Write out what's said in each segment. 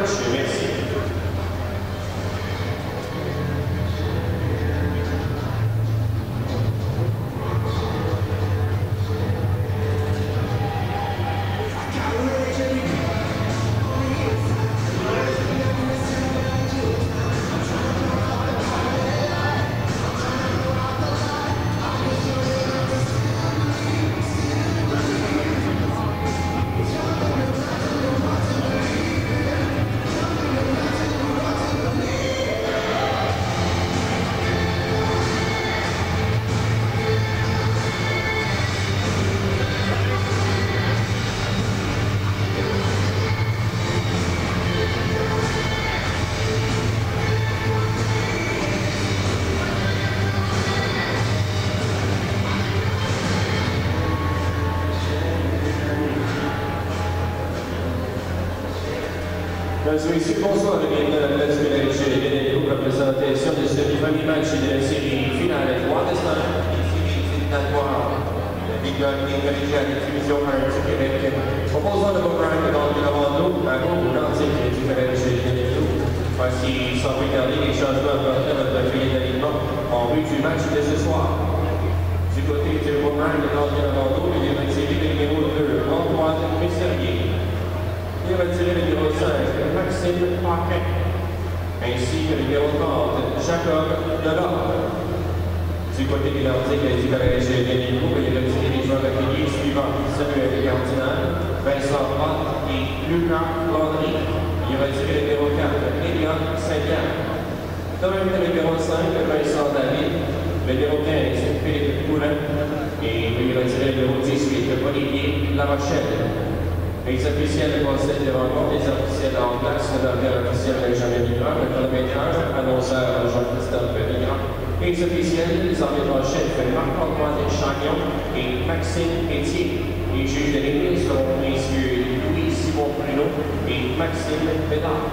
match. Merci. Mesdames et messieurs, bonsoir et bienvenue à la place de la représentation de ce premier match de la série finale 3 décembre. Ici, les États-Unis, la Ligue collégiale de division 1 du Québec, proposant le programme dans le Lavando, à gauche l'antique du collège de Benedetto. Voici, sans regarder les changements importants de notre grille d'alignement en vue du match de ce soir. Du côté du programme dans le Lavando, il est retiré le numéro 2, Antoine Messerier. Il a retiré le numéro 5, Maxime Paquet, ainsi que le numéro 30, Jacob Delors. Du côté des Nordiques du collège Benedetto, il a retiré les joueurs affiliés suivants Samuel Cardinal, Vincent Roth et Lucas Landry. Il a retiré le numéro 4, Elion Saint-Pierre. De même que le numéro 5, Vincent David, le numéro 15, Philippe Poulin, et il a retiré le numéro 18, Olivier Larochelle. Les officiels possèdent des rencontres, les officiels en place, le dernier officiel Benjamin Migrant, le comédien, annonceur Jean-Christophe Migrant, et les officiels, les arbitres en chef Marc-Antoine Chagnon et Maxime Etier. Les juges de ligne seront messieurs Louis-Simon Bruno et Maxime Bédard.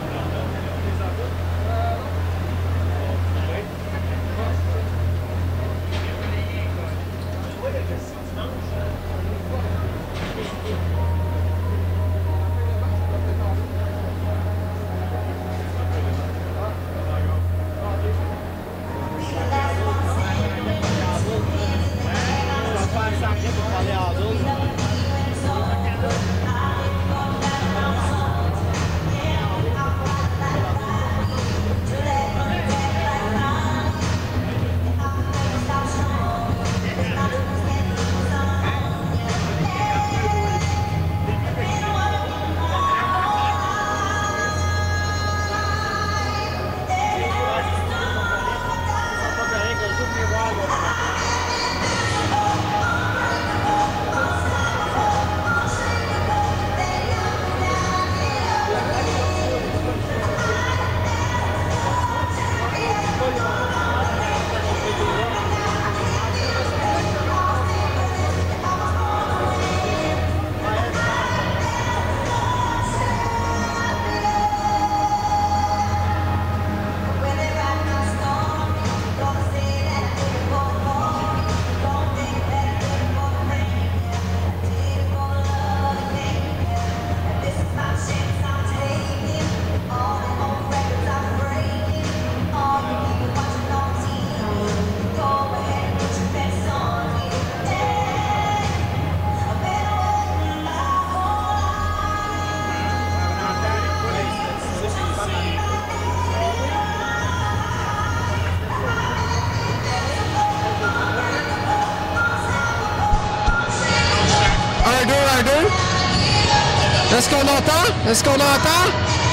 Est-ce qu'on entend? Est-ce qu'on entend?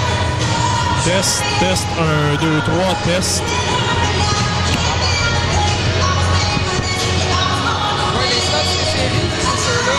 Test, test, 1, 2, 3, test. Ouais, les stats, c'est série, c'est ceux-là.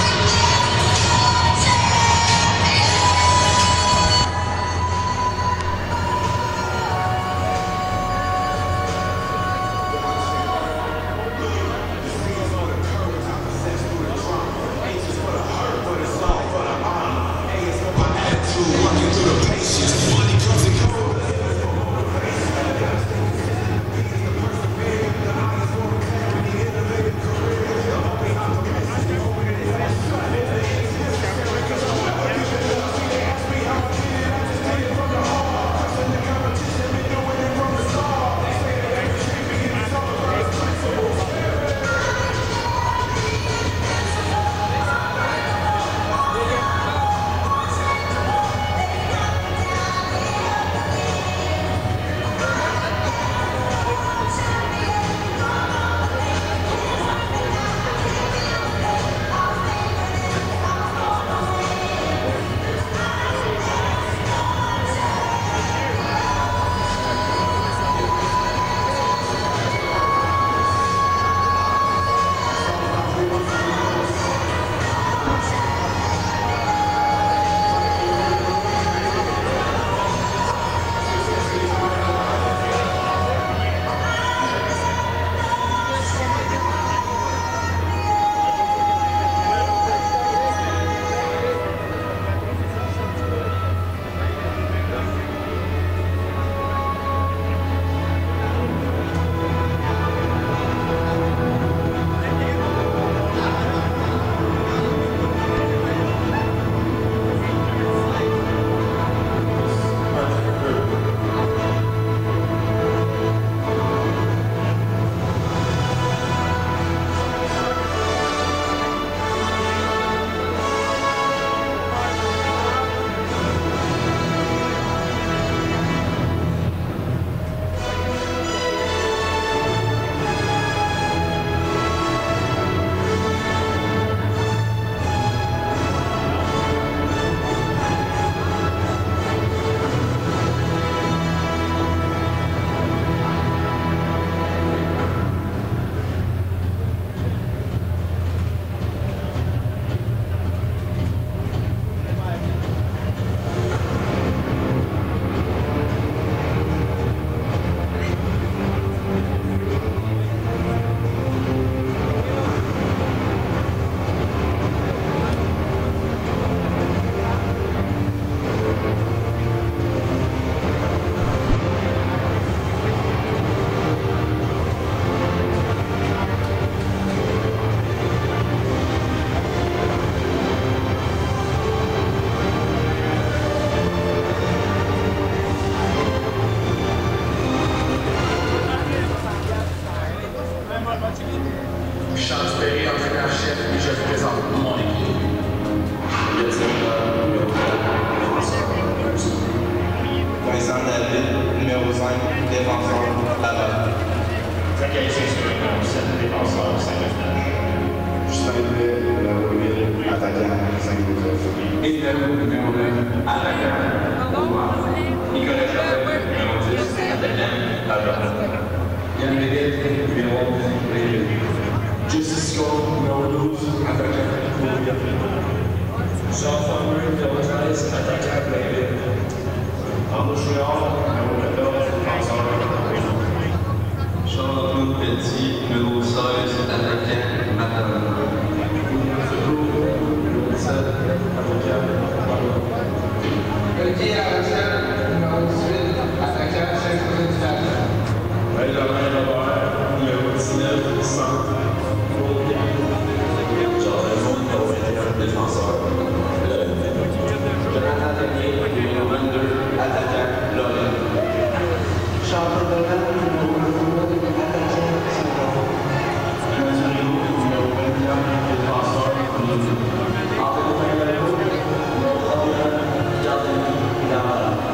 numéro 5, défenseur, Laval. Accueil sélection numéro 7, défenseur, Saint-Eustache. Justin Blais, numéro 8, attaquant, Saint-Joseph. Et numéro 9, attaquant, Aumont. Nicolas Chapelle, numéro 10, attaquant, Laval. Yann Médette, numéro 11, Bréville. Justice Scott, numéro 12, attaquant, Bréville. Jean-François numéro 13, attaquant, Bréville. Andrew Chouillard, numéro 14, défenseur, Bréville. Jean-Claude Petit, numéro 16, attaquant, Matane. William Secours, numéro 17, attaquant, Matane. Gauthier Arrachel, numéro 18, attaquant, Saint-Joseph-du-Lac. Benjamin Robert, numéro 19, centre, Jean-Raymond, numéro 21, défenseur. Jonathan Tenier, numéro 22, attaquant, Lorraine. Charles Dolan, numéro 22, attaquant, Saint-Jean. Mathieu Rigaud, numéro 21, défenseur, Anthony Pingalo, numéro 31, gardien, Laval.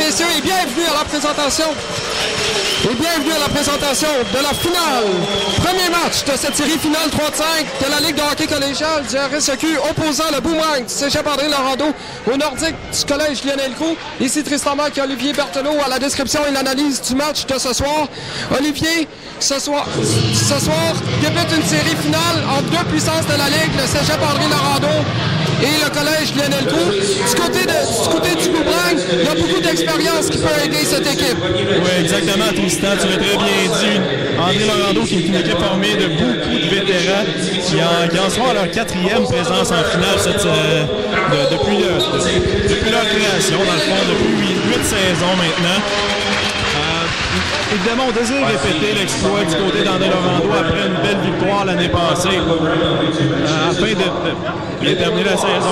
messieurs, et bienvenue à la présentation. Et bienvenue à la présentation de la finale. Premier match de cette série finale 3-5 de la Ligue de hockey collégial du RSEQ opposant le Boomerang du Cégep André-Laurendeau au Nordique du Collège Lionel Groulx. Ici Tristan Mac et Olivier Berthelot à la description et l'analyse du match de ce soir. Olivier, ce soir débute une série finale entre deux puissances de la Ligue, le Cégep André-Laurendeau et le Collège Lionel Groulx. Du côté du Boomerang, il y a beaucoup d'expérience qui peut aider cette équipe. Oui, exactement, Tristan, tu l'as très bien dit. André-Laurendeau, qui est une équipe formée de beaucoup de vétérans qui en seront à leur quatrième présence en finale depuis leur création, dans le fond, depuis 8 saisons maintenant. Évidemment, on désire répéter l'exploit du côté d'André-Laurendeau après une belle victoire l'année passée. Afin de terminer la saison,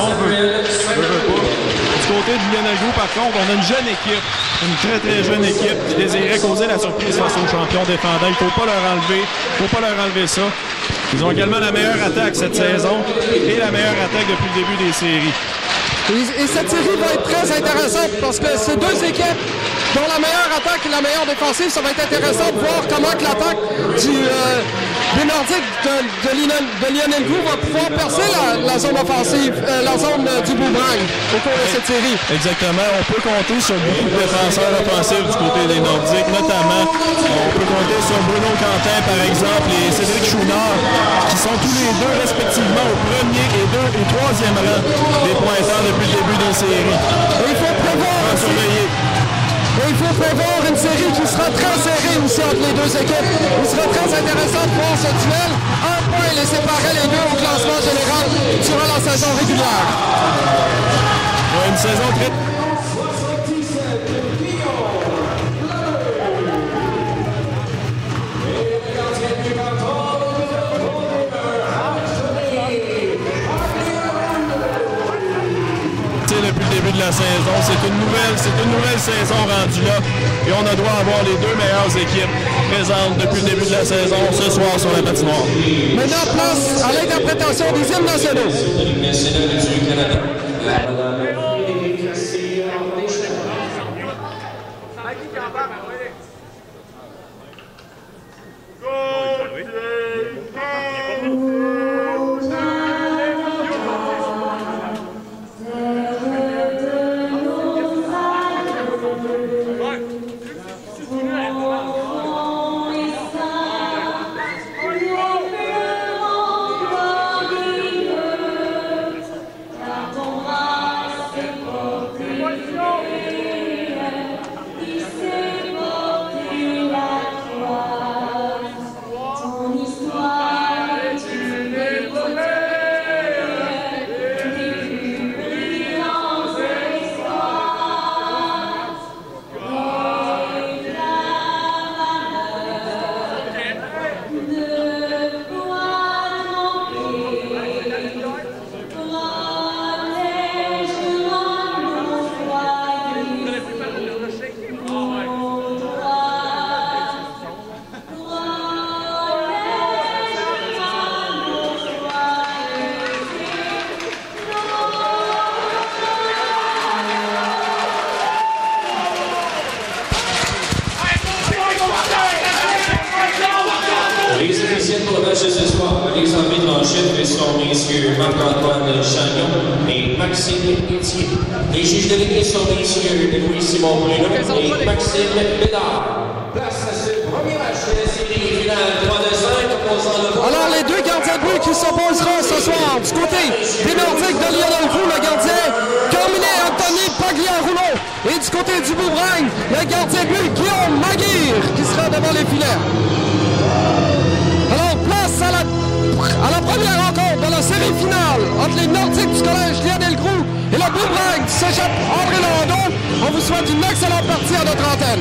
du côté du Lionel Groulx, par contre, on a une jeune équipe, une très très jeune équipe qui désirait causer la surprise face aux champions défendants. Il ne faut pas leur enlever ça. Ils ont également la meilleure attaque cette saison et la meilleure attaque depuis le début des séries. Et cette série va être très intéressante parce que ces deux équipes dont la meilleure attaque et la meilleure défensive, ça va être intéressant de voir comment que l'attaque des Nordiques de Lionel Groulx va pouvoir percer la zone offensive, la zone du Boomerang au cours de cette série. Exactement. On peut compter sur beaucoup de défenseurs offensifs du côté des Nordiques, notamment on peut compter sur Bruno Quentin, par exemple, et Cédric Chouinard, qui sont tous les deux respectivement au premier et troisième rang des pointeurs depuis le début des séries. Et il faut prévoir une série qui sera très serrée aussi entre les deux équipes. Il sera très intéressant de voir ce duel. Un point les séparait les deux au classement général durant la saison régulière. Ouais, une saison très... depuis le début de la saison. C'est une nouvelle saison rendue là et on a droit à avoir les deux meilleures équipes présentes depuis le début de la saison ce soir sur la patinoire. Maintenant, place à l'interprétation des hymnes nationaux. Ce soir, les arbitres en chef sont messieurs Marc-Antoine Chagnon et Maxime Etier. Les juges de l'équipe sont messieurs Louis-Simon Bruno et Maxime Bédard. Place à ce premier match de la série finale 3-5 opposant le... Alors, les deux gardiens de but qui s'opposeront ce soir du côté des Nordiques de Lionel Groulx, le gardien Carmine Anthony Pagliarulo, et du côté du Boomerang, le gardien de but Guillaume Maguire qui sera devant les filets. Alors, place à la première rencontre de la série finale entre les Nordiques du Collège Lionel Groulx et le Boomerang du Cégep André-Laurendeau. On vous souhaite une excellente partie à notre antenne.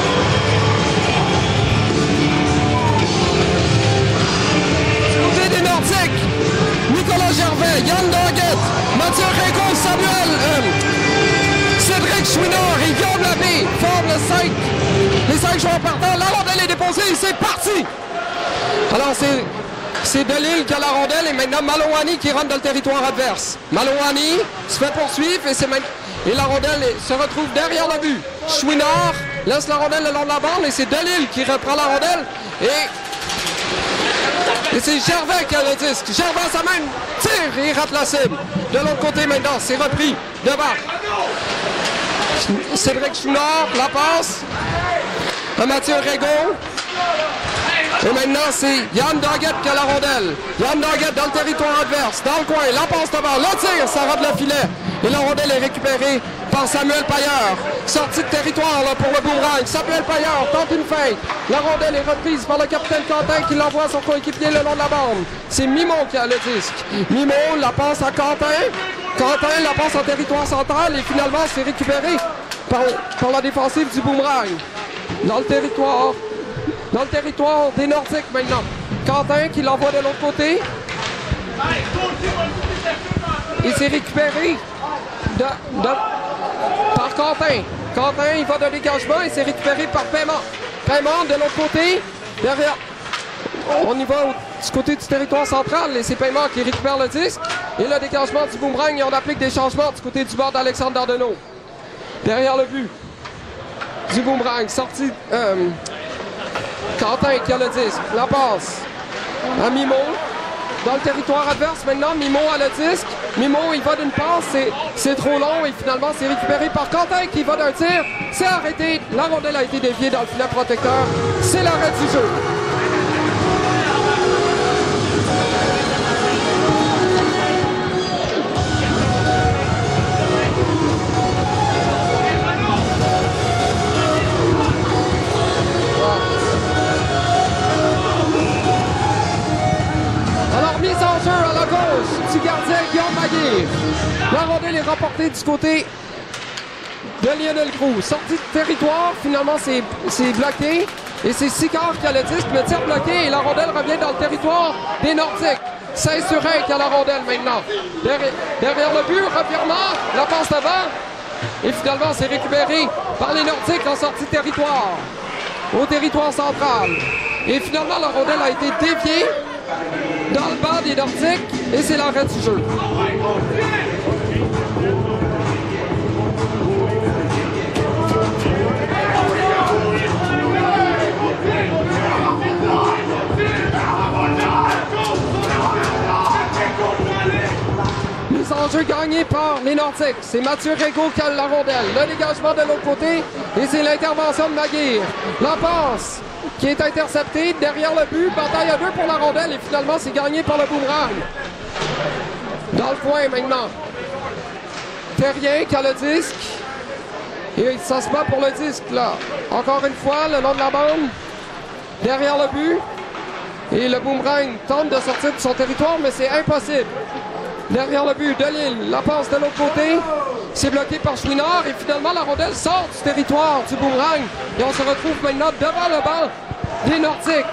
Du côté des Nordiques, Nicolas Gervais, Yann Doguette, Mathieu Réco, Cédric Chouinard et Guillaume Labbé forment les 5 joueurs partants. La rondelle est déposée et c'est parti! Alors, c'est Delille qui a la rondelle et maintenant Malohani qui rentre dans le territoire adverse. Malohani se fait poursuivre et Et la rondelle se retrouve derrière le but. Chouinard laisse la rondelle le long de la bande et c'est Delisle qui reprend la rondelle. Et c'est Gervais qui a le disque. Gervais sa main tire et il rate la cible. De l'autre côté maintenant, c'est repris devant. Cédric Chouinard, la passe. À Mathieu Régaud. Et maintenant, c'est Yann Doggett qui a la rondelle. Yann Doggett dans le territoire adverse, dans le coin, la passe devant, le tir, ça rate le filet. Et la rondelle est récupérée par Samuel Pailleur. Sortie de territoire là, pour le boomerang. Samuel Pailleur tente une feinte. La rondelle est reprise par le capitaine Quentin qui l'envoie à son coéquipier le long de la bande. C'est Mimon qui a le disque. Mimon la passe à Quentin. Quentin la passe en territoire central et finalement c'est récupéré par la défensive du boomerang. Dans le territoire des Nordiques maintenant. Quentin qui l'envoie de l'autre côté. Et c'est récupéré par Quentin. Quentin, il va de dégagement et c'est récupéré par Paiement. Paiement de l'autre côté. Derrière. On y va du côté du territoire central et c'est Paiement qui récupère le disque. Et le dégagement du boomerang et on applique des changements du côté du bord d'Alexandre Dardenneau. Derrière le but du boomerang. Sorti. Quentin qui a le disque. La passe à Mimon. Dans le territoire adverse, maintenant, Mimon a le disque. Mimon, il va d'une passe, c'est trop long et finalement, c'est récupéré par Quentin qui va d'un tir. C'est arrêté. La rondelle a été déviée dans le filet protecteur. C'est l'arrêt du jeu. À la gauche du gardien Guillaume Maguire. La rondelle est remportée du côté de Lionel Groux. Sortie de territoire, finalement c'est bloqué. Et c'est Sicard qui a le disque, le tir bloqué et la rondelle revient dans le territoire des Nordiques. Saint-Surin qui a la rondelle maintenant. Derrière le but, revirement, la passe devant. Et finalement c'est récupéré par les Nordiques en sortie de territoire. Au territoire central. Et finalement la rondelle a été déviée dans le banc des Nordiques et c'est l'arrêt du jeu. Mise en jeu gagnée par les Nordiques. C'est Mathieu Régaud qui a la rondelle. Le dégagement de l'autre côté et c'est l'intervention de Maguire. La passe qui est intercepté derrière le but. Bataille à deux pour la rondelle et finalement c'est gagné par le boomerang. Dans le coin maintenant. Terrien qui a le disque. Et ça se bat pour le disque là. Encore une fois, le long de la bande. Derrière le but. Et le boomerang tente de sortir de son territoire, mais c'est impossible. Derrière le but, Delisle, la passe de l'autre côté. C'est bloqué par Chouinard et finalement la rondelle sort du territoire du boomerang. Et on se retrouve maintenant devant le banc des Nordiques.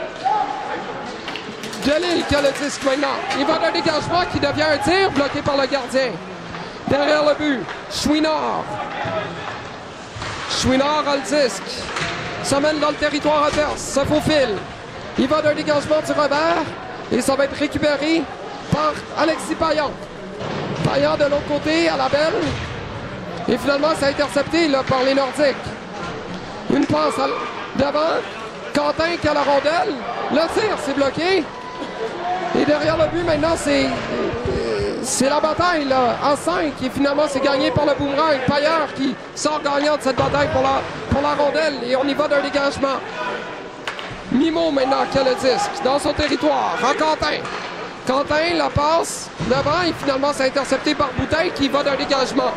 Delisle qui a le disque maintenant. Il va d'un dégagement qui devient un tir bloqué par le gardien. Derrière le but, Chouinard. Chouinard a le disque. S'amène dans le territoire adverse, se faufile. Il va d'un dégagement du revers et ça va être récupéré par Alexis Paillon. Paillon de l'autre côté à la belle. Et finalement, c'est intercepté là, par les Nordiques. Une passe devant. Quentin qui a la rondelle. Le tir, c'est bloqué. Et derrière le but, maintenant, c'est la bataille là, en 5. Et finalement, c'est gagné par le boomerang. Pailleur qui sort gagnant de cette bataille pour la rondelle. Et on y va d'un dégagement. Mimon maintenant qui a le disque dans son territoire. En Quentin. Quentin la passe devant et finalement c'est intercepté par Bouteille qui va d'un dégagement.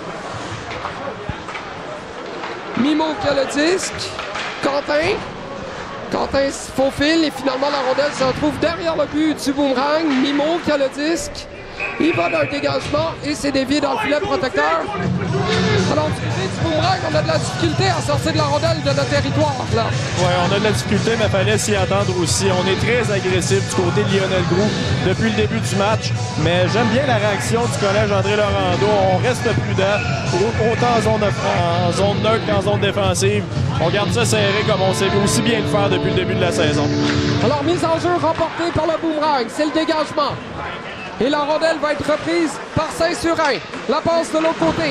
Mimon qui a le disque. Quentin se faufile et finalement la rondelle se retrouve derrière le but du boomerang. Mimon qui a le disque. Il va d'un dégagement et c'est dévié dans le filet protecteur. Alors du côté du boomerang, on a de la difficulté à sortir de la rondelle de notre territoire. Là. Oui, on a de la difficulté, mais il fallait s'y attendre aussi. On est très agressif du côté de Lionel Groux depuis le début du match. Mais j'aime bien la réaction du collège André Laurando. On reste prudent, autant en zone neutre qu'en zone défensive. On garde ça serré comme on sait aussi bien le faire depuis le début de la saison. Alors mise en jeu remportée par le boomerang, c'est le dégagement. Et la rondelle va être reprise par Saint-Surin. La passe de l'autre côté.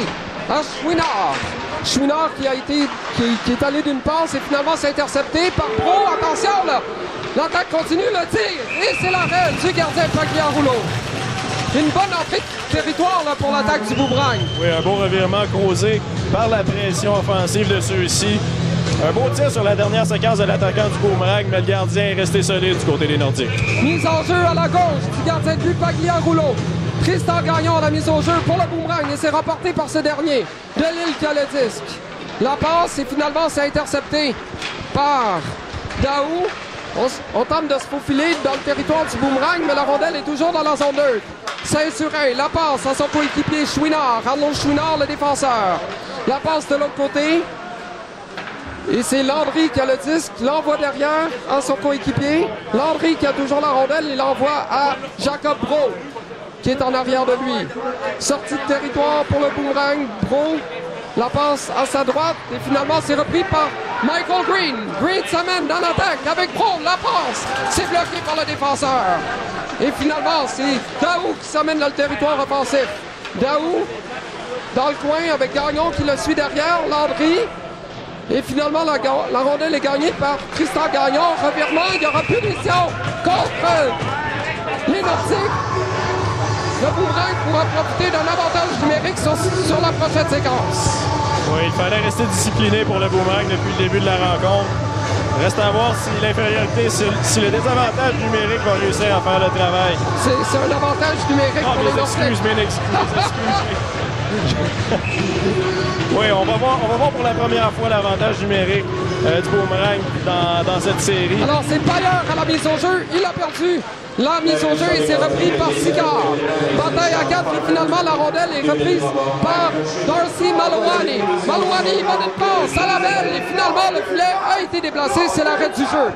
à Chouinard. Chouinard qui est allé d'une passe et finalement c'est intercepté par Pro. Attention là! L'attaque continue, le tir, et c'est l'arrêt du gardien Pagliarulo. Une bonne entrée de territoire là, pour l'attaque du Boomerang. Oui, un beau revirement causé par la pression offensive de ceux-ci. Un beau tir sur la dernière séquence de l'attaquant du Boomerang, mais le gardien est resté solide du côté des Nordiques. Mise en jeu à la gauche du gardien de but Pagliarulo. Tristan Gagnon à la mise au jeu pour le Boomerang et c'est remporté par ce dernier. Delille qui a le disque. La passe et finalement c'est intercepté par Daou. On tente de se faufiler dans le territoire du Boomerang, mais la rondelle est toujours dans la zone neutre. Saint-Surin, la passe à son coéquipier Chouinard. Arnaud Chouinard, le défenseur. La passe de l'autre côté. Et c'est Landry qui a le disque, l'envoie derrière à son coéquipier. Landry qui a toujours la rondelle, il l'envoie à Jacob Bro, qui est en arrière de lui. Sortie de territoire pour le Boomerang. Bro, la passe à sa droite. Et finalement, c'est repris par Michael Green. Green s'amène dans l'attaque avec Bro. La passe, c'est bloqué par le défenseur. Et finalement, c'est Daou qui s'amène dans le territoire offensif. Daou dans le coin avec Gagnon qui le suit derrière. Landry. Et finalement, la rondelle est gagnée par Tristan Gagnon. Revirement, il y aura punition contre les Nordiques. Le Boomerang pourra profiter d'un avantage numérique sur la prochaine séquence. Oui, il fallait rester discipliné pour le Boomerang depuis le début de la rencontre. Reste à voir si l'infériorité, si le désavantage numérique va réussir à faire le travail. C'est un avantage numérique pour les Nordiques. Excuse-moi. Oui, on va voir pour la première fois l'avantage numérique du Boomerang dans cette série. Alors, c'est Pailleur à la mise au jeu. Il a perdu la mise au jeu et c'est repris par Sicard. Bataille à 4 et finalement, la rondelle est reprise par Darcy Malouani. Malouani va d'une passe à la belle et finalement, le filet a été déplacé. C'est l'arrêt du jeu.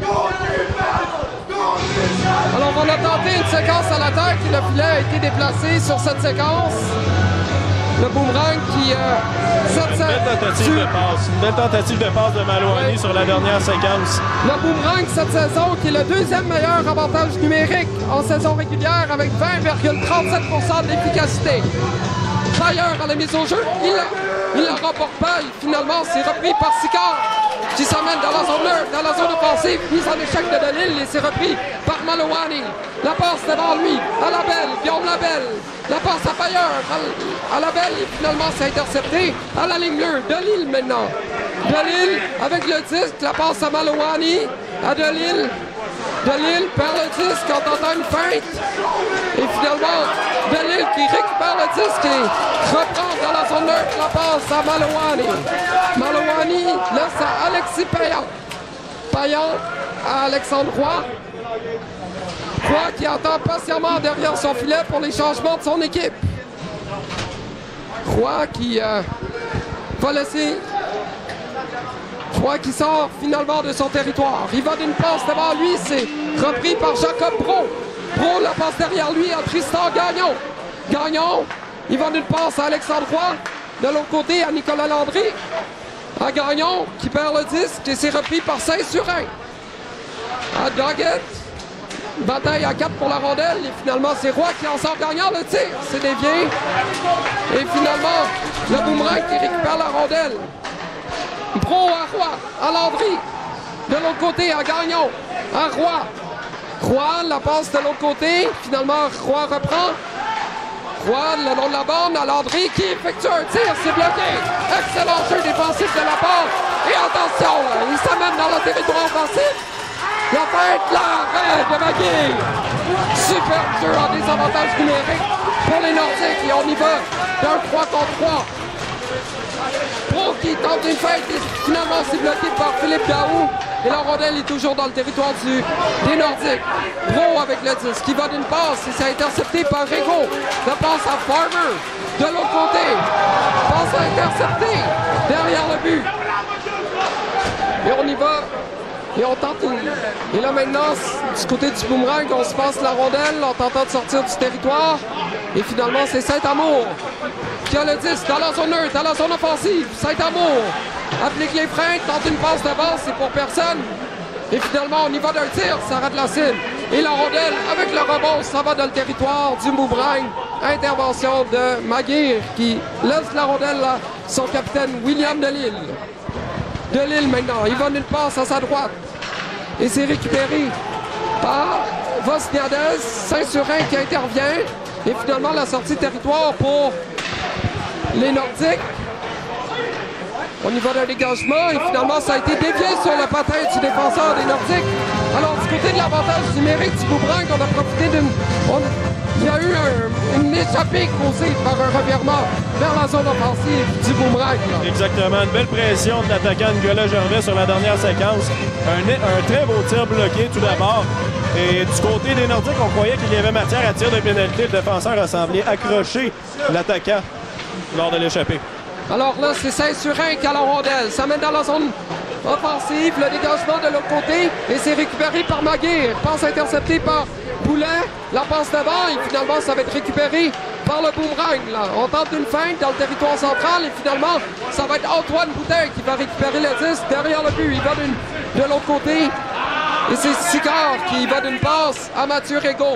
Alors, on a tenté une séquence à l'attaque et le filet a été déplacé sur cette séquence. Le Boomerang qui... Une belle tentative de passe de Malouani sur la dernière séquence. Le Boomerang cette saison qui est le deuxième meilleur avantage numérique en saison régulière avec 20,37% d'efficacité. Ailleurs à la mise au jeu, il la remporte pas. Finalement, c'est repris par Sicard qui s'amène dans la zone neutre, dans la zone offensive, mise en échec de Delille et c'est repris par Malouani. La passe devant lui, à Labelle, Guillaume Labelle. La passe à Pailleur, à Labelle et finalement c'est intercepté à la ligne bleue. Delille maintenant. Delille avec le disque, la passe à Malouani, à Delille. Delille perd le disque en tentant une feinte. Et finalement, Delille qui récupère le disque et reprend dans la zone neutre la passe à Malouani. Malouani laisse à Alexis Payan. Payan à Alexandre Roy. Roy qui attend patiemment derrière son filet pour les changements de son équipe. Roy qui va laisser... Roy qui sort finalement de son territoire. Il va d'une passe devant lui, c'est repris par Jacob Bro. Bro la passe derrière lui à Tristan Gagnon. Gagnon, il va d'une passe à Alexandre Roy. De l'autre côté à Nicolas Landry. À Gagnon qui perd le disque et c'est repris par Saint-Surin. À Doggett. Bataille à 4 pour la rondelle et finalement c'est Roy qui en sort gagnant le tir. C'est dévié. Et finalement, le Boomerang qui récupère la rondelle. Bro à Roy, à Landry. De l'autre côté, à Gagnon, à Roy. Roy, la passe de l'autre côté. Finalement, Roy reprend. Roy, le long de la bande, à Landry qui effectue un tir. C'est bloqué. Excellent jeu défensif de la part. Et attention, là, il s'amène dans le territoire offensif. La fête, l'arrêt de Magui. Super jeu en désavantage numérique pour les Nordiques. Et on y va d'un 3 contre 3. Pro qui tente une fête et finalement c'est bloqué par Philippe Daou. Et la rondelle est toujours dans le territoire des Nordiques. Pro avec le disque qui va d'une passe et c'est intercepté par Rigaud. La passe à Farmer de l'autre côté. Passe interceptée derrière le but. Et on y va. Et on tente une... Et là maintenant, du côté du Boomerang, on se passe la rondelle en tentant de sortir du territoire. Et finalement, c'est Saint-Amour qui a le disque dans la zone neutre, dans la zone offensive. Saint-Amour applique les freins, tente une passe de base, c'est pour personne. Et finalement, on y va d'un tir, ça rate la cible. Et la rondelle, avec le rebond, ça va dans le territoire du Boomerang. intervention de Maguire qui laisse la rondelle à son capitaine William Delisle. Delisle maintenant, il va une passe à sa droite. Et c'est récupéré par Vosniades, Saint-Surin qui intervient. Et finalement, la sortie de territoire pour les Nordiques. Au niveau d'un dégagement, et finalement, ça a été dévié sur le patin du défenseur des Nordiques. Alors, du côté de l'avantage numérique du Boomerang, on a profité il y a eu une échappée causée par un revirement vers la zone offensive du Boomerang. Là. Exactement. Une belle pression de l'attaquant Nicolas Gervais sur la dernière séquence. Un très beau tir bloqué tout d'abord. Et du côté des Nordiques, on croyait qu'il y avait matière à tir de pénalité. Le défenseur a semblé accrocher l'attaquant lors de l'échappée. Alors là, c'est Saint-Surin qui a la rondelle. Ça mène dans la zone offensive. Le dégagement de l'autre côté. Et c'est récupéré par Maguire. Passe interceptée par Boulet. La passe devant. Et finalement, ça va être récupéré par le Boomerang. Là. On tente une feinte dans le territoire central. Et finalement, ça va être Antoine Boutin qui va récupérer le 10 derrière le but. Il va de l'autre côté. Et c'est Sicard qui va d'une passe à Mathieu Régaud.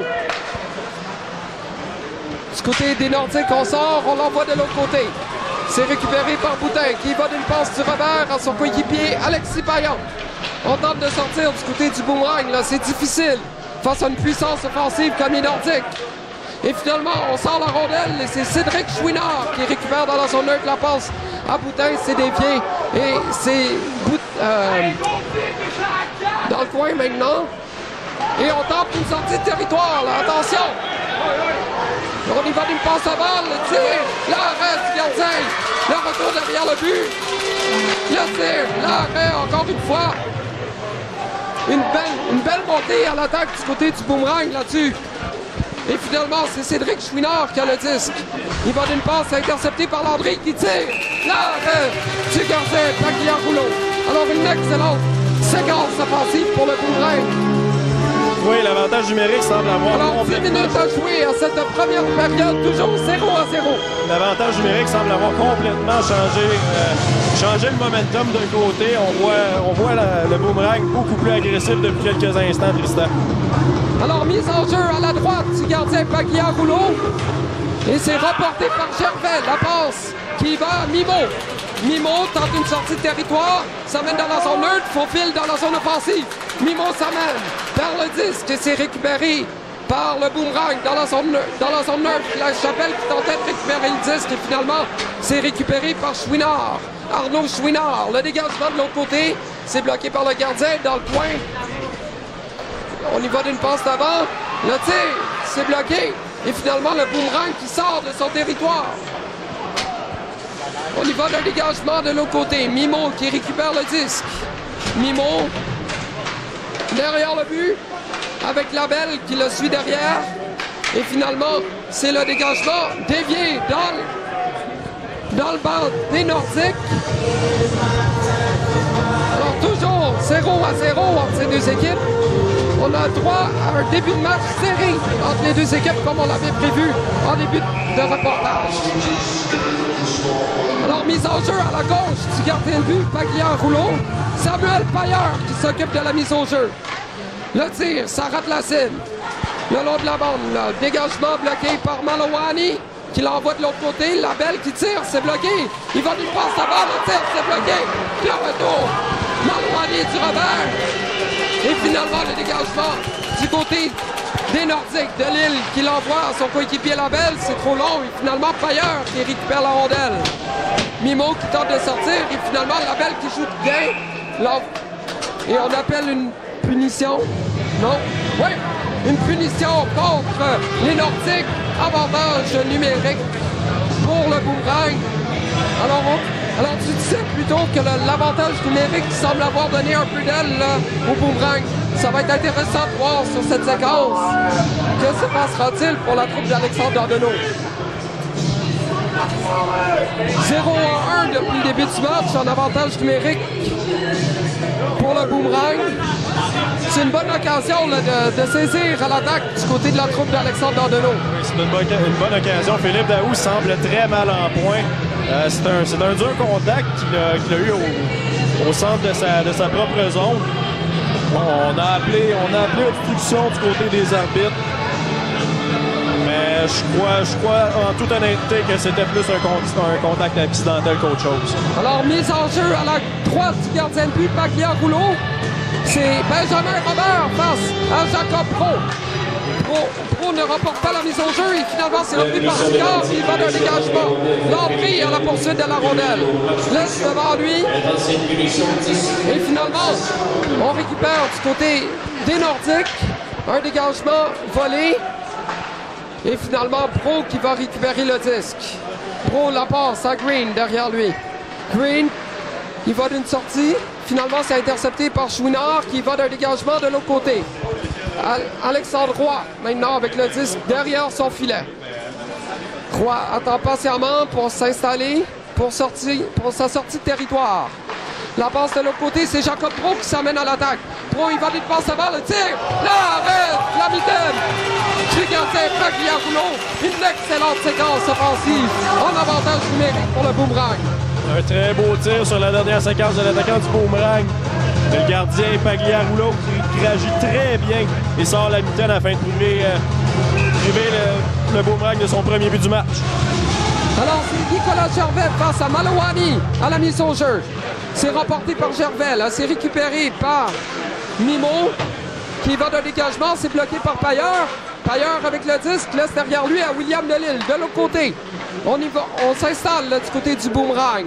Du côté des Nordiques, on sort. On l'envoie de l'autre côté. C'est récupéré par Boutin qui va d'une passe du revers à son coéquipier Alexis Payan. On tente de sortir du côté du Boomerang. Là, c'est difficile face à une puissance offensive comme les Nordiques. Et finalement, on sort la rondelle et c'est Cédric Chouinard qui récupère dans la zone neutre la passe à Boutin. C'est dévié et c'est dans le coin maintenant. Et on tente une sortie de territoire. Là. Attention! On y va d'une passe à balle, le tir, l'arrêt du gardien, le retour derrière le but, le tir, l'arrêt encore une fois. Une belle montée à l'attaque du côté du Boomerang là-dessus. Et finalement, c'est Cédric Chouinard qui a le disque. Il va d'une passe interceptée par Landry qui tire, l'arrêt du gardien, Pagliarulo. Alors une excellente séquence offensive pour le Boomerang. Oui, l'avantage numérique semble avoir... Alors, 10 minutes à jouer à cette première période, toujours 0-0. L'avantage numérique semble avoir complètement changé le momentum d'un côté. On voit le Boomerang beaucoup plus agressif depuis quelques instants, Tristan. Alors, mise en jeu à la droite du gardien Pagliarulo. Et c'est remporté par Gervais. La passe qui va à Mimo. Mimo tente une sortie de territoire, ça mène dans la zone neutre, faufile dans la zone offensive. Mimo s'amène vers le disque et c'est récupéré par le Boomerang dans la zone neutre. La Chapelle qui tentait de récupérer le disque et finalement c'est récupéré par Chouinard. Arnaud Chouinard. Le dégagement de l'autre côté, c'est bloqué par le gardien dans le coin. On y va d'une passe d'avant. Le tir, c'est bloqué. Et finalement le Boomerang qui sort de son territoire. On y va d'un dégagement de l'autre côté. Mimo qui récupère le disque. Mimo derrière le but avec Labelle qui le suit derrière. Et finalement, c'est le dégagement dévié dans le banc des Nordiques. Alors toujours 0-0 entre ces deux équipes. On a droit à un début de match serré entre les deux équipes comme on l'avait prévu en début de reportage. Alors, mise en jeu à la gauche du gardien de but, Pagliarulo. Samuel Pailleur qui s'occupe de la mise au jeu. Le tir, ça rate la cible. Le long de la bande, le dégagement bloqué par Malowani qui l'envoie de l'autre côté. Labelle qui tire, c'est bloqué. Il va d'une passe avant, le tir, c'est bloqué. Puis le retour, Malowani du revers. Et finalement, le dégagement du côté des Nordiques de Lille qui l'envoie à son coéquipier Labelle. C'est trop long. Et finalement, Pailleur qui récupère la rondelle. Mimo qui tente de sortir. Et finalement, Labelle qui joue bien. Et on appelle une punition. Non? Oui! Une punition contre les Nordiques. Avantage numérique pour le Boomerang. Alors tu disais plutôt que l'avantage numérique semble avoir donné un peu d'aile au Boomerang. Ça va être intéressant de voir sur cette séquence. Que se passera-t-il pour la troupe d'Alexandre Dandonneau? 0-1 depuis le début du match en avantage numérique pour le Boomerang. C'est une bonne occasion là, de saisir à l'attaque du côté de la troupe d'Alexandre Dandonneau. Oui, c'est une bonne occasion. Philippe Daou semble très mal en point. C'est un dur contact qu'il a eu au centre de sa propre zone. On a appelé obstruction du côté des arbitres. Mais je crois en toute honnêteté que c'était plus un contact accidentel qu'autre chose. Alors, mise en jeu à la droite du gardien de but, Paglia-Rouleau. C'est Benjamin Robert face à Jacob Pro. Pro ne remporte pas la mise en jeu et finalement c'est repris par Sicard qui va d'un dégagement. L'entrée à la poursuite de la rondelle. Laisse devant lui. Et finalement, on récupère du côté des Nordiques un dégagement volé. Et finalement, Pro qui va récupérer le disque. Pro la passe à Green derrière lui. Green, il va d'une sortie. Finalement, c'est intercepté par Chouinard qui va d'un dégagement de l'autre côté. Alexandre Roy, maintenant avec le disque derrière son filet. Roy attend patiemment pour s'installer pour sa sortie de territoire. La passe de l'autre côté, c'est Jacob Pro qui s'amène à l'attaque. Pro, il va d'une passe avant, le tir. L'arrêt, la mitaine du gardien Paglia-Rouleau. Une excellente séquence offensive en avantage numérique pour le Boomerang. Un très beau tir sur la dernière séquence de l'attaquant du Boomerang. Le gardien Paglia-Rouleau qui réagit très bien et sort la mitaine afin de priver le Boomerang de son premier but du match. Alors, c'est Nicolas Gervais face à Malouani à la mise au jeu. C'est remporté par Gervais. Là, c'est récupéré par Mimo qui va d'un dégagement. C'est bloqué par Pailleur. Pailleur avec le disque laisse derrière lui à William Delille. De l'autre côté, on s'installe du côté du Boomerang.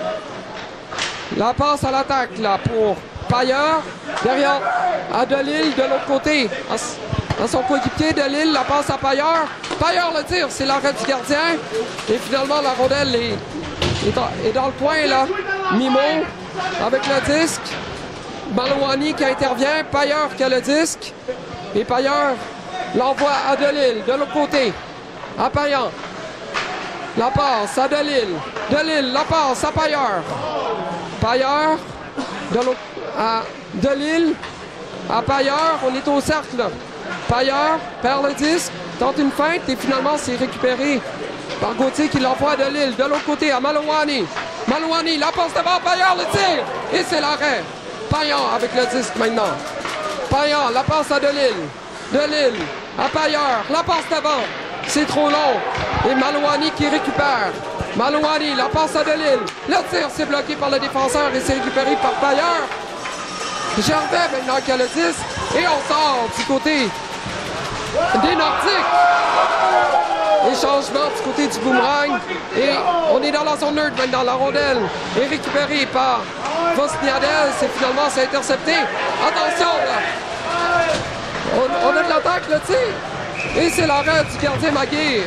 La passe à l'attaque là pour Pailleur. Derrière à Delille de l'autre côté. À son coéquipier Delille, la passe à Pailleur. Pailleur le tire, c'est l'arrêt du gardien. Et finalement, la rondelle est dans le coin là. Mimo avec le disque. Malouani qui intervient. Pailleur qui a le disque. Et Pailleur l'envoie à Delille de l'autre côté. À Payan. La passe à Delille. Delille, la passe à Pailleur. Pailleur de l'autre à Delille. À Pailleur, on est au cercle. Pailleur perd le disque, tente une feinte et finalement c'est récupéré par Gauthier qui l'envoie à Delille. De l'autre côté à Malouani. Malouani, la passe devant Pailleur, le tir et c'est l'arrêt. Payan avec le disque maintenant. Payan, la passe à Delille. Delille à Pailleur, la passe devant. C'est trop long. Et Malouani qui récupère. Malouani, la passe à Delille. Le tir, c'est bloqué par le défenseur et c'est récupéré par Pailleur. Gervais maintenant qui a le disque. Et on sort du côté des Nordiques. Et changement du côté du Boomerang. Et on est dans la zone neutre maintenant. La rondelle est récupérée par Vosniadel. Et finalement, c'est intercepté. Attention là. On a de l'attaque, le tir. Et c'est l'arrêt du gardien Maguire.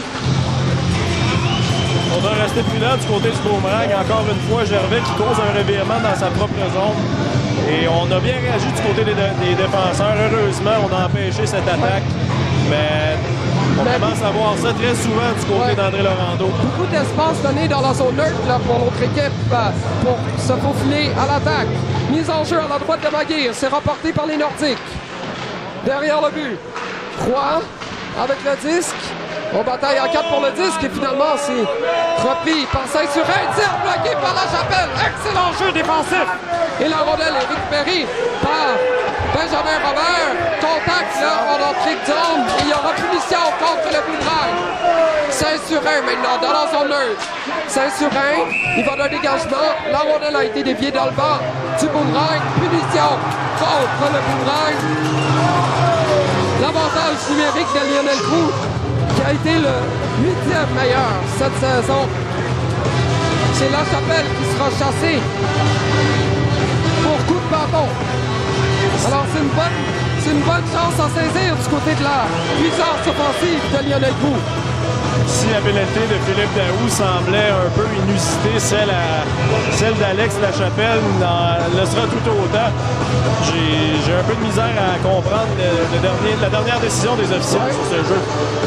On doit rester prudent du côté du Boomerang. Encore une fois, Gervais qui cause un revirement dans sa propre zone. Et on a bien réagi du côté des défenseurs. Heureusement, on a empêché cette attaque. Mais on commence à voir ça très souvent du côté d'André Laurando. Beaucoup d'espace donné dans la zone neutre là, pour notre équipe pour se faufiler à l'attaque. Mise en jeu à la droite de Maguire. C'est remporté par les Nordiques. Derrière le but. Roy avec le disque. On bataille en 4 pour le disque et finalement c'est repris par Saint-Surin. Tir bloqué par La Chapelle. Excellent jeu défensif. Et la rondelle est récupérée par Benjamin Robert. Contact là en entrée de zone. Il y aura punition contre le Boomerang. Saint-Surin maintenant dans la zone neutre. Saint-Surin, il va d'un dégagement. La rondelle a été déviée dans le banc du Boomerang. Punition contre le Boomerang. L'avantage numérique de Lionel Proulx qui a été le 8e meilleur cette saison. C'est La Chapelle qui sera chassé pour coup de bâton. Alors c'est une bonne chance à saisir du côté de la puissance offensive de Lionel Proulx. Si la pénalité de Philippe Daou semblait un peu inusitée, celle d'Alex La Chapelle le sera tout autant. J'ai un peu de misère à comprendre la dernière décision des officiels sur ce jeu.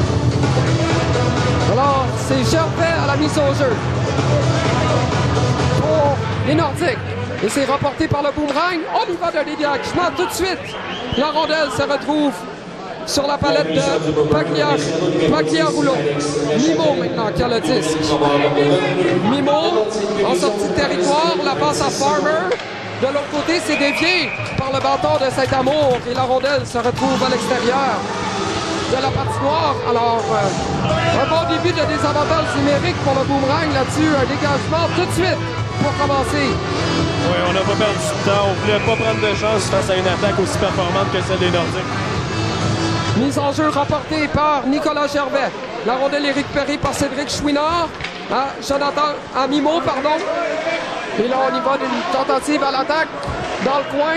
Alors, c'est Gervais à la mise au jeu pour les Nordiques. Et c'est remporté par le Boomerang. On y va d'un dégagement tout de suite. La rondelle se retrouve sur la palette de Paglia-Rouleau. Mimo maintenant qui a le disque. Mimo en sortie de territoire. La passe à Farmer. De l'autre côté, c'est dévié par le bâton de Saint-Amour. Et la rondelle se retrouve à l'extérieur. de la patinoire. Alors, un bon début de désavantage numérique pour le Boomerang là-dessus. Un dégagement tout de suite pour commencer. Oui, on n'a pas perdu de temps. On ne voulait pas prendre de chance face à une attaque aussi performante que celle des Nordiques. Mise en jeu remportée par Nicolas Gervais. La rondelle est récupérée par Cédric Chouinard. À Mimo, pardon. Et là, on y va d'une tentative à l'attaque dans le coin.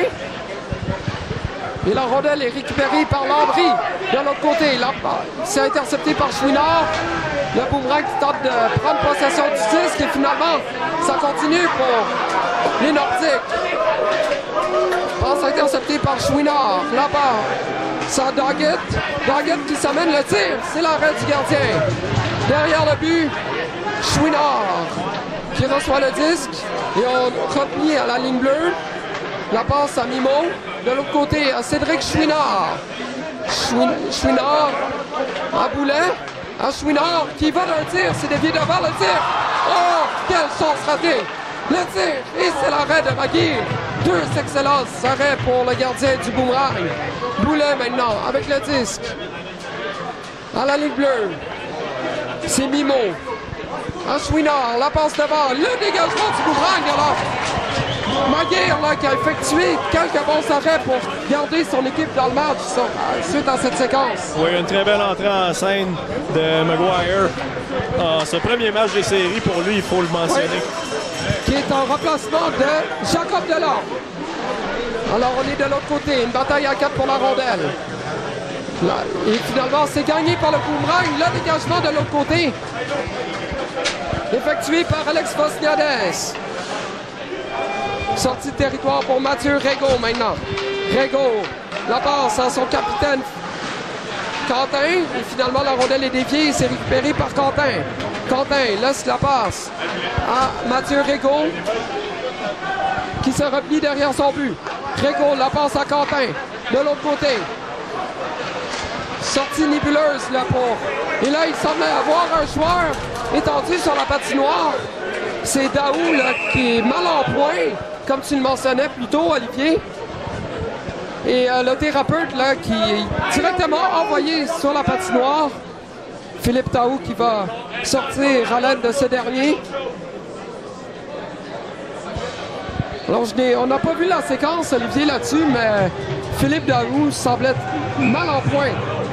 Et la rondelle est récupérée par Landry de l'autre côté. Là, c'est intercepté par Chouinard. Le Boomerang qui tente de prendre possession du disque. Et finalement, ça continue pour les Nordiques. Passe interceptée par Chouinard. Là-bas, c'est Doggett. Doggett qui s'amène le tir. C'est l'arrêt du gardien. Derrière le but, Chouinard qui reçoit le disque. Et on replie à la ligne bleue. La passe à Mimo. De l'autre côté, à Cédric Chouinard. Chouinard à Boulet. À Chouinard qui va d'un tir. C'est dévié devant le tir. Oh, quelle chance ratée. Le tir. Et c'est l'arrêt de Maguire. Deux excellents arrêts pour le gardien du Boomerang. Boulet maintenant avec le disque. À la ligne bleue. C'est Mimo. À Chouinard. La passe devant. Le dégagement du Boomerang alors. Maguire là, qui a effectué quelques bons arrêts pour garder son équipe dans le match suite à cette séquence. Oui, une très belle entrée en scène de Maguire. Ce premier match des séries pour lui, il faut le mentionner. Oui. Qui est en remplacement de Jacob Delors. Alors on est de l'autre côté, une bataille à 4 pour la rondelle. Là, et finalement c'est gagné par le Boomerang. Le dégagement de l'autre côté. Effectué par Alex Vosniades. Sortie de territoire pour Mathieu Régaud maintenant. Régaud, la passe à son capitaine Quentin. Et finalement, la rondelle est déviée. C'est récupéré par Quentin. Quentin laisse la passe à Mathieu Régaud qui se replie derrière son but. Régaud, la passe à Quentin. De l'autre côté. Sortie nébuleuse là pour... Et là, il semble avoir un joueur étendu sur la patinoire. C'est Daou là, qui est mal en point, comme tu le mentionnais plus tôt, Olivier. Et le thérapeute là, qui est directement envoyé sur la patinoire. Philippe Daou qui va sortir à l'aide de ce dernier. Alors, on n'a pas vu la séquence, Olivier, là-dessus, mais Philippe Daou semble être mal en point.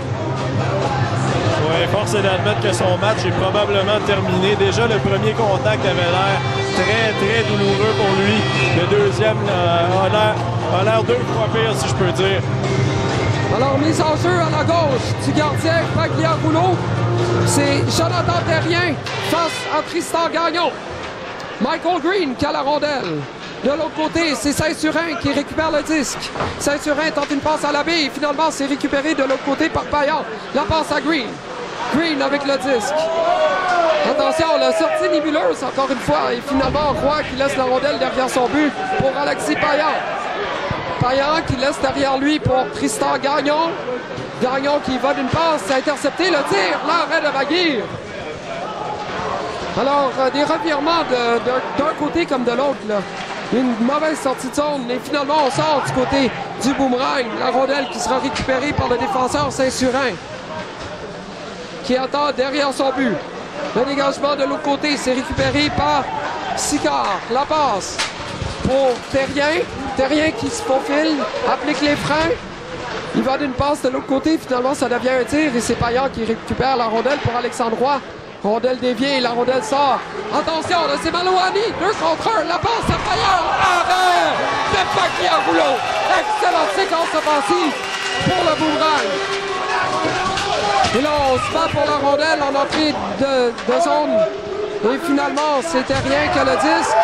Oui, force est d'admettre que son match est probablement terminé. Déjà, le premier contact avait l'air très douloureux pour lui. Le deuxième a l'air 2 fois pire, si je peux dire. Alors, mise en jeu à la gauche du gardien Pagliarulo. C'est Jonathan Terrien face à Tristan Gagnon. Michael Green qui a la rondelle. De l'autre côté, c'est Saint-Surin qui récupère le disque. Saint-Surin tente une passe à la baie et finalement, c'est récupéré de l'autre côté par Payan. La passe à Green. Green avec le disque. Attention, la sortie nébuleuse encore une fois. Et finalement, Roy qui laisse la rondelle derrière son but pour Alexis Payan. Payan qui laisse derrière lui pour Tristan Gagnon. Gagnon qui va d'une passe, c'est intercepté le tir. L'arrêt de Maguire. Alors, des revirements d'un côté comme de l'autre, là. Une mauvaise sortie de zone. Et finalement, on sort du côté du Boomerang. La rondelle qui sera récupérée par le défenseur Saint-Surin, qui attend derrière son but. Le dégagement de l'autre côté, c'est récupéré par Sicard. La passe pour Terrien. Terrien qui se faufile, applique les freins. Il va d'une passe de l'autre côté. Finalement, ça devient un tir et c'est Payan qui récupère la rondelle pour Alexandre Roy. Rondelle déviée, la rondelle sort. Attention, là, c'est Malouani. 2 contre 1. La passe à Payan. Arrêt de Pagliarulo. Excellente séquence offensive pour le Boomerang. Et là, on se bat pour la rondelle en entrée de zone. Et finalement, c'est Terrien qui a le disque.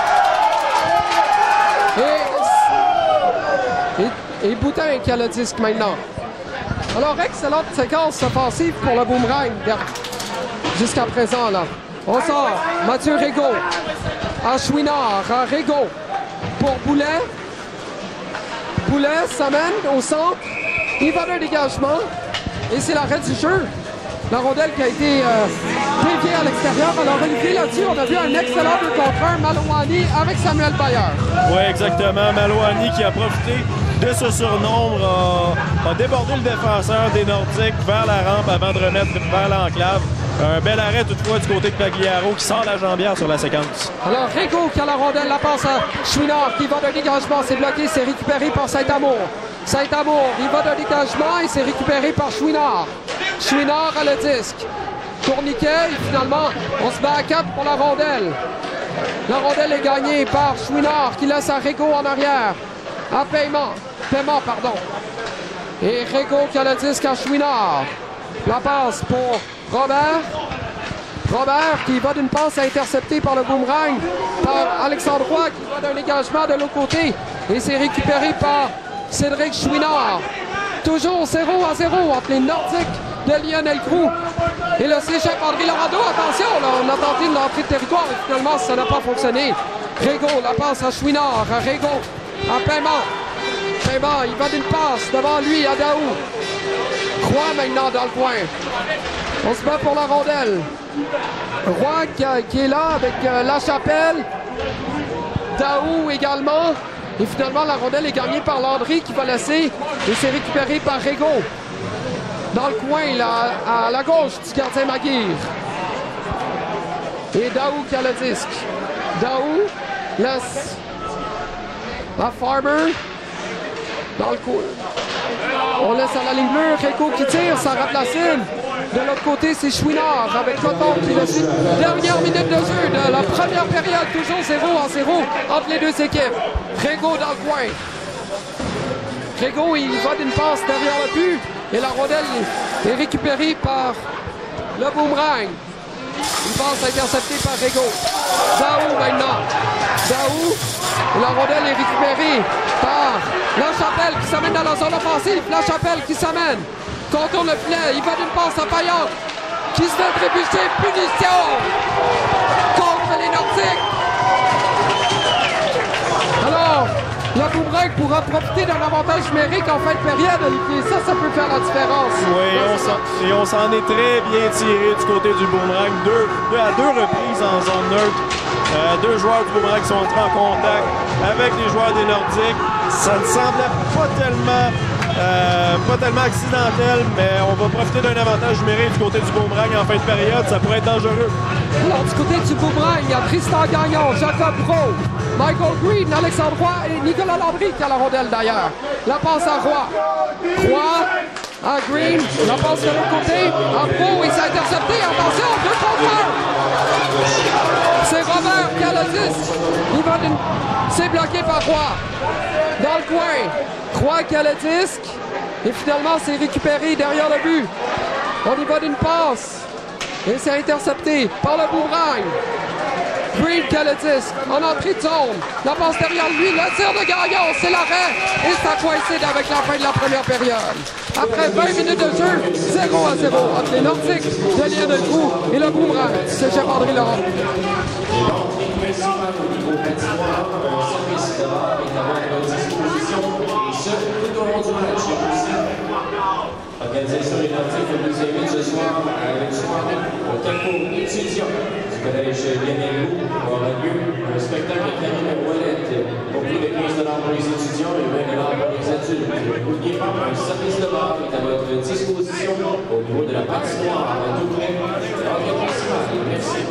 Et Boutin qui a le disque maintenant. Alors, excellente séquence offensive pour le Boomerang jusqu'à présent, là. On sort Mathieu Régaud à Chouinard, à Régaud pour Boulet. Boulet s'amène au centre. Il va d'un dégagement. Et c'est l'arrêt du jeu. La rondelle qui a été déviée à l'extérieur. Alors, Olivier, là-dessus, on a vu un excellent 2 contre 1, Malouani avec Samuel Bayer. Oui, exactement. Malouani qui a profité de ce surnombre a débordé le défenseur des Nordiques vers la rampe avant de remettre vers l'enclave. Un bel arrêt toutefois du côté de Pagliaro qui sort la jambière sur la séquence. Alors Rigaud qui a la rondelle, la passe à Chouinard qui va d'un dégagement, c'est bloqué, c'est récupéré par Saint-Amour. Saint-Amour, il va d'un dégagement et c'est récupéré par Chouinard. Chouinard a le disque. Tourniquet, et finalement, on se bat à 4 pour la rondelle. La rondelle est gagnée par Chouinard qui laisse à Rigaud en arrière. À paiement, pardon. Et Rigaud qui a le disque à Chouinard. La passe pour Robert. Robert qui va d'une passe interceptée par le boomerang par Alexandre Roy qui va d'un dégagement de l'autre côté. Et c'est récupéré par Cédric Chouinard. Toujours 0-0 entre les Nordiques de Lionel Groulx et le Cégep André Laurando. Attention, là, on a tenté de l'entrée de territoire et finalement ça n'a pas fonctionné. Rigaud, la passe à Chouinard. Rigaud à Paiement. Paiement, il va d'une passe devant lui à Daou. Roy maintenant dans le coin. On se bat pour la rondelle. Roy qui est là avec Lachapelle. Daou également. Et finalement, la rondelle est gagnée par Landry qui va laisser. Et c'est récupéré par Rigaud. Dans le coin, là, à la gauche du gardien Maguire. Et Daou qui a le disque. Daou laisse à Farmer. Dans le coin. On laisse à la ligne bleue. Rigaud qui tire, ça rate la cible. De l'autre côté, c'est Chouinard avec Coton qui le suit. Dernière minute de jeu de la première période, toujours 0-0 entre les deux équipes. Rigaud dans le coin. Rigaud, il va d'une passe derrière le but et la rondelle est récupérée par le boomerang. Une passe interceptée par Rigaud. Daou maintenant. Daou. La rondelle est récupérée par Lachapelle qui s'amène dans la zone offensive. Lachapelle qui s'amène. Contourne le filet, il va d'une passe à Paillante qui se fait trébucher, punition contre les Nordiques. Alors, le boomerang pourra profiter d'un avantage numérique en fin de période, Olivier. Ça peut faire la différence. Oui, on s'en est très bien tiré du côté du boomerang. À deux reprises en zone neutre. Deux joueurs du boomerang sont entrés en contact avec les joueurs des Nordiques. Ça ne semblait pas tellement accidentel, mais on va profiter d'un avantage numérique du côté du boomerang en fin de période. Ça pourrait être dangereux. Alors, du côté du boomerang, il y a Tristan Gagnon, Jacob Brault, Michael Green, Alexandre Roy et Nicolas Landry qui a la rondelle d'ailleurs. La passe à Roy. Roy à Green. La passe de l'autre côté à Brault et c'est intercepté. Attention, 2 contre 1. C'est Robert qui a le 10. C'est bloqué par Roy. Dans le coin. Roy qui a le disque. Et finalement, c'est récupéré derrière le but. On y va d'une passe. Et c'est intercepté par le boomerang. Green qui a le disque. En entrée de zone. La passe derrière lui. Le tir de Gagnon. C'est l'arrêt. Et ça coïncide avec la fin de la première période. Après 20 minutes de jeu, 0-0 entre les Nordiques de Lionel Groulx et le boomerang. C'est Cégep André Laurando. Principal au niveau patinoire, un service d'abord est à votre disposition et ce, tout au long du match. Organisation identique au deuxième but ce soir à une soirée au Carrefour étudiant du collège Lionel Groulx aura lieu un spectacle de Karine Ouellette au prix de 15 $ pour les étudiants et 20 $ pour les adultes. N'oubliez pas, un service de bar est à votre disposition au niveau de la patinoire tout près de l'ordre principal. Merci.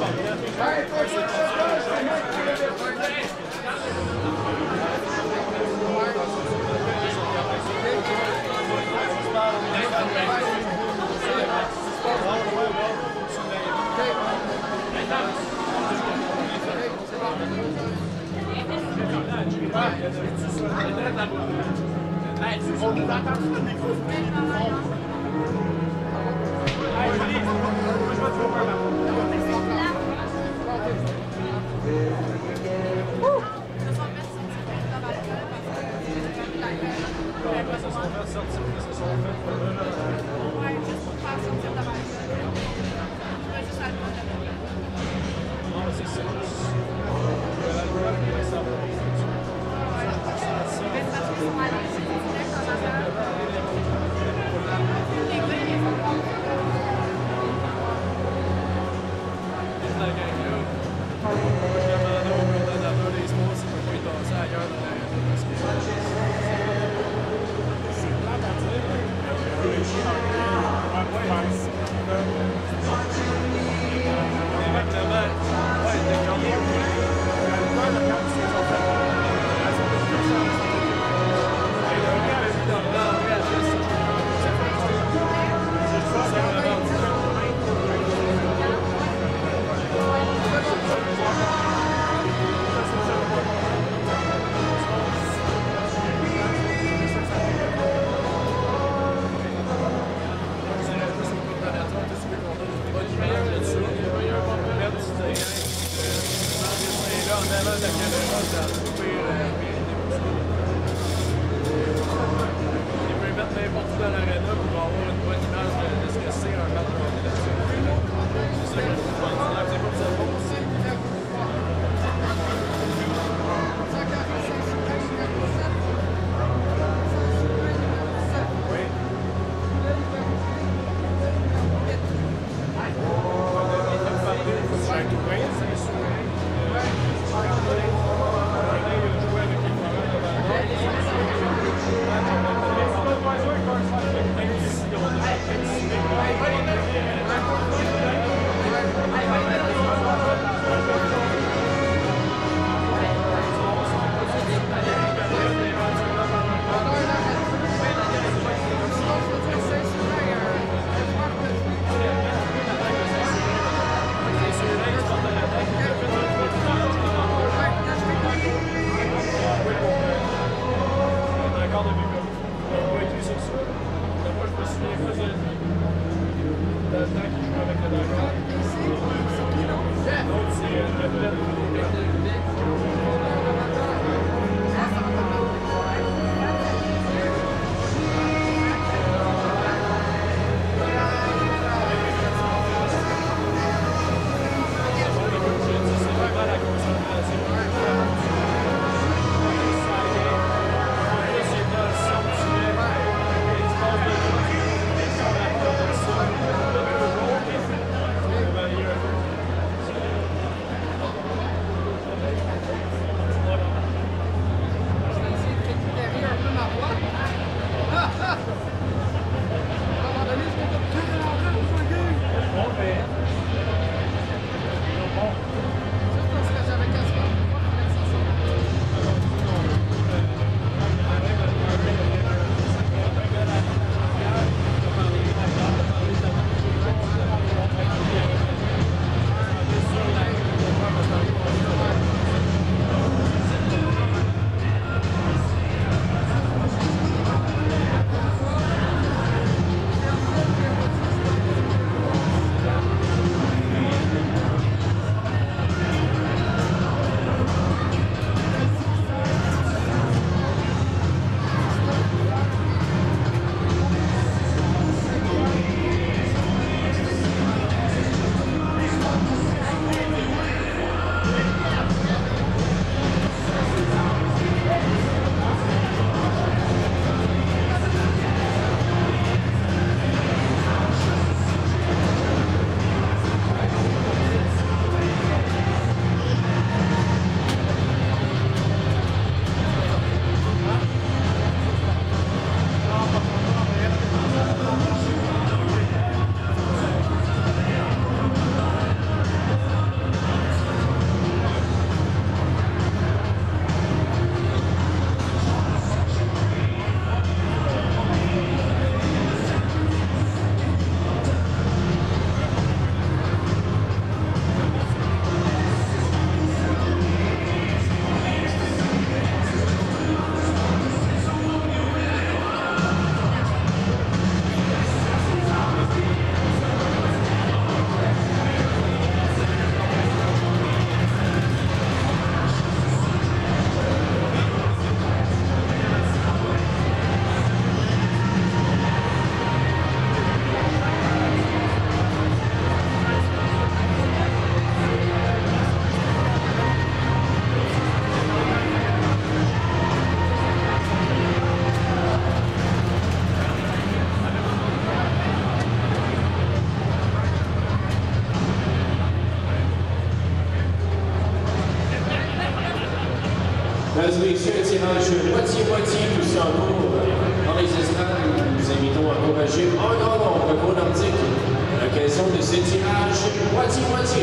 messieurs, un tirage moitié-moitié aussi en cours dans les estrades. Nous vous invitons à encourager en grand nombre vos Nordiques à l'occasion de ce tirage moitié-moitié.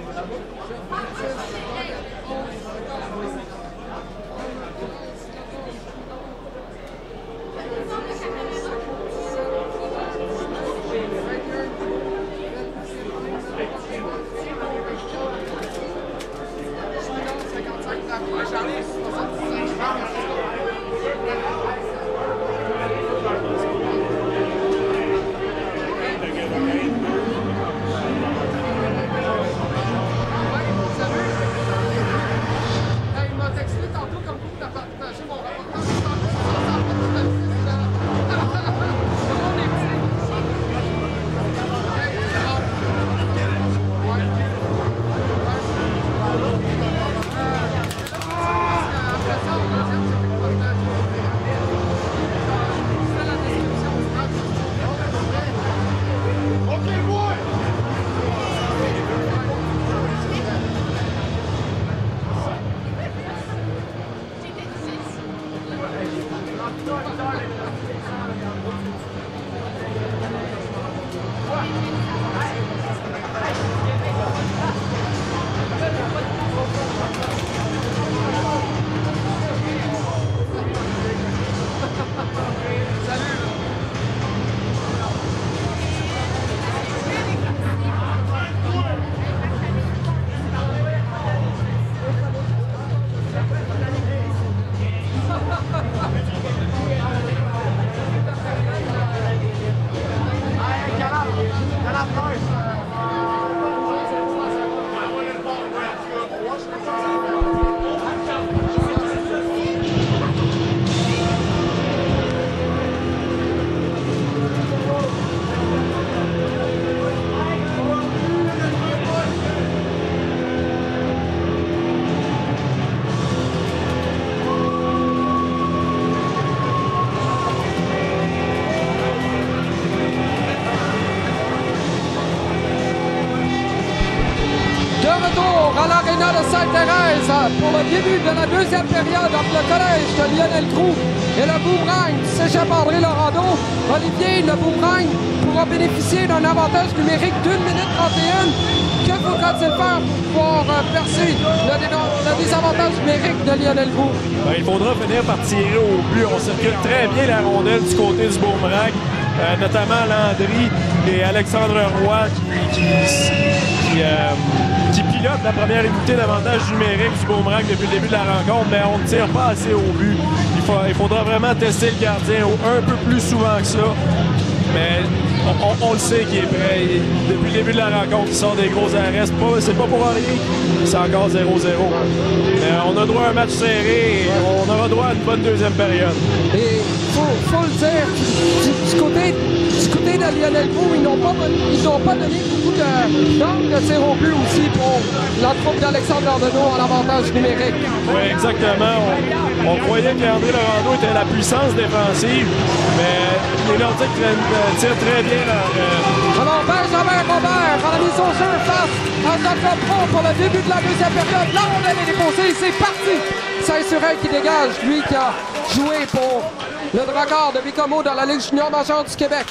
À l'aréna de Sainte-Thérèse pour le début de la deuxième période entre le collège de Lionel Groux et le Boomerang du Cégep André Laurando. Olivier, le Boomerang pourra bénéficier d'un avantage numérique d'1 minute 31. Que faudra-t-il faire pour pouvoir percer le désavantage numérique de Lionel Groux? Ben, il faudra finir par tirer au but. On circule très bien la rondelle du côté du Boomerang, notamment Landry et Alexandre Roy qui pilote la première unité d'avantage numérique du Boomerang depuis le début de la rencontre, mais on ne tire pas assez au but. Il faudra vraiment tester le gardien un peu plus souvent que ça. Mais on le sait qu'il est prêt. Depuis le début de la rencontre, il sort des gros arrêts. C'est pas pour rien. C'est encore 0-0. Mais on a droit à un match serré et on aura droit à une bonne deuxième période. Et faut le dire, du côté de Lionel Groux, ils n'ont pas donné beaucoup d'angles de tir au but aussi pour la troupe d'Alexandre Ardenneau en avantage numérique. Oui, exactement. On croyait qu'André Laurando était la puissance défensive, mais les Nordiques tirent très bien leur... Alors Benjamin Robert à la mise au jeu face à Jacob Pro pour le début de la deuxième période. La rondelle est déposée, c'est parti! Saint-Surin qui dégage, lui qui a joué pour le Dracard de Bécomo dans la Ligue junior majeure du Québec.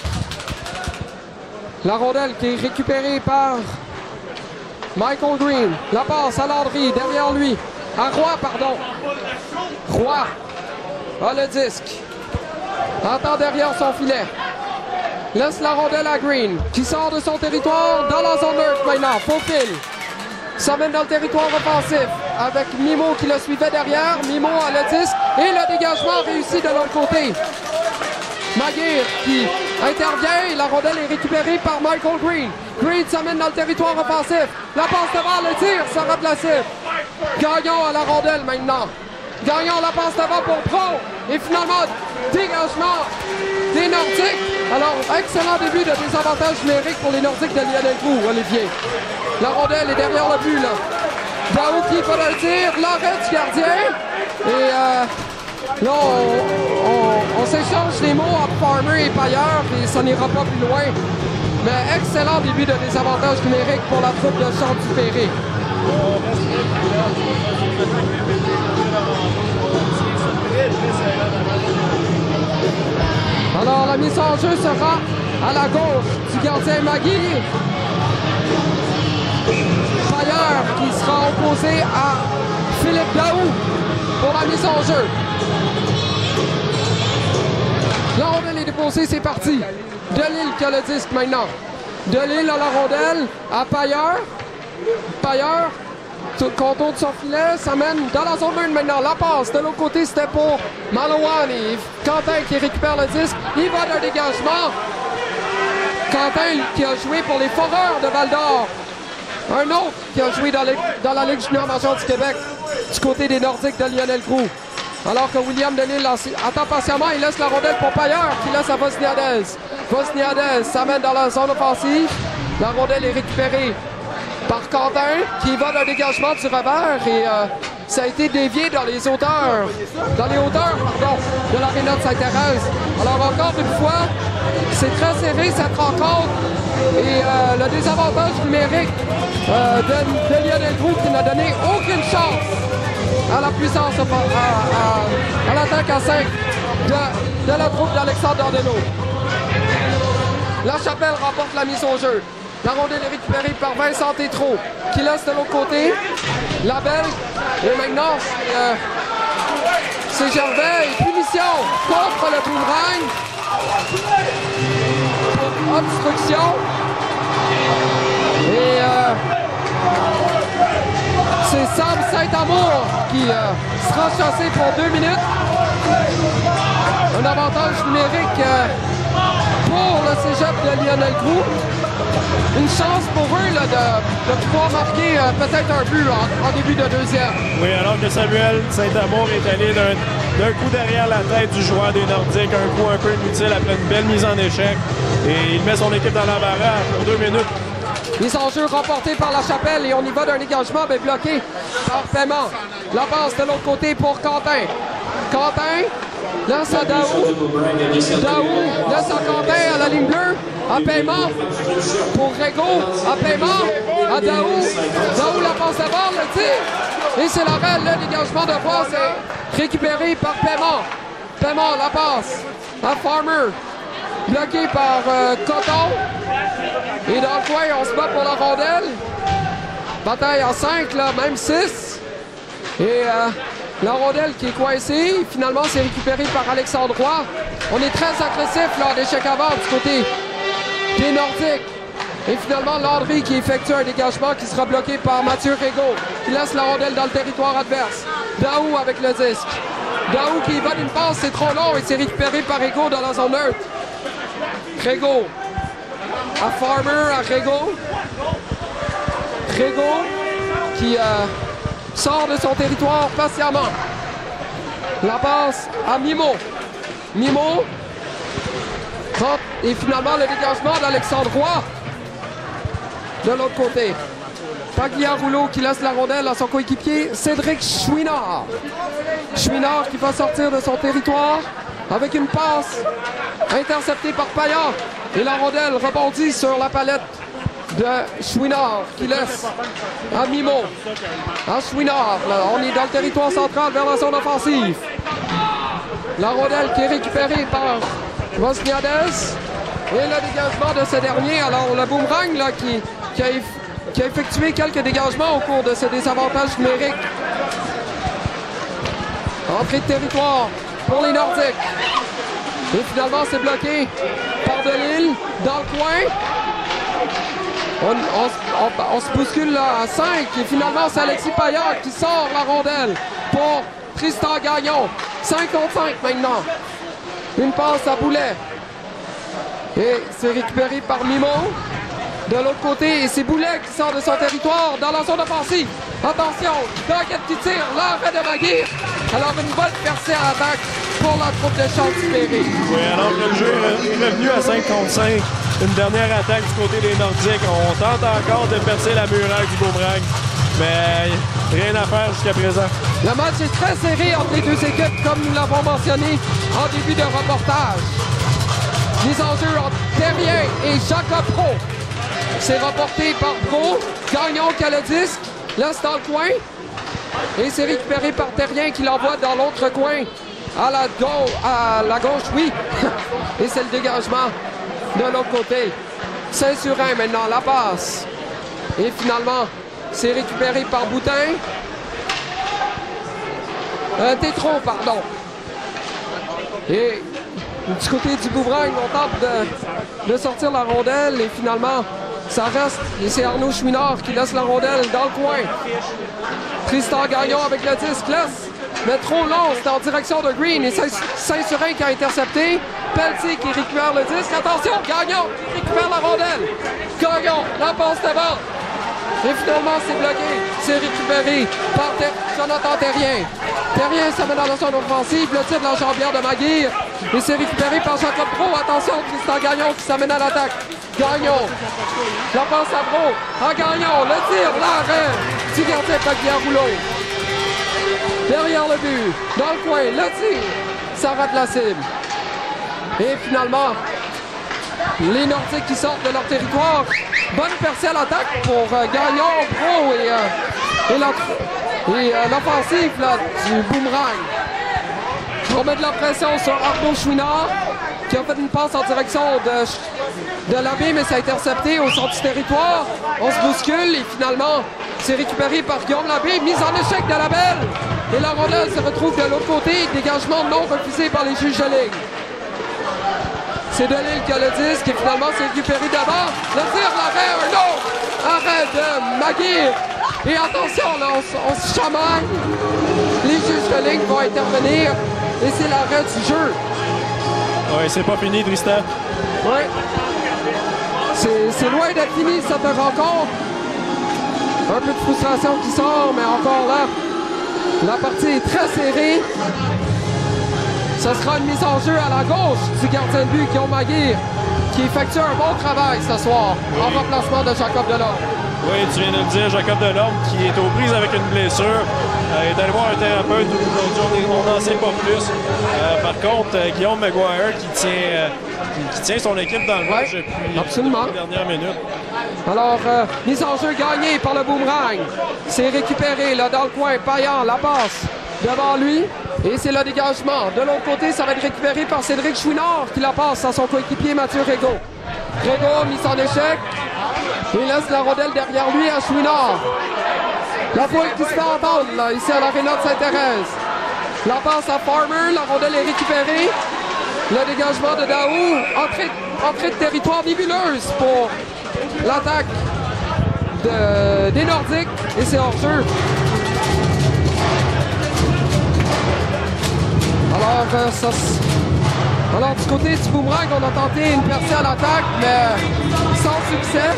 La rondelle qui est récupérée par Michael Green. La passe à Landry, derrière lui. À Roy, pardon. Roy a le disque. Entend derrière son filet. Laisse la rondelle à Green, qui sort de son territoire dans la zone neutre maintenant. Faux fil. S'amène dans le territoire offensif avec Mimo qui le suivait derrière. Mimo a le disque et le dégagement réussi de l'autre côté. Maguire qui intervient et la rondelle est récupérée par Michael Green. Green s'amène dans le territoire offensif. La passe devant, le tir sera placé. Gagnon à la rondelle maintenant. Gagnon la passe devant pour Pro. Et finalement, dégagement des Nordiques. Alors, excellent début de désavantage numérique pour les Nordiques de Lionel Groux, Olivier. La rondelle est derrière le but, là. Daou qui va le tir, l'arrêt du gardien. Et là, on s'échange les mots entre Farmer et Pailleur et ça n'ira pas plus loin. Mais excellent début de désavantage numérique pour la troupe de Chant-du-Ferré. Alors la mise en jeu sera à la gauche du gardien Magui. Pailleur déposée à Philippe Daou pour la mise en jeu. La rondelle est déposée, c'est parti. Delille qui a le disque maintenant. Delille a la rondelle à Pailleur. Pailleur, contour de son filet, s'amène dans la zone 1 maintenant. La passe de l'autre côté, c'était pour Malawani. Quentin qui récupère le disque. Il va d'un dégagement. Quentin qui a joué pour les Foreurs de Val-d'Or. Un autre qui a joué dans la Ligue junior majeure du Québec du côté des Nordiques de Lionel Groux. Alors que William Delille attend patiemment, il laisse la rondelle pour Pailleur qui laisse à Vosniadez. Vosniadez s'amène dans la zone offensive. La rondelle est récupérée par Quentin qui va d'un dégagement du revers et ça a été dévié dans les hauteurs de l'aréna de Sainte-Thérèse. Alors encore une fois, c'est très serré cette rencontre et le désavantage numérique de Lionel Groux qui n'a donné aucune chance à la puissance, à l'attaque à 5 de la troupe d'Alexandre Dordelot. La Chapelle remporte la mise au jeu. La rondelle est récupérée par Vincent Tétrault qui laisse de l'autre côté. La Belle. Et maintenant, c'est Gervais. Et punition contre le boomerang. Pour obstruction. Et c'est Sam Saint-Amour qui sera chassé pour 2 minutes. Un avantage numérique pour le cégep de Lionel Groux. Une chance pour eux là, de pouvoir marquer peut-être un but en début de deuxième. Oui, alors que Samuel Saint-Amour est allé d'un coup derrière la tête du joueur des Nordiques, un coup un peu inutile après une belle mise en échec. Et il met son équipe dans l'embarras pour 2 minutes. Mise en jeu remportée par la Chapelle et on y va d'un dégagement mais bloqué par Paiement. La passe de l'autre côté pour Quentin. Quentin laisse à Daou. Daou laisse à Quentin à la ligne bleue. À Paiement pour Régaud. À Paiement à Daou. Daou la passe d'abord, le tir. Et c'est le dégagement de passe est récupéré par Paiement. Paiement la passe à Farmer. Bloqué par Coton. Et dans le coin, on se bat pour la rondelle. Bataille en 5, là, même 6. Et la rondelle qui est coincée. Finalement, c'est récupéré par Alexandre Roy. On est très agressif lors d'échec avant du côté des Nordiques. Et finalement, Landry qui effectue un dégagement qui sera bloqué par Mathieu Régaud, qui laisse la rondelle dans le territoire adverse. Daou avec le disque. Daou qui va d'une passe, c'est trop long et c'est récupéré par Régaud dans la zone neutre. Régaud à Farmer, à Régaud. Régaud qui sort de son territoire patiemment. La passe à Mimo. Mimo. Et finalement, le dégagement d'Alexandre Roy. De l'autre côté. Pagliarulo qui laisse la rondelle à son coéquipier Cédric Chouinard. Chouinard qui va sortir de son territoire avec une passe interceptée par Payan. Et la rondelle rebondit sur la palette de Chouinard qui laisse à Mimo. À Chouinard, là, on est dans le territoire central vers la zone offensive. La rondelle qui est récupérée par Vosniadez. Et le dégagement de ce dernier. Alors le boomerang là, qui a effectué quelques dégagements au cours de ce désavantage numérique. Entrée de territoire pour les Nordiques. Et finalement, c'est bloqué par Delille dans le coin. On se bouscule là à 5. Et finalement, c'est Alexis Paillard qui sort la rondelle pour Tristan Gagnon. 5 contre 5 maintenant. Une passe à Boulet. Et c'est récupéré par Mimo. De l'autre côté, et c'est Boulet qui sort de son territoire dans la zone offensive. Attention, Doggett qui tire, l'arrêt de Maguire. Alors une bonne percée à l'attaque pour la troupe de Charles-Tibéry. Oui, alors que le jeu est revenu à 5 contre 5. Une dernière attaque du côté des Nordiques. On tente encore de percer la muraille du boomerang. Mais rien à faire jusqu'à présent. Le match est très serré entre les deux équipes, comme nous l'avons mentionné en début de reportage. Mise en jeu entre Terrien et Jacob Pro. C'est remporté par Pro. Gagnon qui a le disque. Laisse dans le coin. Et c'est récupéré par Terrien qui l'envoie dans l'autre coin. À la gauche, oui. Et c'est le dégagement de l'autre côté. Saint-Surin maintenant, la passe. Et finalement, C'est récupéré par Boutin. Tétron, pardon. Et du côté du boomerang, on tente de sortir la rondelle et finalement, ça reste. Et c'est Arnaud Chouinard qui laisse la rondelle dans le coin. Tristan Gagnon avec le disque laisse, mais trop long, c'est en direction de Green. Et Saint-Surin qui a intercepté. Pelletier qui récupère le disque. Attention, Gagnon qui récupère la rondelle. Gagnon, la passe devant. Et finalement, c'est bloqué. C'est récupéré par Jonathan Terrien. Terrien s'amène dans la zone offensive. Le tir de la jambière de Maguire. Et c'est récupéré par Jacob Pro. Attention, Tristan Gagnon qui s'amène à l'attaque. Gagnon. La passe à Pro. À Gagnon. Le tir, l'arrêt du gardien Pagliar Rouleau. Derrière le but. Dans le coin. Le tir. Ça rate la cible. Et finalement, les Nordiques qui sortent de leur territoire. Bonne percée à l'attaque pour Gagnon, Pro et l'offensive du boomerang. On met de la pression sur Arnaud Chouinard qui a fait une passe en direction de Labbé, mais ça a intercepté au centre du territoire. On se bouscule et finalement, c'est récupéré par Guillaume Labbé. Mise en échec de Labelle. Et la rondelle se retrouve de l'autre côté. Dégagement non refusé par les juges de ligne. C'est Delisle qui a le disque et finalement c'est récupéré d'abord. Le tir, l'arrêt, un autre arrêt de Maguire. Et attention, là, on se chamaille. Les juges de ligne vont intervenir et c'est l'arrêt du jeu. Oui, c'est pas fini, Tristan. Oui. C'est loin d'être fini cette rencontre. Un peu de frustration qui sort, mais encore là, la partie est très serrée. Ce sera une mise en jeu à la gauche du gardien de but, Guillaume Maguire, qui effectue un bon travail ce soir en remplacement de Jacob Delorme. Oui, tu viens de le dire, Jacob Delorme qui est aux prises avec une blessure. Il est allé voir un thérapeute aujourd'hui, on n'en sait pas plus. Par contre, Guillaume Maguire qui tient son équipe dans le match depuis les dernières minutes. Alors, mise en jeu gagnée par le boomerang. C'est récupéré là dans le coin. Payan, la passe devant lui. Et c'est le dégagement. De l'autre côté, ça va être récupéré par Cédric Chouinard qui la passe à son coéquipier Mathieu Régaud. Régaud, mise en échec. Il laisse la rondelle derrière lui à Chouinard. La foule qui se fait entendre là, ici à l'aréna de Sainte-Thérèse. La passe à Farmer, la rondelle est récupérée. Le dégagement de Daou. Entrée de territoire nébuleuse pour l'attaque des Nordiques. Et c'est hors jeu. Alors, du côté du boomerang, on a tenté une percée à l'attaque, mais sans succès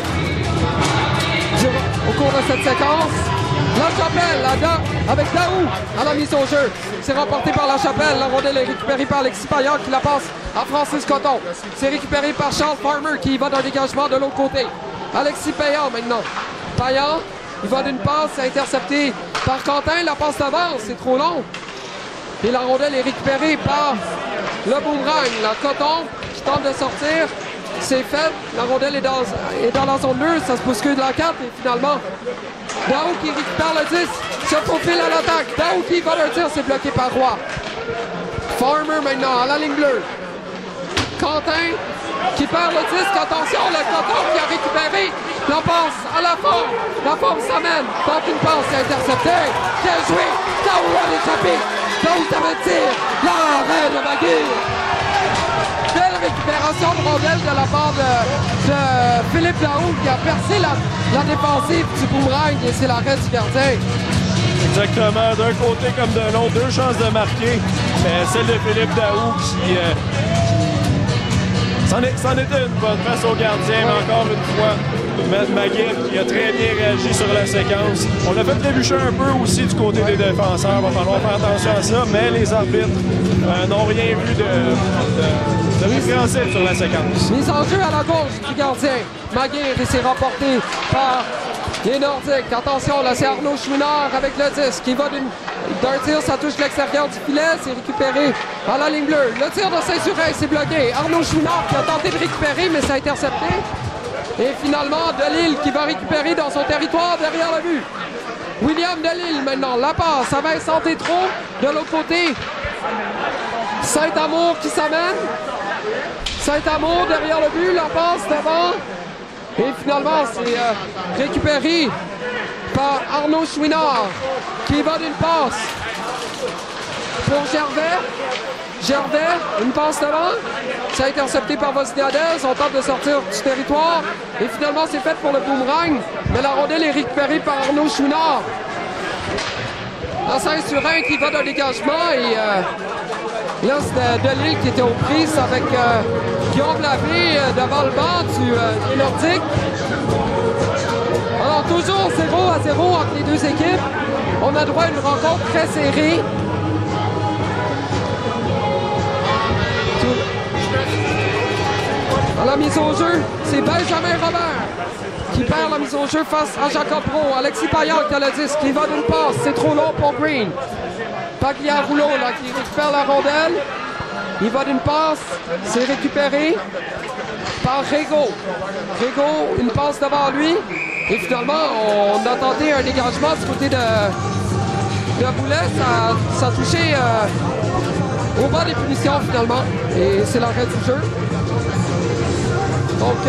au cours de cette séquence. La Chapelle, avec Daou à la mise au jeu. C'est remporté par La Chapelle. La rondelle est récupérée par Alexis Payan qui la passe à Francis Coton. C'est récupéré par Charles Farmer qui va d'un dégagement de l'autre côté. Alexis Payan maintenant. Payan, il va d'une passe interceptée par Quentin. La passe d'avance, c'est trop long. Et la rondelle est récupérée par le boomerang. La Coton qui tente de sortir. C'est fait. La rondelle est dans la zone bleue. Ça se bouscule de la carte. Et finalement, Daou qui récupère le 10. Se faufile à l'attaque. Daou qui va le tir. C'est bloqué par Roy. Farmer maintenant à la ligne bleue. Quentin qui perd le disque. Attention, le Coton qui a récupéré. La passe à la forme. La forme s'amène. Tente une passe. C'est intercepté. Bien joué. Daou a échappé. Daou ça veut dire l'arrêt de Maguire. Belle récupération de rondelle de la part de Philippe Daou qui a percé la défensive du boomerang et c'est l'arrêt du gardien. Exactement, d'un côté comme de l'autre, deux chances de marquer. Mais celle de Philippe Daou qui c'en était une bonne face au gardien, mais encore une fois, Maguire qui a très bien réagi sur la séquence. On a fait trébucher un peu aussi du côté des défenseurs, il va falloir faire attention à ça, mais les arbitres n'ont rien vu de répréhensible sur la séquence. Mise en jeu à la gauche du gardien. Maguire, il s'est remporté par les Nordiques. Attention, là c'est Arnaud Chouinard avec le disque qui va d'un tir, ça touche l'extérieur du filet, c'est récupéré à la ligne bleue. Le tir de Saint-Surin, c'est bloqué. Arnaud Chouinard qui a tenté de récupérer, mais ça a intercepté. Et finalement, Delisle qui va récupérer dans son territoire derrière le but. William Delisle maintenant, la passe à Vincent Tétron. De l'autre côté, Saint-Amour qui s'amène. Saint-Amour derrière le but, la passe devant. Et finalement, c'est récupéré par Arnaud Chouinard qui va d'une passe pour Gervais. Gervais, une passe devant. Ça a été intercepté par Vosniadez. On tente de sortir du territoire. Et finalement, c'est fait pour le boomerang. Mais la rondelle est récupérée par Arnaud Chouinard. Dans Saint-Surin qui va d'un dégagement. Et là, c'était Delille qui était aux prises avec Guillaume Labbé devant le banc des Nordiques. Alors, toujours 0-0 entre les deux équipes. On a droit à une rencontre très serrée. À la mise au jeu, c'est Benjamin Robert qui perd la mise au jeu face à Jacob Pro. Alexis Paillard qui a le disque, qui va d'une passe. C'est trop long pour Green. Pagliarulo là, qui récupère la rondelle. Il va d'une passe. C'est récupéré par Rego. Rego, une passe devant lui. Et finalement, on a tenté un dégagement du côté de Boulet. Ça a touché au bas des punitions finalement. Et c'est l'arrêt du jeu. Donc,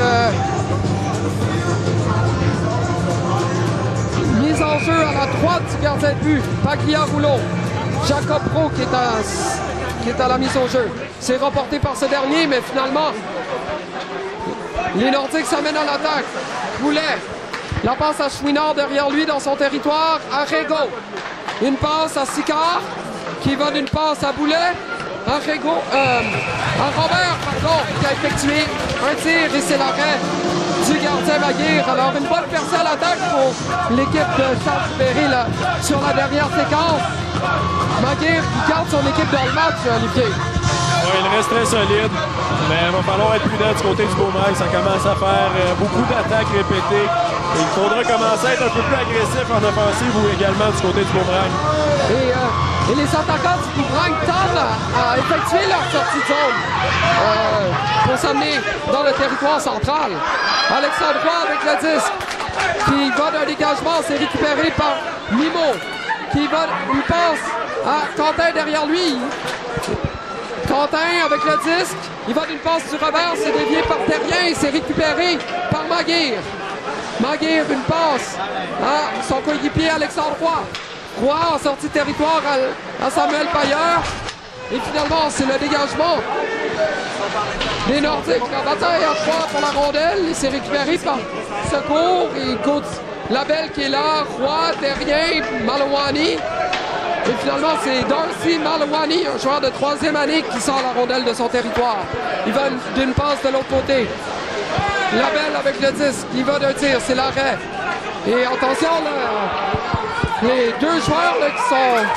mise en jeu à la droite du gardien de but, Pagliarulo. Jacob Pro qui est à la mise au jeu. C'est remporté par ce dernier, mais finalement, les Nordiques s'amènent à l'attaque. Boulet, la passe à Chouinard derrière lui dans son territoire, à Rego. Une passe à Sicard, qui va d'une passe à Boulet. À Robert, qui a effectué un tir et c'est l'arrêt du gardien Maguire. Alors, une bonne percée à l'attaque pour l'équipe de Charles Berry sur la dernière séquence. Maguire qui garde son équipe dans le match, Olivier. Oui, il reste très solide, mais il va falloir être prudent du côté du boomerang. Ça commence à faire beaucoup d'attaques répétées. Il faudra commencer à être un peu plus agressif en offensive ou également du côté du boomerang. Et les attaquants du boomerang tendent à effectuer leur sortie de zone pour s'amener dans le territoire central. Alexandre Roy avec le disque qui va d'un dégagement, c'est récupéré par Mimo qui va une passe à Quentin derrière lui. Quentin avec le disque, il va d'une passe du revers, c'est dévié par Terrien et c'est récupéré par Maguire. Maguire, une passe à son coéquipier Alexandre Roy. Roy en sortie de territoire à Samuel Pailleur. Et finalement, c'est le dégagement des Nordiques. La bataille à 3 pour la rondelle. Il s'est récupéré par Secours et Labelle qui est là. Roy, Terrien, Malouani. Et finalement, c'est Darcy Malouani, un joueur de 3e année qui sort la rondelle de son territoire. Il va d'une passe de l'autre côté. Labelle avec le disque, il va d'un tir, c'est l'arrêt. Et attention, là, les deux joueurs là, qui sont...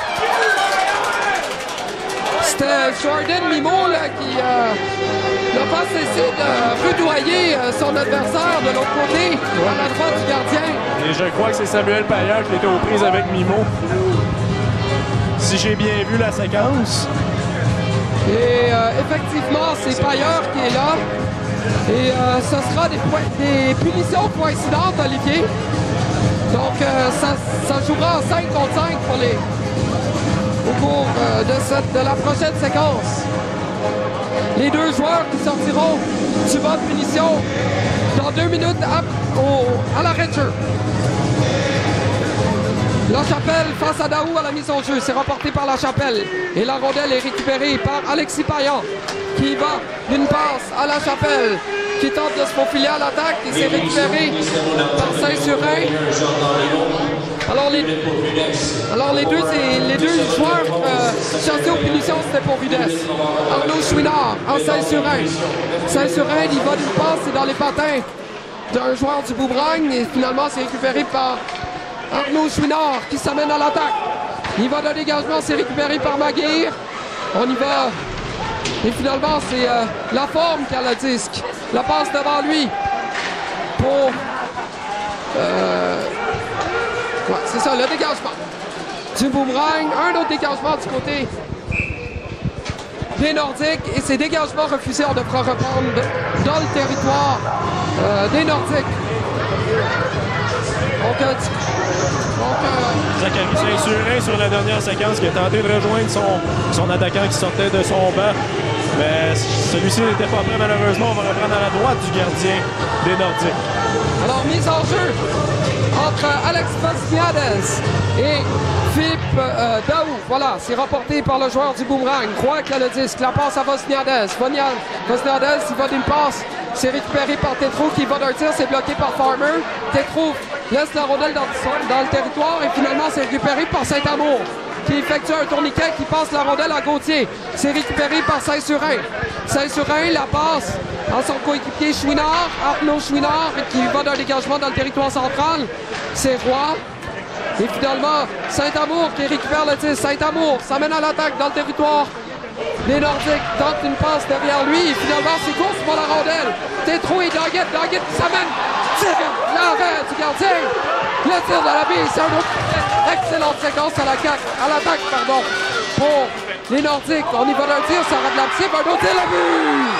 C'était Jordan Mimo là, qui n'a pas cessé de rudoyer son adversaire de l'autre côté, à la droite du gardien. Et je crois que c'est Samuel Pailleur qui était aux prises avec Mimo. Si j'ai bien vu la séquence. Et effectivement, c'est Pailleur qui est là. Et ce sera des punitions coïncidantes, Olivier. Donc, ça jouera en 5 contre 5 au cours de la prochaine séquence. Les deux joueurs qui sortiront du banc de punition dans 2 minutes à l'arrêt de jeu. La Chapelle face à Daou à la mise en jeu. C'est remporté par La Chapelle. Et la rondelle est récupérée par Alexis Payan qui va d'une passe à La Chapelle, qui tente de se faufiler à l'attaque et c'est récupéré par Saint-Surin. Alors les deux joueurs chassés aux punitions, c'était pour Rudess. Arnaud Chouinard en Saint-Surin. Saint-Surin, il va d'une passe, c'est dans les patins d'un joueur du boomerang et finalement c'est récupéré par Arnaud Chouinard qui s'amène à l'attaque. Il va d'un dégagement, c'est récupéré par Maguire. On y va. Et finalement, c'est la forme qui a le disque. La passe devant lui pour... ouais, c'est ça, le dégagement du boomerang. Un autre dégagement du côté des Nordiques. Et ces dégagements refusés, on devra reprendre dans le territoire des Nordiques. Zachary Saint-Surin sur la dernière séquence qui a tenté de rejoindre son attaquant qui sortait de son banc. Mais celui-ci n'était pas prêt malheureusement. On va reprendre à la droite du gardien des Nordiques. Alors mise en jeu entre Alex Vosniades et Philippe Daou. Voilà, c'est remporté par le joueur du Boomerang. Roy qui a le disque. La passe à Vosniades. Vosniades, il va d'une passe. C'est récupéré par Tétro qui va d'un tir. C'est bloqué par Farmer. Tétro laisse la rondelle dans le territoire et finalement c'est récupéré par Saint-Amour qui effectue un tourniquet qui passe la rondelle à Gauthier. C'est récupéré par Saint-Surin. Saint-Surin la passe à son coéquipier Chouinard, Arnaud Chouinard, qui va d'un dégagement dans le territoire central. C'est Roy. Et finalement, Saint-Amour qui récupère le tir. Saint-Amour s'amène à l'attaque dans le territoire. Les Nordiques tentent une passe derrière lui. Et finalement, c'est course pour la rondelle. Tétro et Daguette. Daguette qui s'amène. L'arrêt du gardien. Le tir de la bille. C'est un autre excellente séquence à l'attaque, pour les Nordiques. On y va d'un tir, ça rate l'abside. Un autre tir, le but!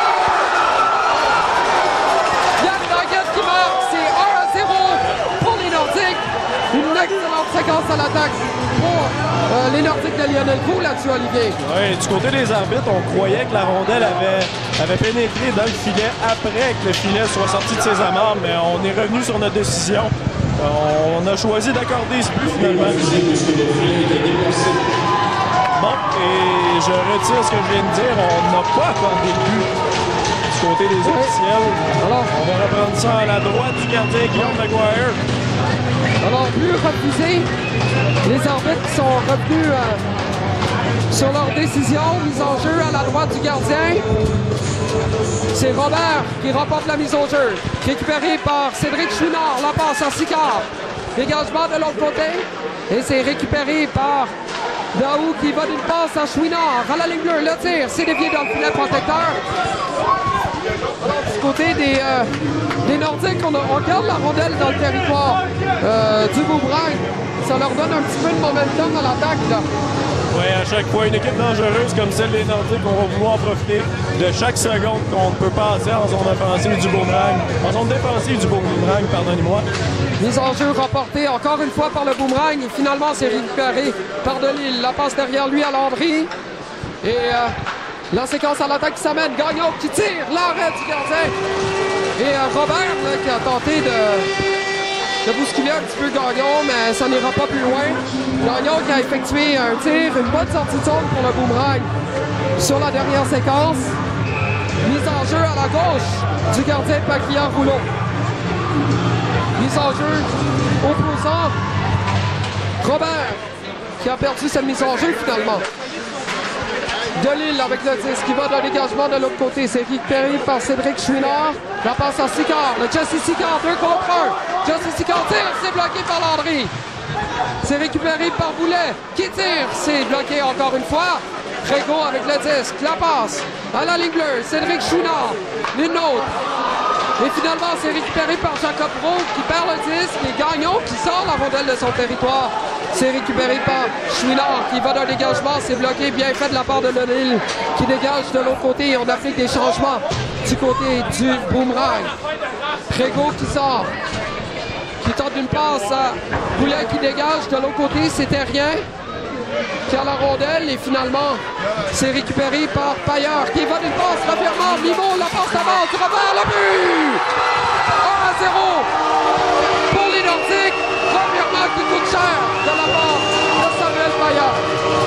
Yann Daguette qui marque. C'est 1-0 pour les Nordiques. Une excellente séquence à l'attaque pour les Nordiques de Lionel Roux là-dessus, Olivier. Oui, du côté des arbitres, on croyait que la rondelle avait pénétré dans le filet après que le filet soit sorti de ses amarres, mais on est revenu sur notre décision. On a choisi d'accorder ce but finalement. Bon, et je retire ce que je viens de dire. On n'a pas accordé le but du côté des officiels. Alors, on va reprendre ça à la droite du gardien Guillaume Maguire. Alors, but refusé. Les arbitres sont revenus sur leur décision. Mise en jeu à la droite du gardien. C'est Robert qui remporte la mise au jeu. Récupéré par Cédric Chouinard. La passe à Sicard. Dégagement de l'autre côté. Et c'est récupéré par Daou qui va d'une passe à Chouinard. À la ligne bleue, le tir. C'est dévié dans le filet protecteur. Alors, du côté des Nordiques, on garde la rondelle dans le territoire du Boomerang. Ça leur donne un petit peu de momentum à l'attaque. Oui, à chaque fois, une équipe dangereuse comme celle des Nordiques, on va vouloir profiter de chaque seconde qu'on peut passer en zone offensive du Boomerang. En zone défensive du Boomerang, pardonnez-moi. Mise en jeu remportée encore une fois par le Boomerang. Et finalement, c'est récupéré par Delisle. La passe derrière lui à Landry. Et la séquence à l'attaque qui s'amène. Gagnon qui tire. L'arrêt du gardien. Et Robert là, qui a tenté de bousculer un petit peu Gagnon, mais ça n'ira pas plus loin. Gagnon qui a effectué un tir, une bonne sortie de zone pour le Boomerang sur la dernière séquence. Mise en jeu à la gauche du gardien Paquillard Rouleau. Mise en jeu opposant Robert qui a perdu cette mise en jeu finalement. Delisle avec le disque qui va d'un dégagement de l'autre côté. C'est récupéré par Cédric Chouinard. La passe à Sicard. Le Jesse Sicard 2 contre 1. Jesse Sicard tire. C'est bloqué par Landry. C'est récupéré par Boulet qui tire. C'est bloqué encore une fois. Prégo avec le disque. La passe à la ligne bleue. Cédric Chouinard. Une autre. Et finalement, c'est récupéré par Jacob Brault qui perd le disque et Gagnon qui sort la rondelle de son territoire. C'est récupéré par Chouinard qui va d'un dégagement. C'est bloqué, bien fait de la part de Delisle qui dégage de l'autre côté. Et on applique des changements du côté du Boomerang. Prégo qui sort, qui tente une passe à Boulet qui dégage. De l'autre côté, c'était rien. Qui a la rondelle et finalement, c'est récupéré par Pailleur qui va d'une passe, revirement, Mimo, la passe d'avance, du revers, le but! 1-0 pour les Nordiques, revirement qui coûte cher de la part de Samuel Pailleur.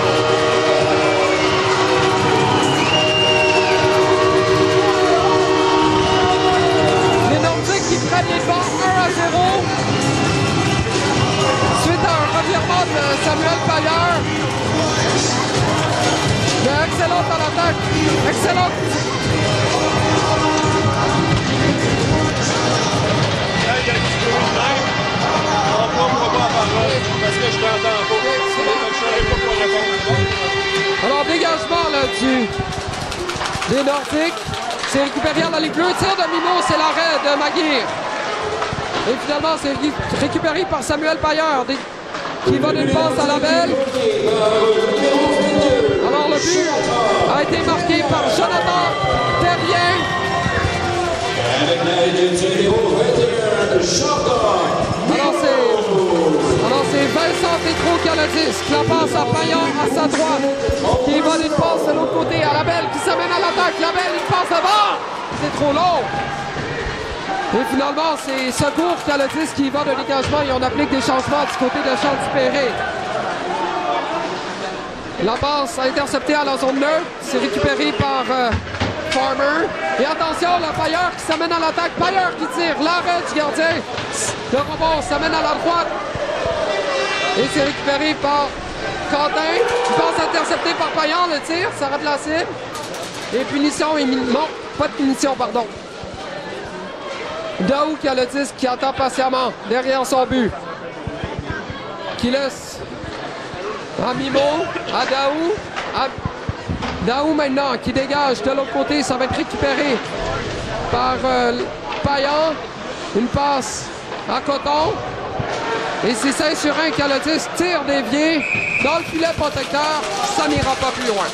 Les Nordiques qui prennent les devants 1-0. Suite à un revirement de Samuel Pailleur. Mais excellente à l'attaque. Excellente. Alors, dégagement là, des Nordiques. C'est récupéré à la ligne bleue. Tir de Mimo, c'est l'arrêt de Maguire. Et finalement, c'est récupéré par Samuel Pailleur qui va d'une passe à la belle. Alors, le but a été marqué par Jonathan Terrien. Alors, c'est Vincent Tétro qui a le disque. La passe à Paillard à sa droite. Qui va d'une passe de l'autre côté à la belle qui s'amène à l'attaque. La belle, il passe devant. C'est trop long. Et finalement, c'est Secours Calotis qui va de dégagement et on applique des changements du côté de Charles Dupéré. La passe interceptée à la zone neutre. C'est récupéré par Farmer. Et attention, le Pailleur qui s'amène à l'attaque. Pailleur qui tire. L'arrêt du gardien. Le rebond s'amène à la droite. Et c'est récupéré par Quentin. Une passe interceptée par Paillard. Le tir, ça rate la cible. Et punition et non, pas de punition, pardon. Daou Calotis qui attend patiemment derrière son but. Qui laisse à Mimo, à Daou. Daou maintenant qui dégage de l'autre côté. Ça va être récupéré par Payan. Une passe à Coton. Et c'est Saint-Surin Calotis tire dévié dans le filet protecteur. Ça n'ira pas plus loin.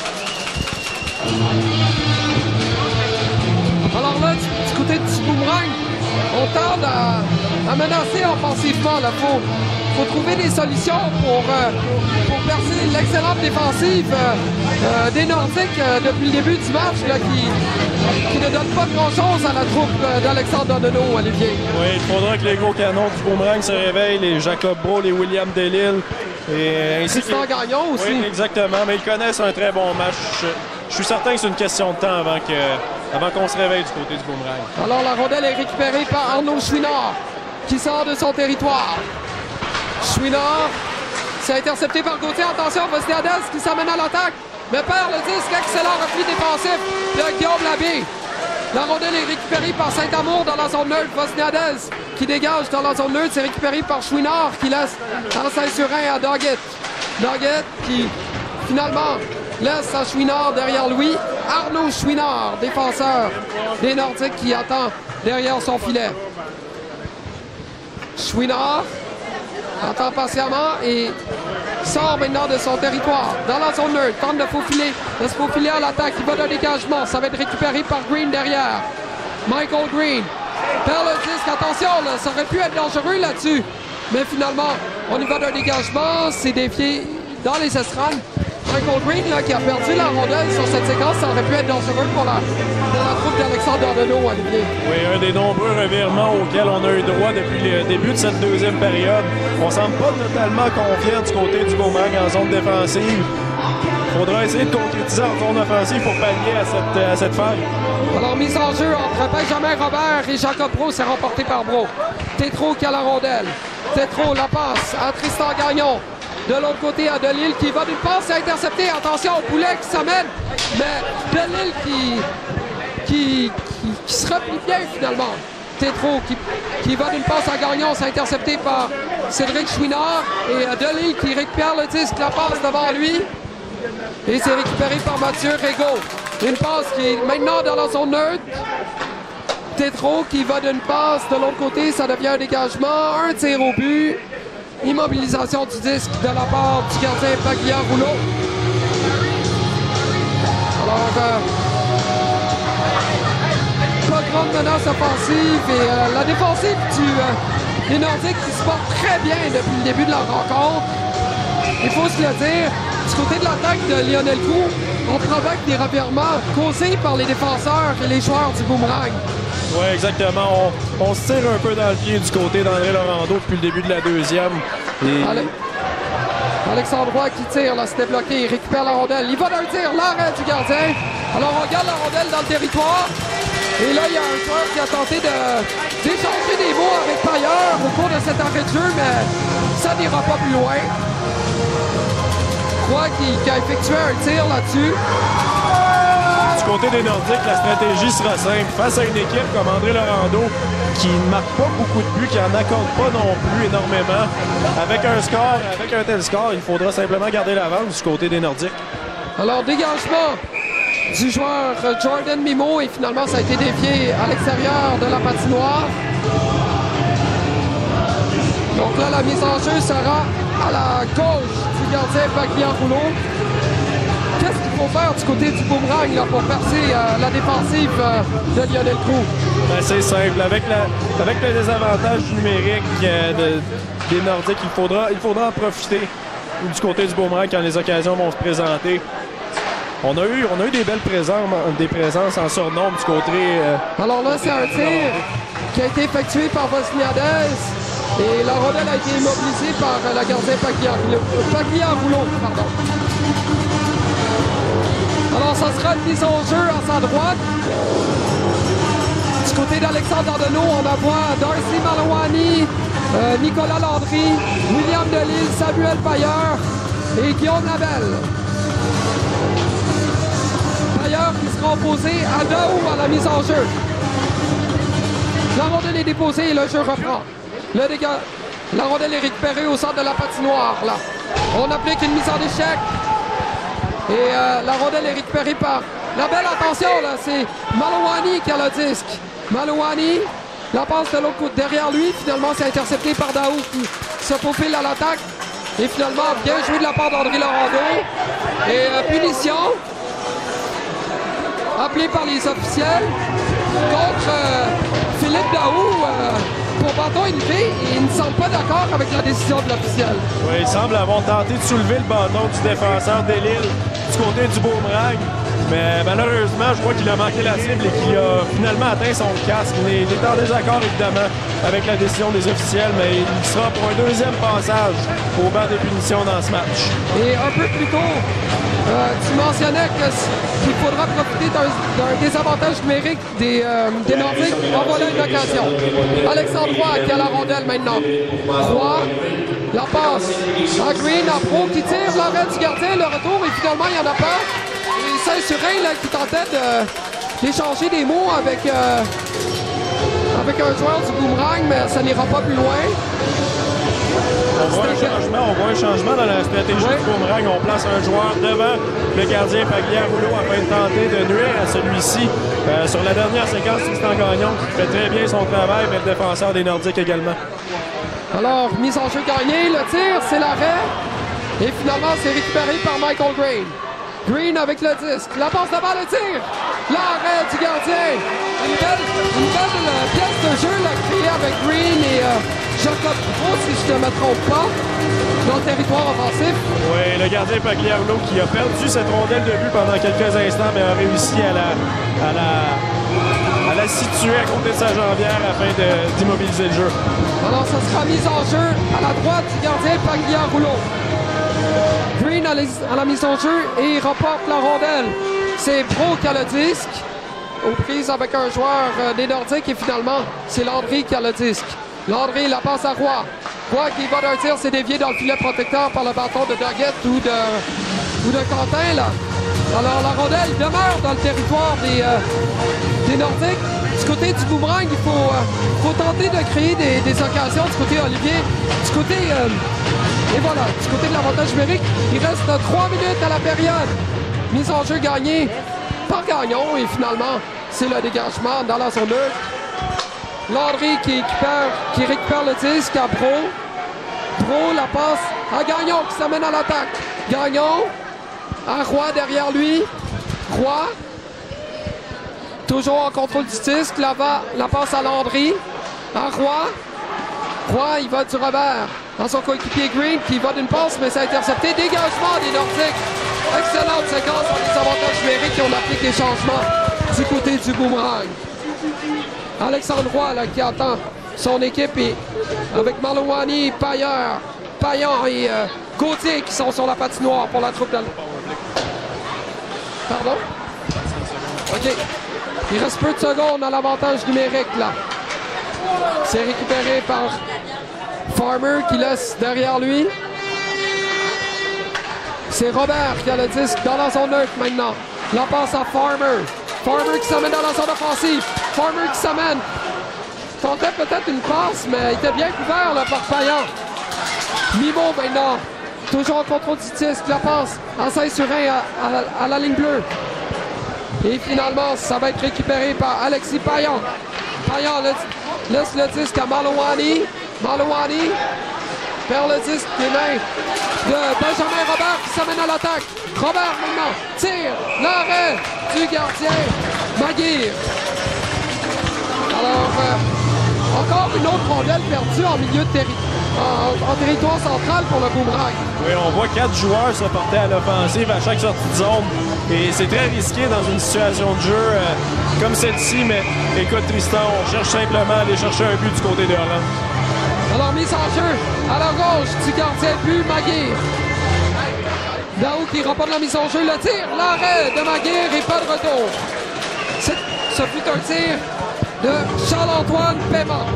Alors là, du côté du Boomerang, on tente à menacer offensivement. Il faut trouver des solutions pour percer l'excellente défensive des Nordiques depuis le début du match là, qui ne donne pas grand-chose à la troupe d'Alexandre Donneau, Olivier. Oui, il faudra que les gros canons du Boomerang se réveillent, les Jacob Bro, les William Delisle. Et ainsi Tristan Gagnon aussi. Oui, exactement, mais ils connaissent un très bon match. Je suis certain que c'est une question de temps avant qu'on se réveille du côté du Boomerang. Alors la rondelle est récupérée par Arnaud Chouinard qui sort de son territoire. Chouinard, c'est intercepté par Gauthier. Attention, Vosniadez qui s'amène à l'attaque, mais perd le disque. Excellent repli défensif de Guillaume Labbé. La rondelle est récupérée par Saint-Amour dans la zone neutre. Vosniadez qui dégage dans la zone neutre. C'est récupéré par Chouinard qui laisse en Saint-Surin à Doggett. Doggett qui finalement laisse à Chouinard derrière lui. Arnaud Chouinard, défenseur des Nordiques qui attend derrière son filet. Chouinard attend patiemment et sort maintenant de son territoire. Dans la zone neutre, tente de se faufiler à l'attaque. Il va d'un dégagement. Ça va être récupéré par Green derrière. Michael Green perd le disque. Attention, là, ça aurait pu être dangereux là-dessus. Mais finalement, on y va d'un dégagement. C'est dévié dans les estrades. Michael Green là, qui a perdu la rondelle sur cette séquence, ça aurait pu être dangereux pour la troupe d'Alexandre Donneau, Olivier. Oui, un des nombreux revirements auxquels on a eu droit depuis le début de cette deuxième période. On semble pas totalement confiant du côté du Boomerang en zone défensive. Il faudra essayer de concrétiser en zone offensive pour pallier à cette faille. Alors, mise en jeu entre Benjamin Robert et Jacob Bro, c'est remporté par Bro. Tétro qui a la rondelle. Tétro la passe à Tristan Gagnon. De l'autre côté, à Delisle qui va d'une passe interceptée. Attention au poulet qui s'amène. Mais Delisle qui se replie bien finalement. Tétro qui va d'une passe à Gagnon. C'est intercepté par Cédric Chouinard. Et Delisle qui récupère le disque. La passe devant lui. Et c'est récupéré par Mathieu Régaud. Une passe qui est maintenant dans la zone neutre. Tétro qui va d'une passe de l'autre côté. Ça devient un dégagement. Un tir au but. Immobilisation du disque de la part du gardien Pagliarulo. Alors, pas de grande menace offensive et la défensive des Nordiques qui se porte très bien depuis le début de la rencontre. Il faut se le dire, du côté de l'attaque de Lionel Coux, on provoque des revirements causés par les défenseurs et les joueurs du Boomerang. Oui, exactement. On se tire un peu dans le pied du côté d'André Laurando depuis le début de la deuxième. Et... Alexandre Roy qui tire, là, c'était bloqué, il récupère la rondelle. Il va d'un tir, l'arrêt du gardien. Alors on garde la rondelle dans le territoire. Et là, il y a un joueur qui a tenté d'échanger des mots avec Pailleur au cours de cet arrêt de jeu, mais ça n'ira pas plus loin. Roy qui a effectué un tir là-dessus. Du côté des Nordiques, la stratégie sera simple. Face à une équipe comme André Laurando, qui ne marque pas beaucoup de buts, qui n'en accorde pas non plus énormément, avec un tel score, il faudra simplement garder l'avance du côté des Nordiques. Alors, dégagement du joueur Jordan Mimo, et finalement, ça a été dévié à l'extérieur de la patinoire. Donc là, la mise en jeu sera à la gauche du gardien Pagliarulo. Qu'est-ce qu'il faut faire du côté du Boomerang là, pour percer la défensive de Lionel Coux? Ben, c'est simple. Avec le désavantage numérique des Nordiques, il faudra en profiter du côté du Boomerang quand les occasions vont se présenter. On a eu des belles présences en surnombre du côté... Alors là, c'est un tir qui a été effectué par Vosniades. Et la rondelle a été immobilisée par la gardien Pagliarulo. Alors, ça sera une mise en jeu à sa droite. Du côté d'Alexandre Ardenneau, on va voir Darcy Malouani, Nicolas Landry, William Delisle, Samuel Pailleur et Guillaume Labelle. Pailleur qui sera opposé à Daou à la mise en jeu. La rondelle est déposée et le jeu reprend. La rondelle est récupérée au centre de la patinoire. Là. On applique une mise en échec. Et la rondelle est récupérée par Labelle. Attention, là, c'est Malouani qui a le disque. Malouani, la passe de l'autre côté derrière lui. Finalement, c'est intercepté par Daou qui se faufile à l'attaque. Et finalement, bien joué de la part d'André Laurando. Et punition appelée par les officiels contre Philippe Daou pour bâton élevé. Et il ne semble pas d'accord avec la décision de l'officiel. Oui, il semble avoir tenté de soulever le bâton du défenseur Delisle du côté du boomerang. Mais malheureusement, je crois qu'il a manqué la cible et qu'il a finalement atteint son casque. Il est en désaccord, évidemment, avec la décision des officiels, mais il sera pour un deuxième passage au banc des punitions dans ce match. Et un peu plus tôt, tu mentionnais qu'il faudra profiter d'un désavantage numérique des Nordiques. En voilà une occasion. Alexandre Roy qui a la rondelle maintenant. Roy, la passe à Green, à Pro qui tire l'arrêt du gardien, le retour, et finalement, il n'y en a pas. Et Saint-Surin qui tentait d'échanger des mots avec un joueur du boomerang, mais ça n'ira pas plus loin. On voit un changement dans la stratégie du boomerang. On place un joueur devant le gardien Pagliarulo afin de tenter de nuire à celui-ci. Sur la dernière séquence, Tristan Gagnon qui fait très bien son travail, mais le défenseur des Nordiques également. Alors, mise en jeu gagnée, le tir, c'est l'arrêt. Et finalement, c'est récupéré par Michael Green. Green avec le disque. La passe devant le tir. L'arrêt du gardien. Une belle pièce de jeu créée avec Green et Jacob Pro, si je ne me trompe pas, dans le territoire offensif. Oui, le gardien Pagliarulo qui a perdu cette rondelle de but pendant quelques instants, mais a réussi à la situer à côté de sa jambière afin d'immobiliser le jeu. Alors, ça sera mise en jeu à la droite du gardien Pagliarulo. Green à la mise en jeu et il remporte la rondelle. C'est Pro qui a le disque, aux prises avec un joueur des Nordiques, et finalement, c'est Landry qui a le disque. Landry, la passe à Roy. Roy qui va d'un tir, c'est dévié dans le filet protecteur par le bâton de Doggett ou de Quentin. Là. Alors, la rondelle demeure dans le territoire des Nordiques. Du côté du boomerang, il faut tenter de créer des occasions. Du côté Olivier, du côté... et voilà, du côté de l'avantage numérique, il reste 3 minutes à la période. Mise en jeu gagnée par Gagnon et finalement, c'est le dégagement dans la zone neutre. Landry qui récupère le disque à Bro. Bro, la passe à Gagnon qui s'amène à l'attaque. Gagnon à Roy derrière lui. Roy, toujours en contrôle du disque. Là-bas, la passe à Landry. À Roy. Roy, il va du revers dans son coéquipier Green qui va d'une passe, mais ça a intercepté. Dégagement des Nordiques. Excellente séquence en désavantage numérique qui ont appliqué les changements du côté du boomerang. Alexandre Roy là, qui attend son équipe et avec Malouani, Paillon et Gauthier qui sont sur la patinoire pour la troupe de... Pardon? OK. Il reste peu de secondes à l'avantage numérique là. C'est récupéré par Farmer qui laisse derrière lui. C'est Robert qui a le disque dans la zone neutre maintenant. La passe à Farmer. Farmer qui s'amène dans la zone offensive. Farmer qui s'amène. Tentait peut-être une passe, mais il était bien couvert là, par Payan. Mimo maintenant. Toujours en contrôle du disque. La passe à Saint-Surin à la ligne bleue. Et finalement, ça va être récupéré par Alexis Payan. Payan laisse le disque à Malouani. Malouani perd le disque des mains de Benjamin Robert qui s'amène à l'attaque. Robert maintenant tire l'arrêt du gardien Maguire. Alors, encore une autre rondelle perdue en milieu de territoire central pour le boomerang. Oui, on voit 4 joueurs se porter à l'offensive à chaque sortie de zone. Et c'est très risqué dans une situation de jeu comme celle-ci, mais écoute Tristan, on cherche simplement à aller chercher un but du côté de Hollande. Alors, mise en jeu à la gauche du gardien de but, Maguire. Daou qui remporte la mise en jeu, le tir, l'arrêt de Maguire et pas de retour. Ce fut un tir de Charles-Antoine Paiement.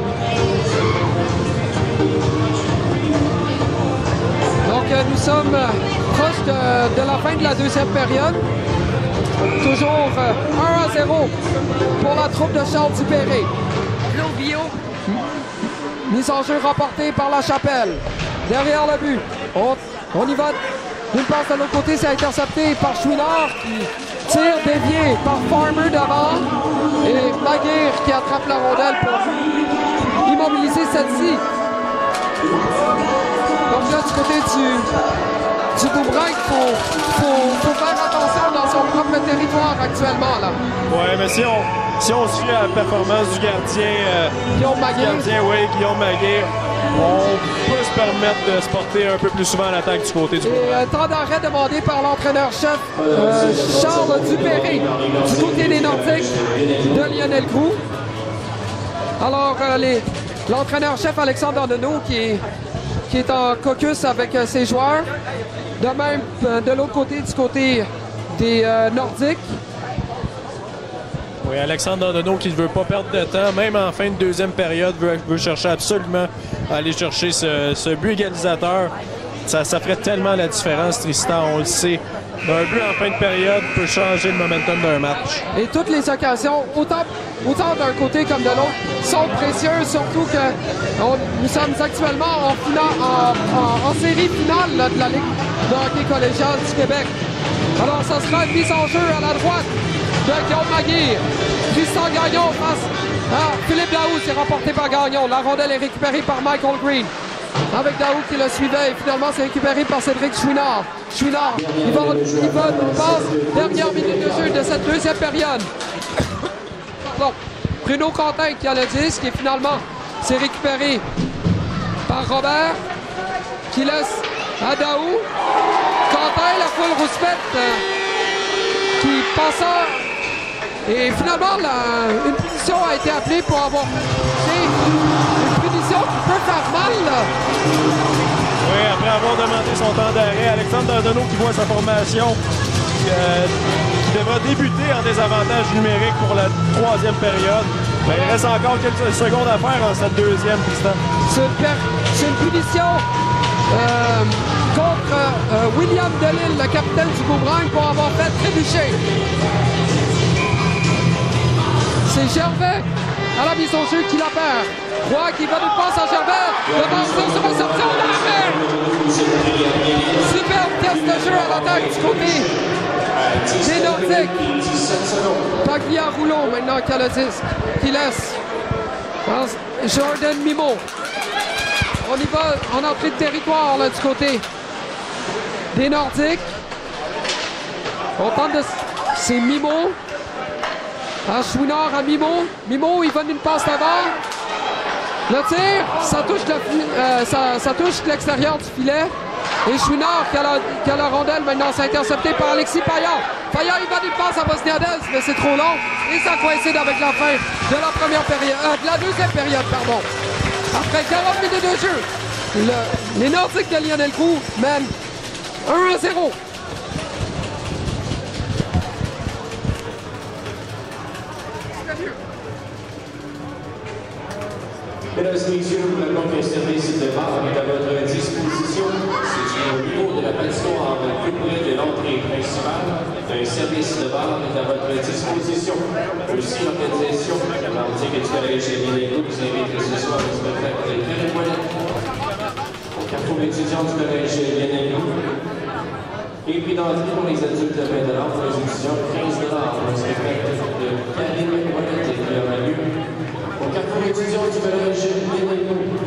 Donc, nous sommes proches de la fin de la deuxième période. Toujours 1-0 pour la troupe de Charles Dupéré. Claudio. Mise en jeu remportée par La Chapelle. Derrière le but. On y va d'une passe de l'autre côté. C'est intercepté par Chouinard qui tire dévié par Farmer devant. Et Maguire qui attrape la rondelle pour immobiliser celle-ci. Donc là, du côté du boomerang, il faut faire attention dans son propre territoire actuellement. Oui, mais si on suit la performance du gardien, Guillaume Maguire, Guillaume Maguire, on peut se permettre de se porter un peu plus souvent à l'attaque du côté du boomerang. Et temps d'arrêt demandé par l'entraîneur-chef Charles Dupéré du côté des Nordiques de Lionel Groulx. Alors, l'entraîneur-chef Alexandre Dandonneau qui est en caucus avec ses joueurs. De même, de l'autre côté, du côté des Nordiques. Oui, Alexandre Dandonneau qui ne veut pas perdre de temps, même en fin de deuxième période, veut chercher absolument à aller chercher ce but égalisateur. Ça ferait tellement la différence, Tristan, on le sait. Un but en fin de période peut changer le momentum d'un match. Et toutes les occasions, autant d'un côté comme de l'autre, sont précieuses, surtout que nous sommes actuellement en série finale là, de la Ligue de hockey collégial du Québec. Alors, ça sera une mise en jeu à la droite de Guillaume Maguire. Tristan Gagnon face à Philippe Daou, c'est remporté par Gagnon. La rondelle est récupérée par Michael Green. Avec Daou qui le suivait et finalement c'est récupéré par Cédric Chouinard. Chouinard, il va passe dernière minute de jeu de cette deuxième période. Pardon. Bruno Quentin qui a le disque et finalement c'est récupéré par Robert qui laisse à Daou. Quentin, la foule rouspette qui passa et finalement une punition a été appelée pour avoir une punition qui peut faire mal. Oui, après avoir demandé son temps d'arrêt, Alexandre Dandonneau qui voit sa formation qui devra débuter en désavantage numérique pour la troisième période. Mais il reste encore quelques secondes à faire en cette deuxième, Tristan. C'est une punition contre William Delisle, le capitaine du Boomerang, pour avoir fait trébucher. C'est Gervais à la mise au jeu qui la perd. Roy qui va d'une passe à Gervais. Le ballon se va sortir de l'arrêt. Superbe test de jeu à l'attaque du côté des Nordiques. Paglia Rouleau maintenant qui a le disque, qui laisse Jordan Mimo. On y va en entrée de territoire là, du côté des Nordiques. On tente de... C'est Mimo. Chouinard à Mimo. Mimo, il va d'une passe devant. Le tir, ça touche l'extérieur du filet. Et Chouinard qui a la rondelle maintenant, c'est intercepté par Alexis Paillard. Paillard, il va d'une passe à Bosniadez, mais c'est trop long. Et ça coïncide avec la fin de la première période, de la deuxième période, pardon. Après 40 minutes de jeu, les Nordiques de Lionel Groulx mènent 1-0. Mesdames et messieurs, donc un service de bar est à votre disposition. C'est au niveau de la patinoire plus près de l'entrée principale. Un service de bar est à votre disposition. Aussi, l'organisation nordique et du collège Lionel Groulx vous invite ce soir au spectacle de Pierre Poilette au carrefour étudiant du collège Lionel Groulx. Et puis d'entrée pour les adultes, 20 $, pour les étudiants, 15 $ pour le spectacle de Karine Poilette qui aura lieu au carrefour étudiant du collège Lionel Groulx.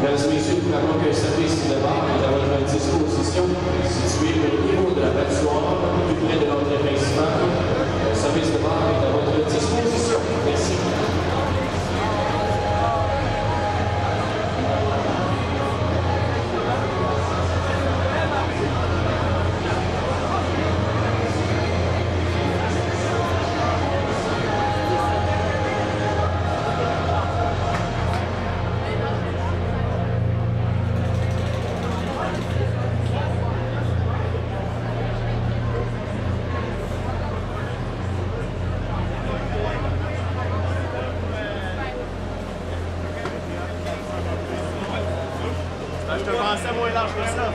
Mesdames et messieurs, nous rappelons qu'un service de bar est à votre disposition, situé au niveau de la patinoire, plus près de l'entrée principale. Un service de bar est à votre disposition. Merci. Je te pensais moins large que ça.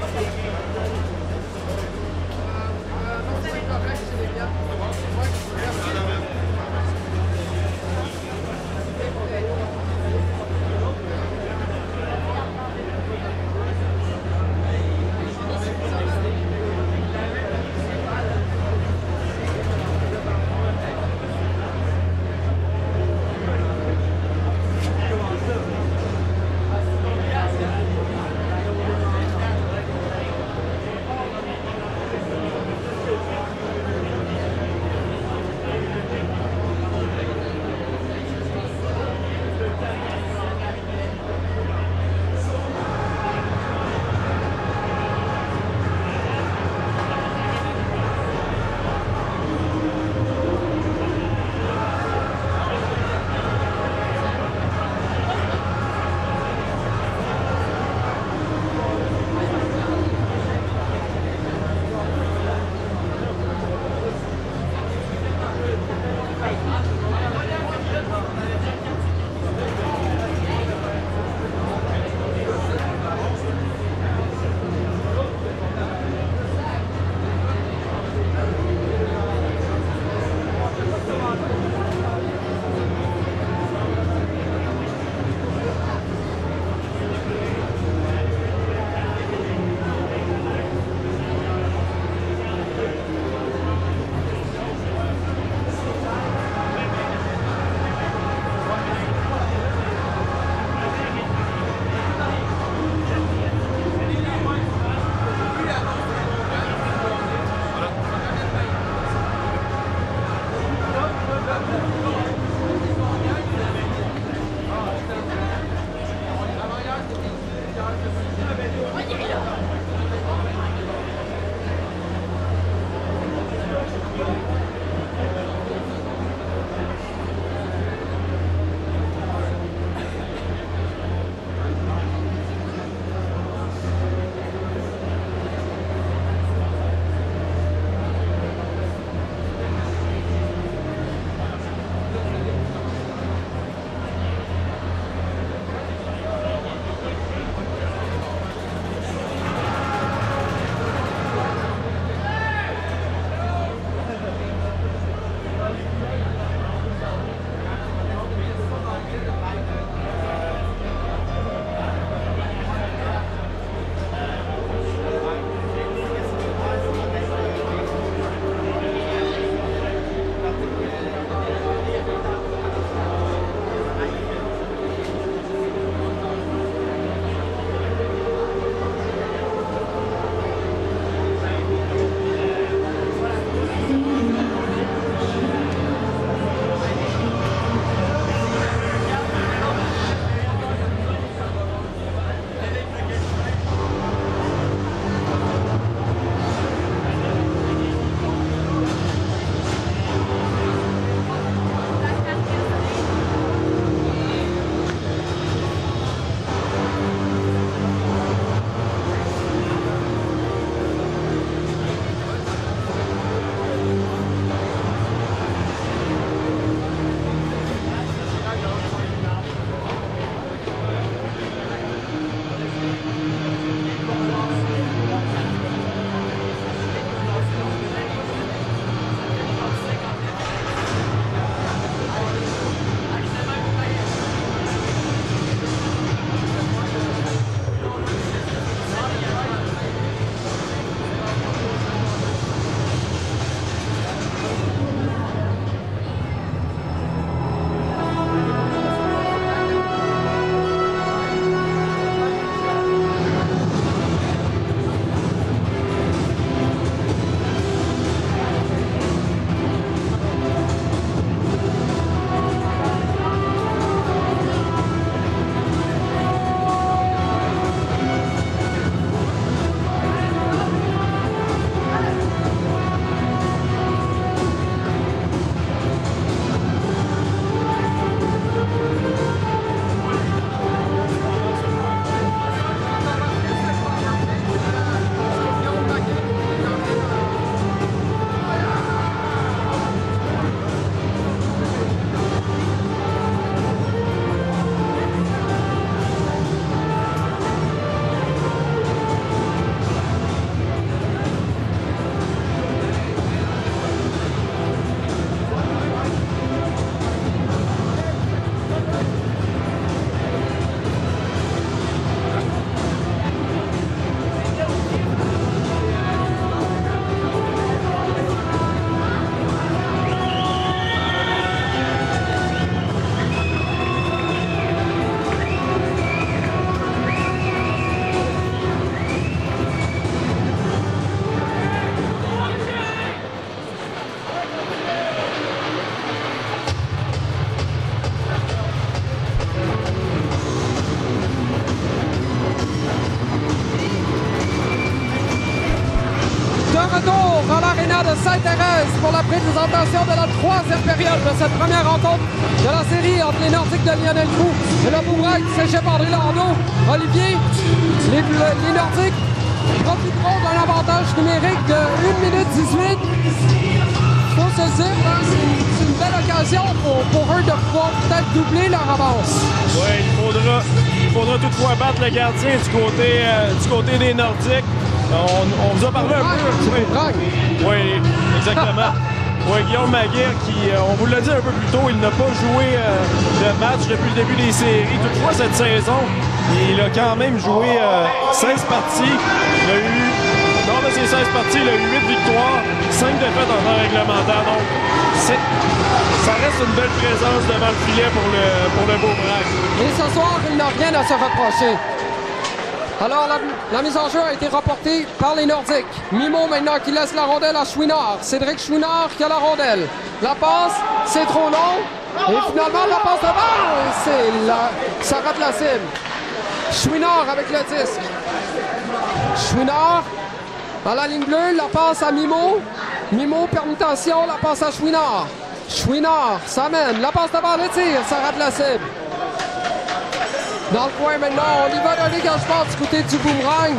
Arena de Sainte-Thérèse pour la présentation de la troisième période de cette première rencontre de la série entre les Nordiques de Lionel Proulx et le Boomerang du Cégep André Landau. Olivier, les Nordiques profiteront d'un avantage numérique de 1 minute 18. Il faut se dire, hein, c'est une belle occasion pour eux de pouvoir peut-être doubler leur avance. Oui, il faudra toutefois battre le gardien du côté des Nordiques. On vous a parlé un peu. Oui, exactement. Oui, Guillaume Maguire, on vous l'a dit un peu plus tôt, il n'a pas joué de match depuis le début des séries. Toutefois, cette saison, il a quand même joué 16 parties. Lors de ces 16 parties, il a eu 8 victoires, 5 défaites en temps réglementaire. Donc, ça reste une belle présence devant le filet pour le Boomerang. Et ce soir, il n'a rien à se reprocher. Alors, la mise en jeu a été rapportée par les Nordiques. Mimo maintenant qui laisse la rondelle à Chouinard. Cédric Chouinard qui a la rondelle. La passe, c'est trop long. Et finalement, la passe devant, ça rate la cible. Chouinard avec le disque. Chouinard à la ligne bleue, la passe à Mimo. Mimo, permutation, la passe à Chouinard. Chouinard s'amène, la passe devant le tir, ça rate la cible. Dans le coin maintenant, on y va d'un dégagement du côté du Boomerang.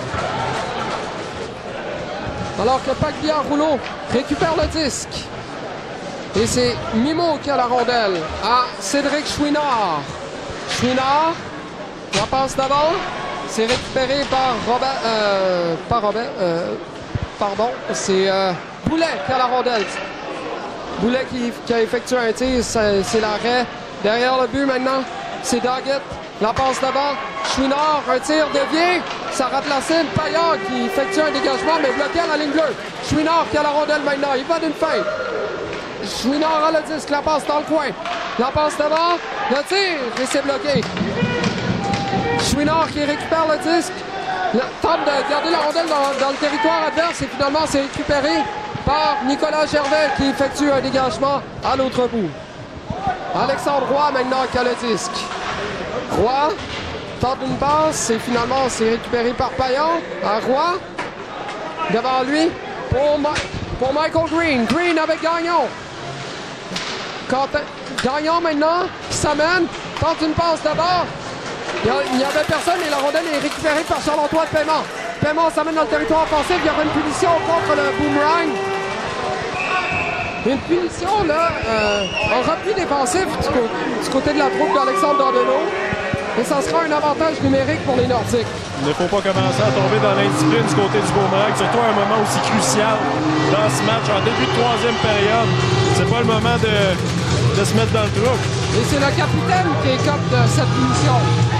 Alors que Pagliarulo récupère le disque. Et c'est Mimo qui a la rondelle à Cédric Chouinard. Chouinard, la passe d'avant. C'est récupéré par c'est Boulet qui a la rondelle. Boulet qui a effectué un tir, c'est l'arrêt. Derrière le but maintenant, c'est Doggett. La passe d'avant, Chouinard, un tir dévié, ça rate la cible. Paillard qui effectue un dégagement, mais bloqué à la ligne bleue. Chouinard qui a la rondelle maintenant, il va d'une feinte. Chouinard a le disque, la passe dans le coin. La passe devant, le tir, et c'est bloqué. Chouinard qui récupère le disque, tente de garder la rondelle dans le territoire adverse, et finalement c'est récupéré par Nicolas Gervais qui effectue un dégagement à l'autre bout. Alexandre Roy maintenant qui a le disque. Roy tente une passe et finalement c'est récupéré par Paillon à Roy. Devant lui pour Michael Green. Green avec Gagnon. Gagnon maintenant qui s'amène, tente une passe d'abord. Il n'y avait personne et la rondelle est récupérée par Charles-Antoine Paiement. Paiement s'amène dans le territoire offensif. Il y aura une punition contre le Boomerang. Une punition là, un repli défensif du côté de la troupe d'Alexandre Dandonneau. Et ça sera un avantage numérique pour les Nordiques. Il ne faut pas commencer à tomber dans l'indiscipline du côté du Boomerang, surtout à un moment aussi crucial dans ce match, en début de troisième période. C'est pas le moment de se mettre dans le trou. Et c'est le capitaine qui écope de cette punition.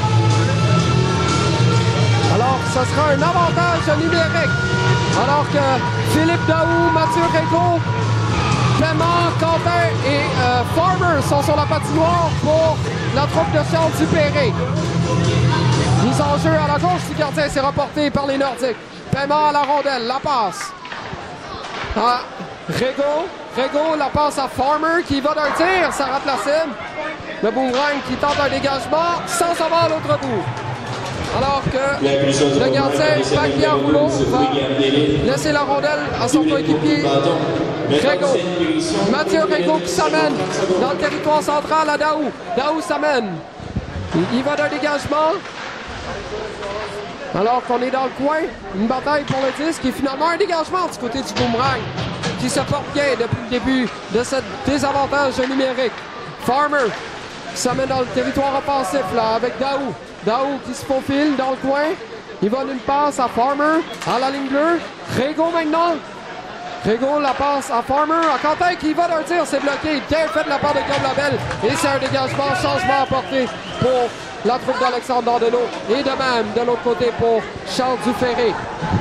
Alors, ce sera un avantage numérique. Alors que Philippe Daou, Mathieu Régaud, Clément, Quentin et Farmer sont sur la patinoire pour la troupe de Charles Dupéré. Mise en jeu à la gauche du gardien, c'est reporté par les Nordiques. Paiement à la rondelle, la passe à Régaud, la passe à Farmer qui va d'un tir, ça rate la cible. Le Boomerang qui tente un dégagement sans savoir à l'autre bout. Alors que le gardien Pagliarulo va laisser la rondelle à son coéquipier Régaud. Mathieu Régaud qui s'amène dans le territoire central à Daou. Daou s'amène. Il va d'un dégagement. Alors qu'on est dans le coin, une bataille pour le disque et finalement un dégagement du côté du Boomerang qui se porte bien depuis le début de ce désavantage numérique. Farmer s'amène dans le territoire offensif là avec Daou. Daou qui se faufile dans le coin. Il va d'une passe à Farmer à la ligne bleue. Régaud maintenant. Régaud la passe à Farmer. À Quentin qui va d'un tir, c'est bloqué. Bien fait de la part de Guillaume Labelle. Et c'est un dégagement, changement apporté pour la troupe d'Alexandre Dandonneau. Et de même de l'autre côté pour Charles Duféré.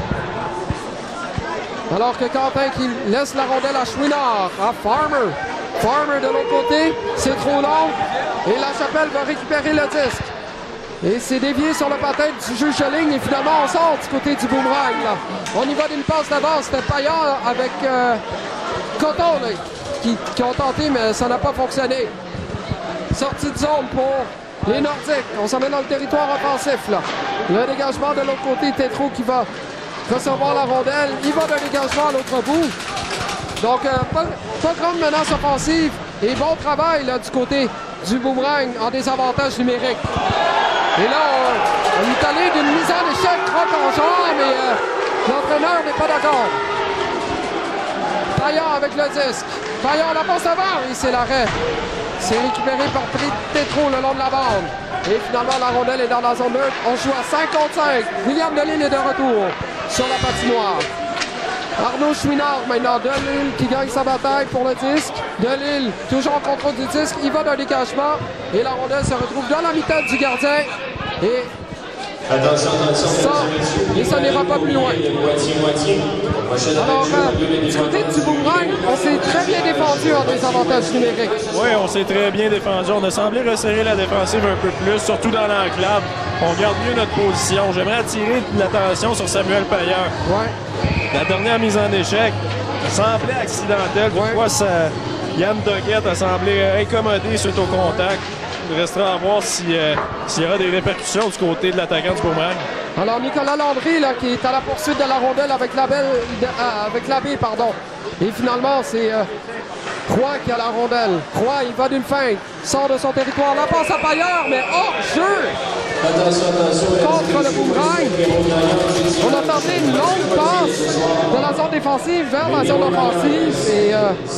Alors que Quentin qui laisse la rondelle à Chouinard, à Farmer. Farmer de l'autre côté, c'est trop long. Et La Chapelle va récupérer le disque. Et c'est dévié sur le patin du juge de ligne. Et finalement, on sort du côté du Boomerang. Là. On y va d'une passe d'avance. C'était Paillard avec Coton là, qui ont tenté, mais ça n'a pas fonctionné. Sortie de zone pour les Nordiques. On s'en met dans le territoire offensif. Là. Le dégagement de l'autre côté, Tétro qui va recevoir la rondelle. Il va d'un dégagement à l'autre bout. Donc, pas grande menace offensive et bon travail là, du côté du Boomerang en désavantage numérique. Et là, on est allé d'une mise en échec croc en genre, mais l'entraîneur n'est pas d'accord. Paillard avec le disque. Paillard la passe devant et c'est l'arrêt. C'est récupéré par Tétro le long de la bande. Et finalement, la rondelle est dans la zone neutre. On joue à 5 contre 5. William Delisle est de retour sur la patinoire. Arnaud Chouinard maintenant, Delisle qui gagne sa bataille pour le disque. Delisle toujours en contrôle du disque, il va d'un dégagement et la rondelle se retrouve dans la mi-temps du gardien et ça n'ira pas plus loin. Alors, du côté du Boomerang, on s'est très bien défendu en désavantage numérique. Oui, on s'est très bien défendu. On a semblé resserrer la défensive un peu plus, surtout dans l'enclave. On garde mieux notre position. J'aimerais attirer l'attention sur Samuel Paillard. Ouais. La dernière mise en échec semblait accidentelle. Pourquoi Yann Doggett a semblé incommodé suite au contact. Il restera à voir s'il y aura des répercussions du côté de l'attaquant du Boomerang. Alors Nicolas Landry là, qui est à la poursuite de la rondelle avec l'abbé, pardon. Et finalement, c'est Roy qui a la rondelle. Roy, il va d'une feinte, sort de son territoire. La passe à Paillard, mais hors jeu contre le Boomerang. On a tenté une longue passe de la zone défensive vers la zone offensive. Et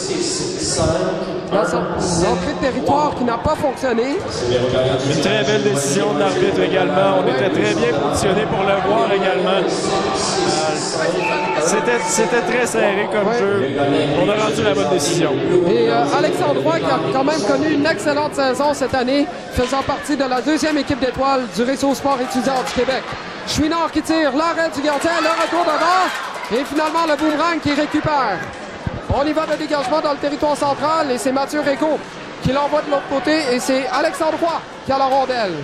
l'entrée de territoire qui n'a pas fonctionné. Une très belle décision de l'arbitre également. On était très bien positionné pour le voir également. C'était très serré comme jeu. On a rendu la bonne décision. Et Alexandre Roy qui a quand même connu une excellente saison cette année, faisant partie de la deuxième équipe d'étoiles du Réseau Sport étudiant du Québec. Chouinard qui tire, l'arrêt du gardien, le retour devant et finalement le Boomerang qui récupère. On y va de dégagement dans le territoire central et c'est Mathieu Régaud qui l'envoie de l'autre côté et c'est Alexandre Roy qui a la rondelle.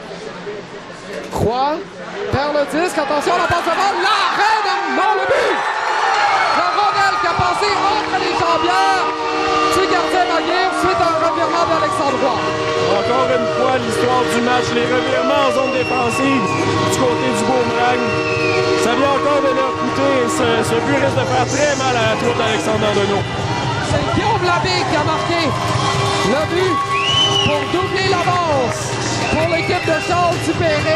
Roy perd le disque, attention la passe devant, l'arrêt de non le but! La rondelle qui a passé entre les jambières du gardien Maguire suite à un revirement d'Alexandre Roy. Encore une fois, l'histoire du match, les revirements en zone défensive du côté du Boomerang. Ça vient encore de leur coûter et ce but risque de faire très mal à la troupe d'Alexandre Ardenneau. C'est Guillaume Labbé qui a marqué le but pour doubler l'avance pour l'équipe de Charles Dupéré.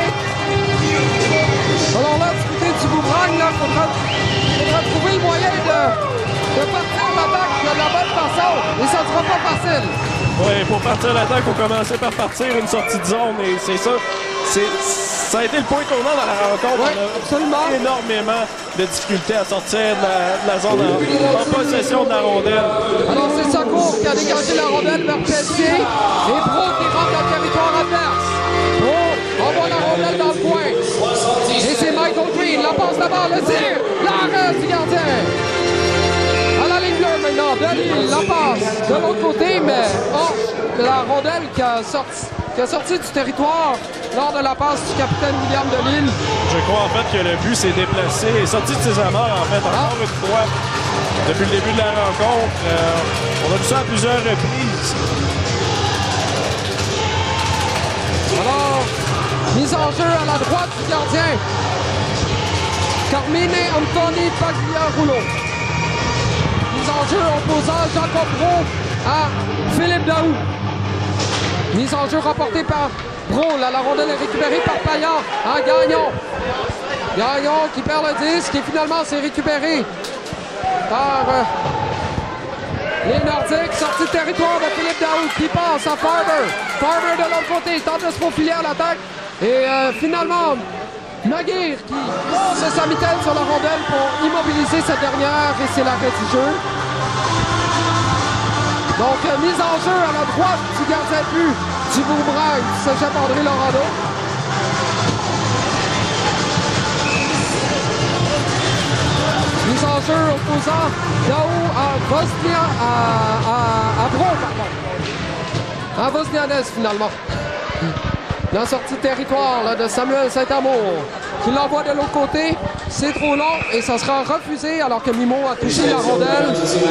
Alors là, du côté du Boomerang, il faudra trouver le moyen de partir l'attaque de la bonne façon et ça ne sera pas facile. Oui, pour partir l'attaque, il faut commencer par partir une sortie de zone et c'est ça. Ça a été le point tournant dans la rencontre. Oui, absolument. On a énormément de difficultés à sortir de la zone en possession de la rondelle. Alors c'est Socourt qui a dégagé la rondelle vers Pelletier et Bro qui rentre dans le territoire adverse. Bro envoie la rondelle dans le coin. Et c'est Michael Green, la passe d'abord, le tir, l'arrêt du gardien. À la ligne bleue maintenant, Delisle, la passe de l'autre côté, mais la rondelle qui a sorti du territoire lors de la passe du capitaine William Delisle. Je crois en fait que le but s'est déplacé et sorti de ses amarres en fait encore une fois depuis le début de la rencontre. On a vu ça à plusieurs reprises. Alors, mise en jeu à la droite du gardien. Carmine Anthony Pagliarulo. Mise en jeu opposant Jacob Bro à Philippe Daou. Mise en jeu remportée par Bro. Là, la rondelle est récupérée par Paillard en Gagnon. Gagnon qui perd le disque et finalement c'est récupéré par les Nordiques. Sortie de territoire de Philippe Daou qui passe à Farmer. Farmer de l'autre côté tente de se faufiler à l'attaque. Et finalement, Maguire qui se sa mitaine sur la rondelle pour immobiliser cette dernière et c'est l'arrêt du jeu. Donc, mise en jeu à la droite du gardien de but du Boomerang, Cégep André Laurado. Mise en jeu opposant Daou à Bosnia, à Bro, pardon. À Bosnianès, finalement. La sortie de territoire là, de Samuel Saint-Amour qui l'envoie de l'autre côté. C'est trop long et ça sera refusé alors que Mimo a touché la rondelle.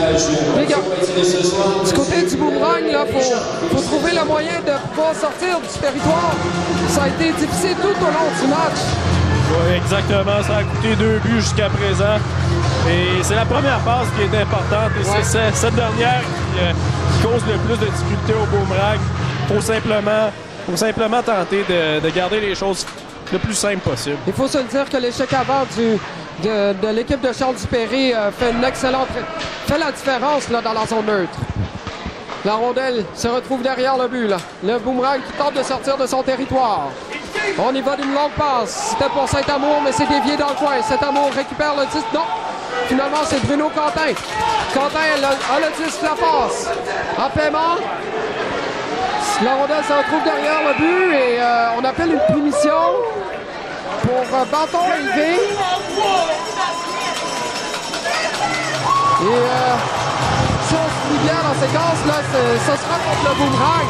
Du côté du Boomerang, il faut trouver le moyen de pouvoir sortir du territoire. Ça a été difficile tout au long du match. Oui, exactement. Ça a coûté 2 buts jusqu'à présent. Et c'est la première passe qui est importante. Et c'est cette dernière qui cause le plus de difficultés au boomerang. Il faut simplement tenter de garder les choses le plus simple possible. Il faut se dire que l'échec avant de l'équipe de Charles Dupéry fait une excellente... fait la différence là, dans la zone neutre. La rondelle se retrouve derrière le but. Là. Le boomerang qui tente de sortir de son territoire. On y va d'une longue passe. C'était pour Saint-Amour, mais c'est dévié dans le coin. Saint-Amour récupère le disque. Non! Finalement, c'est Bruno Quentin. Quentin a le disque, la passe. En paiement. La rondelle se retrouve derrière le but et on appelle une punition pour bâton élevé. Et si on se dit bien dans ces cases-là, ce sera contre le boomerang.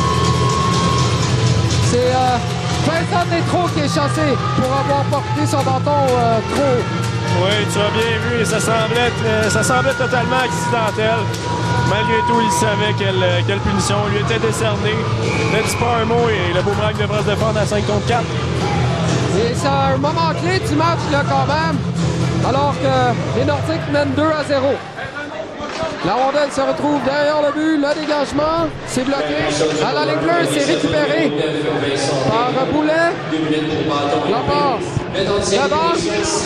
C'est Vincent Détro qui est chassé pour avoir porté son bâton trop. Oui, tu as bien vu, ça semblait totalement accidentel. Malgré tout, il savait quelle punition lui était décernée. Ne dis pas un mot et le boomerang devrait se défendre à 5 contre 4. Et c'est un moment clé du match là quand même, alors que les Nordiques mènent 2-0. La rondelle se retrouve derrière le but, le dégagement, c'est bloqué. À la ligne bleue, c'est récupéré par Boulet. La passe. La passe.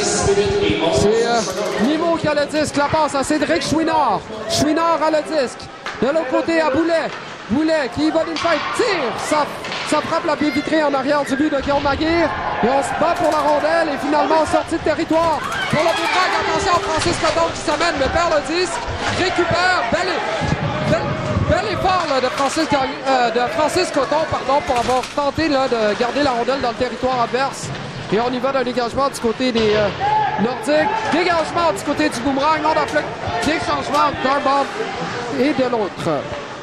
C'est Nimo qui a le disque. La passe à Cédric Chouinard. Chouinard a le disque. De l'autre côté à Boulet. Boulet qui va d'une fête, tire. Ça frappe la baie vitrée en arrière du but de Guillaume Maguire. Et on se bat pour la rondelle et finalement sortie de territoire. Pour le boomerang, attention, Francis Coton qui s'amène, mais perd le disque. Récupère, bel effort là, de Francis Coton pour avoir tenté là, de garder la rondelle dans le territoire adverse. Et on y va d'un dégagement du côté des Nordiques. Dégagement du côté du boomerang. On a fait des changements d'un bord et de l'autre.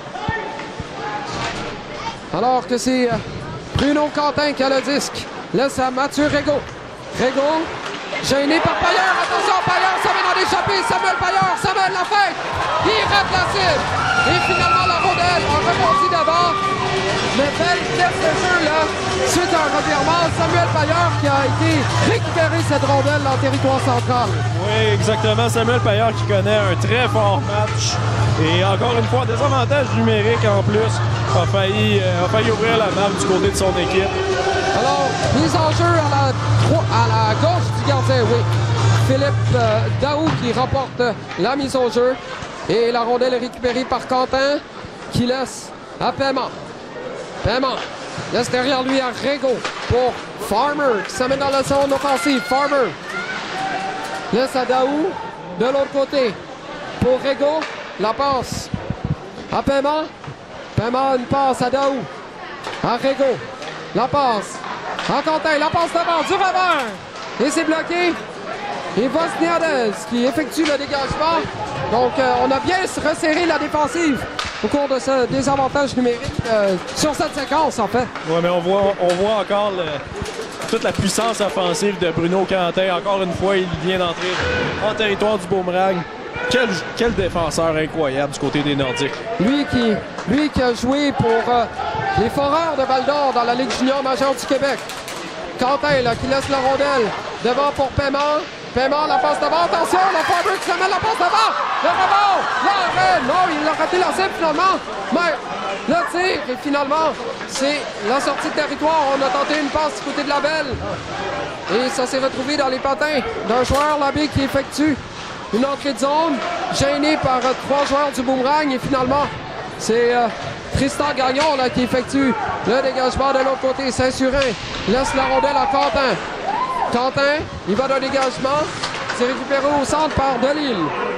Alors que c'est Bruno Quentin qui a le disque. Laisse à Mathieu Régaud. Régaud, gêné par Paillard. Attention, Paillard, ça met dans l'échappée. Samuel Paillard, Samuel la fête. Il rate la cible. Et finalement, la rondelle a rebondi d'abord. Mais belle pièce de jeu, là. Suite à un revirement, Samuel Paillard qui a été récupéré cette rondelle dans le territoire central. Oui, exactement. Samuel Paillard qui connaît un très fort match. Et encore une fois, des avantages numériques en plus. A failli ouvrir la marque du côté de son équipe. Alors, mise en jeu à la gauche du gardien, oui. Philippe Daou qui remporte la mise en jeu. Et la rondelle est récupérée par Quentin qui laisse à Paiement. Paiement laisse derrière lui à Régaud pour Farmer qui s'amène dans la zone offensive. Farmer laisse à Daou de l'autre côté pour Régaud. La passe à Paiement. Paiement, une passe à Daou. À Régaud. La passe à Quentin. La passe devant du revers. Et c'est bloqué. Et Vosniadez qui effectue le dégagement. Donc, on a bien resserré la défensive au cours de ce désavantage numérique sur cette séquence, en fait. Oui, mais on voit encore toute la puissance offensive de Bruno Quentin. Encore une fois, il vient d'entrer en territoire du boomerang. Quel défenseur incroyable du côté des Nordiques. Lui qui a joué pour les Foreurs de Val-d'Or dans la Ligue junior majeure du Québec. Quentin, là, qui laisse la rondelle devant pour Paiement. Paiement, la passe devant. Attention, le Farmer qui s'amène la passe devant. Le rebond. L'arrêt. Non, il a raté la cible finalement. Mais le tir. Et finalement, c'est la sortie de territoire. On a tenté une passe du côté de la belle. Et ça s'est retrouvé dans les patins d'un joueur Labbé qui effectue une entrée de zone. Gêné par 3 joueurs du boomerang. Et finalement, c'est Tristan Gagnon là, qui effectue le dégagement de l'autre côté. Saint-Surin laisse la rondelle à Quentin. Quentin, il va d'un dégagement. C'est récupéré au centre par Delisle.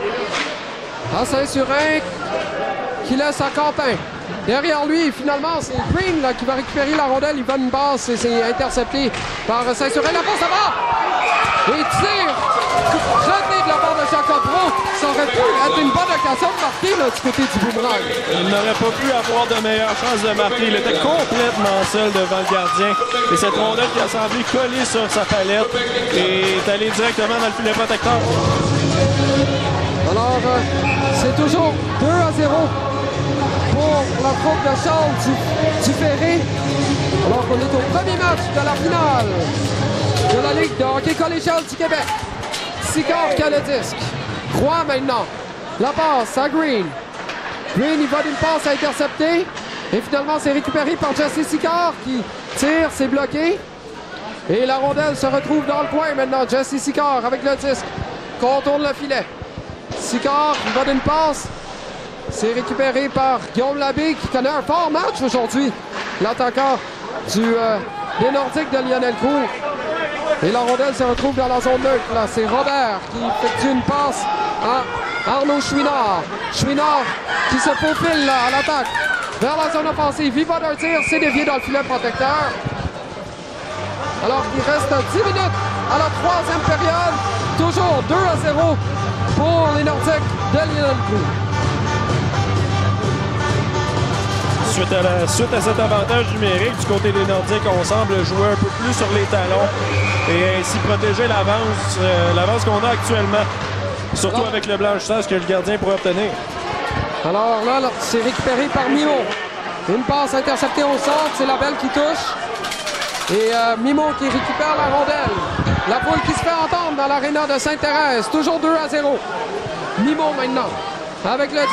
À Saint-Surin qui laisse à Quentin. Derrière lui, finalement, c'est Green là, qui va récupérer la rondelle. Il va une basse et c'est intercepté par Saint-Surin. La passe avant! Et tire! Raté de la part de Jacob Roux. Ça aurait pu être une bonne occasion de marquer là, du côté du boomerang. Il n'aurait pas pu avoir de meilleures chances de marquer. Il était complètement seul devant le gardien. Et cette rondelle qui a semblé coller sur sa palette et est allée directement dans le filet protecteur. Alors, c'est toujours 2-0 pour la troupe de Charles Dupéry. Alors qu'on est au premier match de la finale de la Ligue de hockey collégial du Québec. Sicard qui a le disque. Roy maintenant. La passe à Green. Green, il va d'une passe à intercepter. Et finalement, c'est récupéré par Jesse Sicard qui tire, c'est bloqué. Et la rondelle se retrouve dans le coin maintenant. Jesse Sicard avec le disque. Contourne le filet. Sicard, il va d'une passe. C'est récupéré par Guillaume Labbé qui connaît un fort match aujourd'hui. L'attaquant des Nordiques de Lionel Cour. Et la rondelle se retrouve dans la zone neutre. Là, c'est Robert qui effectue une passe à Arnaud Chouinard. Chouinard qui se faufile là, à l'attaque vers la zone offensive. Il va d'un tir, c'est dévié dans le filet protecteur. Alors qu'il reste 10 minutes à la troisième période. Toujours 2-0 pour les Nordiques de Lionel Cour. Suite à cet avantage numérique du côté des Nordiques, on semble jouer un peu plus sur les talons et ainsi protéger l'avance qu'on a actuellement. Surtout avec le blanchissage que le gardien pourrait obtenir. Alors là, c'est récupéré par Mimo. Une passe interceptée au centre, c'est Labelle qui touche. Et Mimo qui récupère la rondelle. La poule qui se fait entendre dans l'aréna de Sainte-Thérèse. Toujours 2-0. Mimo maintenant, avec le 10.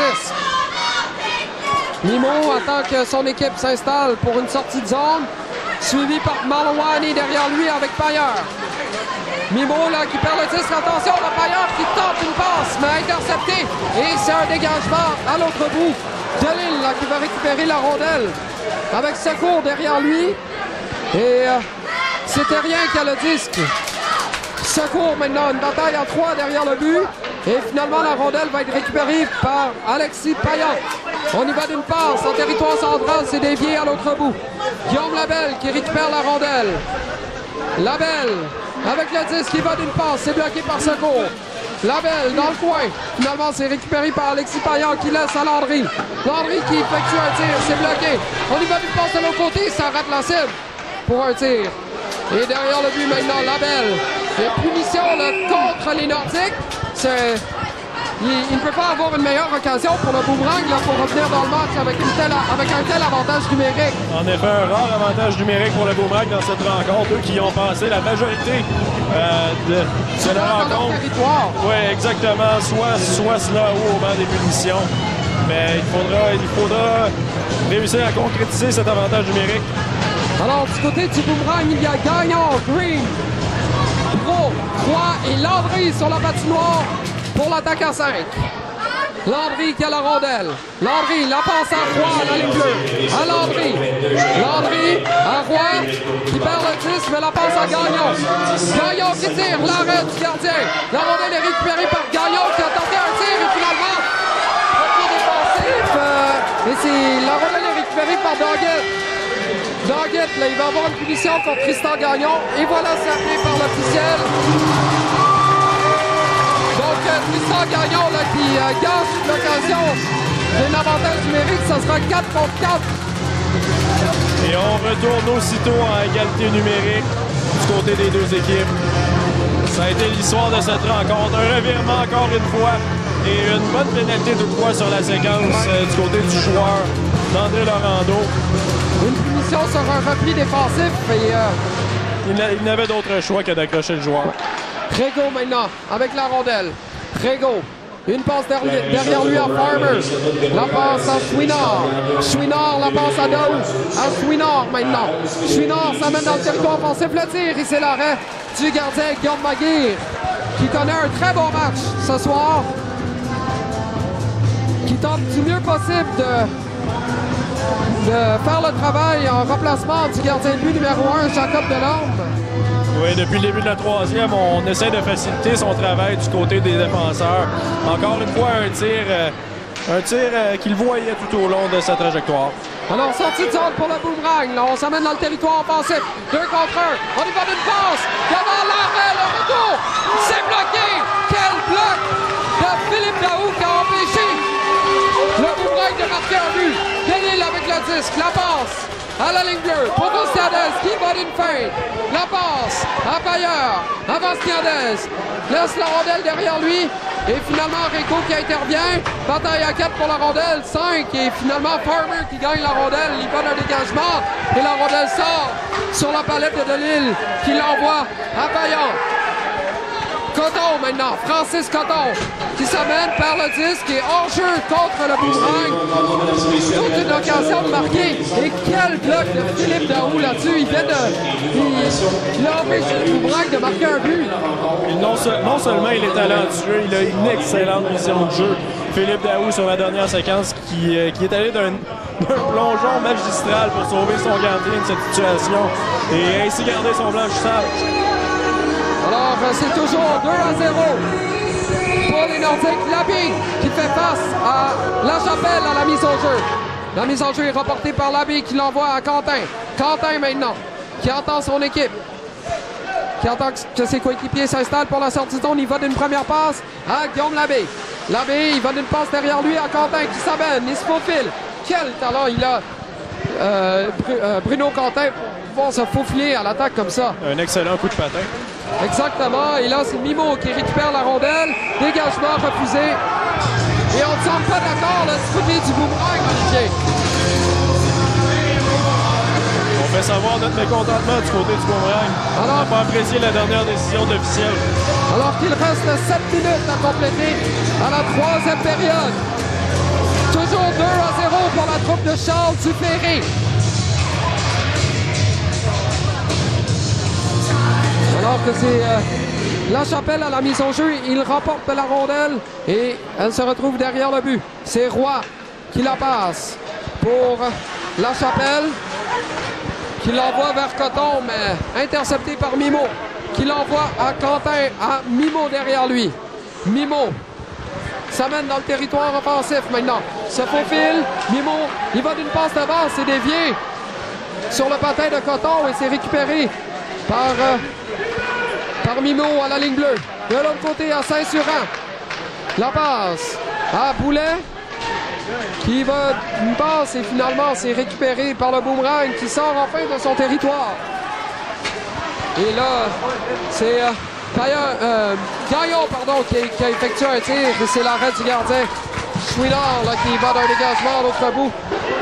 Mimo attend que son équipe s'installe pour une sortie de zone. Suivi par Malawani derrière lui avec Pailleur. Mimo là qui perd le 10. Attention, le Pailleur qui tente une passe, mais intercepté. Et c'est un dégagement à l'autre bout. Delisle là qui va récupérer la rondelle. Avec Secours derrière lui. Et c'était rien qui a le disque. Secours maintenant, une bataille à 3 derrière le but. Et finalement, la rondelle va être récupérée par Alexis Payan. On y va d'une passe en territoire central, c'est dévié à l'autre bout. Guillaume Labelle qui récupère la rondelle. Labelle avec le disque, il va d'une passe, c'est bloqué par Secours. Labelle dans le coin. Finalement, c'est récupéré par Alexis Payan qui laisse à Landry. Landry qui effectue un tir, c'est bloqué. On y va d'une passe de l'autre côté, ça rate la cible pour un tir. Et derrière le but maintenant, Labelle. Et punition là, contre les Nordiques. Il ne peut pas avoir une meilleure occasion pour le Boomerang là, pour revenir dans le match avec un tel avantage numérique. En effet, un rare avantage numérique pour le Boomerang dans cette rencontre. Eux qui ont passé la majorité de la rencontre. Oui, exactement. Soit cela ou au banc des punitions. Mais il faudra réussir à concrétiser cet avantage numérique. Alors, du côté du Boomerang, il y a Gagnon, Green, Pro, Roy et Landry sur la patinoire pour l'attaque à 5. Landry qui a la rondelle. Landry, la passe à Roy à la ligne bleue. À Landry. Landry à Roy qui perd le 10, mais la passe à Gagnon. Gagnon qui tire, l'arrêt du gardien. La rondelle est récupérée par Gagnon qui a tenté un tir et finalement, repris défensif. Et la rondelle est récupérée par Doggett. Doggett, là, il va avoir une punition contre Tristan Gagnon. Et voilà, c'est appelé par l'officiel. Donc, Tristan Gagnon là, qui gâche l'occasion d'un avantage numérique, ça sera 4 contre 4. Et on retourne aussitôt en égalité numérique du côté des deux équipes. Ça a été l'histoire de cette rencontre. Un revirement encore une fois et une bonne pénalité toutefois sur la séquence du côté du joueur d'André Laurando. Une punition sur un repli défensif et il n'avait d'autre choix que d'accrocher le joueur. Prégo maintenant avec la rondelle. Prégo. Une passe derrière lui à Farmer. La passe à Chouinard. Chouinard, la passe à Daou. À Chouinard maintenant. Chouinard s'amène dans le territoire offensif. Le tir et c'est l'arrêt du gardien Guillaume Maguire qui connaît un très bon match ce soir. Qui tente du mieux possible de faire le travail en remplacement du gardien de but numéro 1, Jacob Delorme. Oui, depuis le début de la troisième, on essaie de faciliter son travail du côté des défenseurs. Encore une fois, un tir qu'il voyait tout au long de sa trajectoire. Alors, sortie de zone pour le Boomerang. Là, on s'amène dans le territoire offensif. 2 contre 1. On y va d'une passe. Devant l'arrêt, le retour. C'est bloqué. Quel bloc de Philippe Daou qui a empêché le Boomerang de marquer un but. Delisle avec le disque. La passe à la ligne bleue. Pour Stiadez qui va d'une feinte. La passe à Pailleur. Avant Stiadez. Laisse la rondelle derrière lui. Et finalement, Rico qui intervient. Bataille à 4 pour la rondelle. 5. Et finalement, Farmer qui gagne la rondelle. Il donne un dégagement. Et la rondelle sort sur la palette de Delisle qui l'envoie à Payan. Coton maintenant, Francis Coton, qui s'amène par le disque et hors-jeu contre le boomerang. Toute une occasion de marquer. Et quel bloc de Philippe Daou là-dessus. Il vient de... Il a empêché le boomerang de marquer un but. Et non seulement il est talentueux, il a une excellente vision de jeu. Philippe Daou sur la dernière séquence qui est allé d'un plongeon magistral pour sauver son gardien de cette situation et ainsi garder son blanchissage. Alors, c'est toujours 2-0 pour les Nordiques. Labie qui fait face à La Chapelle à la mise en jeu. La mise en jeu est reportée par Labie qui l'envoie à Quentin. Quentin maintenant, qui entend son équipe, qui entend que ses coéquipiers s'installent pour la sortie de zone. Il va d'une première passe à Guillaume Labie. Labie, il va d'une passe derrière lui à Quentin qui s'amène. Il se faufile. Quel talent il a, Bruno Quentin, pour pouvoir se faufiler à l'attaque comme ça. Un excellent coup de patin. Exactement. Et là, c'est Mimo qui récupère la rondelle. Dégagement refusé. Et on ne semble pas d'accord là, du côté du boomerang, Olivier. On fait savoir notre mécontentement du côté du boomerang. On n'a pas apprécié la dernière décision d'officiel. Alors qu'il reste 7 minutes à compléter à la troisième période. Toujours 2-0 pour la troupe de Charles Dupéré. Alors que c'est La Chapelle à la mise en jeu, il remporte la rondelle et elle se retrouve derrière le but. C'est Roy qui la passe pour La Chapelle, qui l'envoie vers Coton, mais intercepté par Mimo, qui l'envoie à Quentin, à Mimo derrière lui. Mimo s'amène dans le territoire offensif maintenant. Se faufile. Mimo, il va d'une passe d'avance, c'est dévié sur le patin de Coton et c'est récupéré par Mimo à la ligne bleue. De l'autre côté, à Saint-Suran. La passe à Boulet, qui va une passe et finalement c'est récupéré par le boomerang qui sort enfin de son territoire. Et là, c'est Gaillon qui a effectué un tir et c'est l'arrêt du gardien Chouinard là, qui va d'un dégagement à l'autre bout.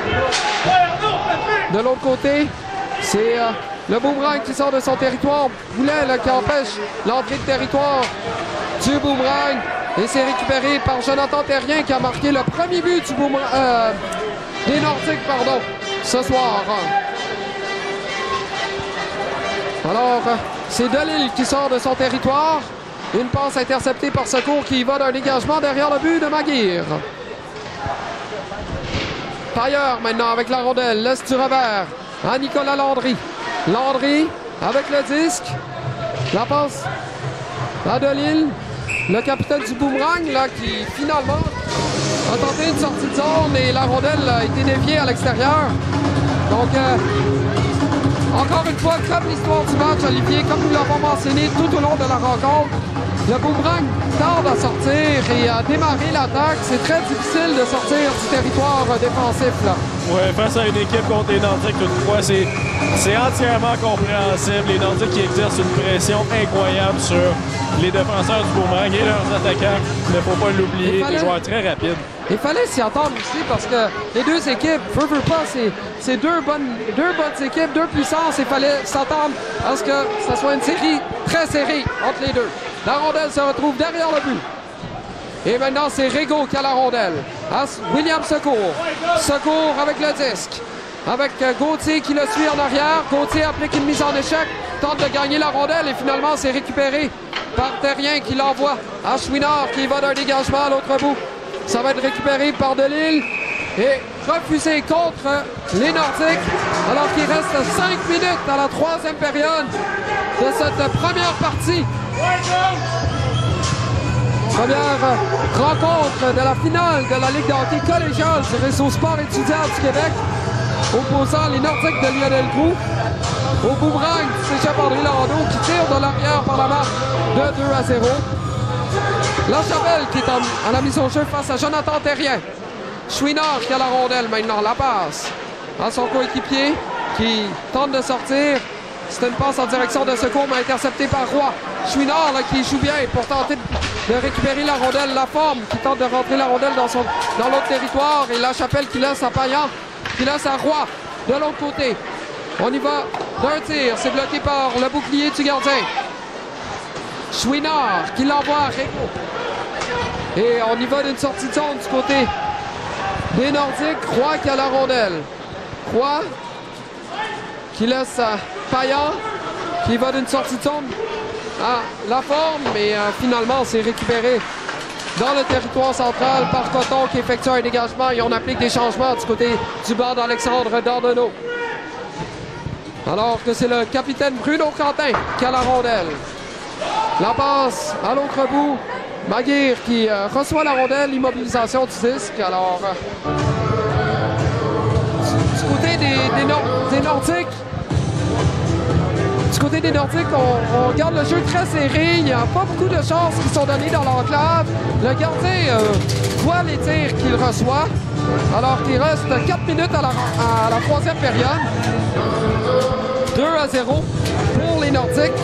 De l'autre côté, c'est le boomerang qui sort de son territoire. Boulet là, qui empêche l'entrée de territoire du boomerang. Et c'est récupéré par Jonathan Terrien qui a marqué le premier but du des Nordiques ce soir. Alors, c'est Delisle qui sort de son territoire. Une passe interceptée par Secours qui va d'un dégagement derrière le but de Maguire. Pailleur maintenant avec la rondelle, laisse du revers à Nicolas Landry. Landry avec le disque. La passe à Delisle. Le capitaine du boomerang là, qui finalement a tenté une sortie de zone et la rondelle a été déviée à l'extérieur. Donc, encore une fois, comme l'histoire du match, Olivier, comme nous l'avons mentionné tout au long de la rencontre, le boomerang tarde à sortir et à démarrer l'attaque. C'est très difficile de sortir du territoire défensif. Oui, face à une équipe contre les Nordiques, toutefois, c'est entièrement compréhensible. Les Nordiques qui exercent une pression incroyable sur les défenseurs du boomerang et leurs attaquants. Il ne faut pas l'oublier, des joueurs très rapides. Il fallait s'y attendre aussi parce que les deux équipes, veut pas, c'est deux bonnes équipes, deux puissances. Il fallait s'attendre à ce que ça soit une série très serrée entre les deux. La rondelle se retrouve derrière le but. Et maintenant, c'est Régaud qui a la rondelle. William Secours. Secours avec le disque. Avec Gauthier qui le suit en arrière. Gauthier applique une mise en échec. Tente de gagner la rondelle et finalement, c'est récupéré par Terrien qui l'envoie à Chouinard qui va d'un dégagement à l'autre bout. Ça va être récupéré par Delisle et refusé contre les Nordiques alors qu'il reste 5 minutes à la troisième période de cette première partie. Première rencontre de la finale de la Ligue de hockey collégiale du réseau sport étudiant du Québec opposant les Nordiques de Lionel Groux au boomerang du Cégep André Landau qui tire de l'arrière par la marque de 2-0. La Chapelle qui est à la mise au jeu face à Jonathan Terrien. Chouinard qui a la rondelle maintenant, la passe à son coéquipier qui tente de sortir. C'est une passe en direction de Secours mais interceptée par Roy. Chouinard là, qui joue bien pour tenter de récupérer la rondelle. La forme qui tente de rentrer la rondelle dans l'autre territoire et La Chapelle qui laisse à Payan, qui laisse à Roy de l'autre côté. On y va d'un tir, c'est bloqué par le bouclier du gardien. Chouinard qui l'envoie à Régo. Et on y va d'une sortie de zone du côté des Nordiques. Roy qui a la rondelle. Roy qui laisse Payan qui va d'une sortie de zone à la forme, mais finalement c'est récupéré dans le territoire central par Coton qui effectue un dégagement et on applique des changements du côté du banc d'Alexandre Dardenneau. Alors que c'est le capitaine Bruno Quentin qui a la rondelle. La passe à l'autre bout. Maguire qui reçoit la rondelle, immobilisation du disque. Alors, du côté des Nordiques, du côté des Nordiques, on regarde le jeu très serré. Il n'y a pas beaucoup de chances qui sont données dans l'enclave. Le gardien voit les tirs qu'il reçoit. Alors qu'il reste 4 minutes à la troisième période. 2-0 pour les Nordiques.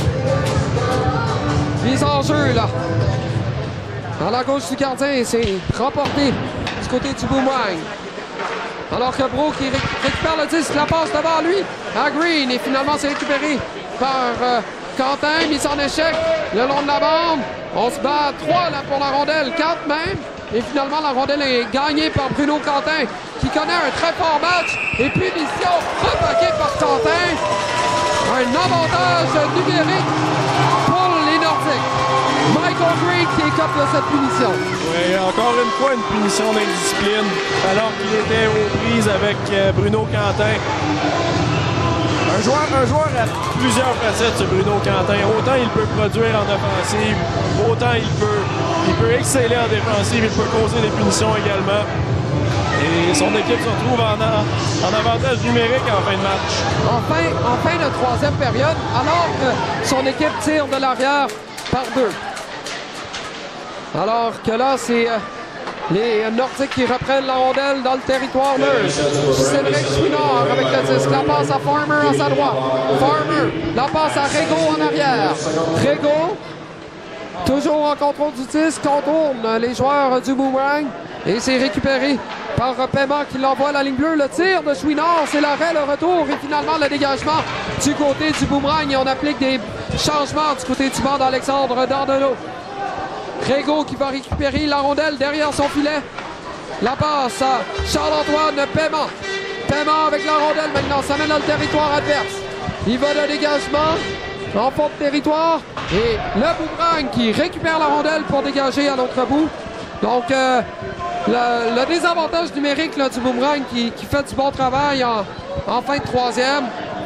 Les enjeux, là. À la gauche du gardien, c'est remporté du côté du boomerang. Alors que Bro qui récupère le disque, la passe devant lui à Green. Et finalement, c'est récupéré par Quentin, mise en échec le long de la bande. On se bat 3 là, pour la rondelle, 4 même. Et finalement, la rondelle est gagnée par Bruno Quentin, qui connaît un très fort match. Et punition provoquée par Quentin. Un avantage numérique pour les Nordiques. Michael Green qui écope de cette punition. Oui, encore une fois, une punition d'indiscipline, alors qu'il était aux prises avec Bruno Quentin. Un joueur à plusieurs facettes, ce Bruno Quentin. Autant il peut produire en offensive, autant il peut exceller en défensive, il peut causer des punitions également. Et son équipe se retrouve en avantage numérique en fin de match. En fin de troisième période, alors que son équipe tire de l'arrière par 2. Alors que là, c'est les Nordiques qui reprennent la rondelle dans le territoire neutre. Cédric Chouinard avec le disque. La passe à Farmer à sa droite. Farmer, la passe à Régo en arrière. Régo, toujours en contrôle du disque, contourne les joueurs du boomerang. Et c'est récupéré par Paiement qui l'envoie à la ligne bleue. Le tir de Chouinard, c'est l'arrêt, le retour et finalement le dégagement du côté du boomerang. Et on applique des changements du côté du banc d'Alexandre Dardenneau. Régo qui va récupérer la rondelle derrière son filet. La passe à Charles-Antoine Paiement. Paiement avec la rondelle maintenant, ça mène dans le territoire adverse. Il va de dégagement en fond de territoire. Et le boomerang qui récupère la rondelle pour dégager à l'autre bout. Donc, le désavantage numérique là, du boomerang qui fait du bon travail en fin de troisième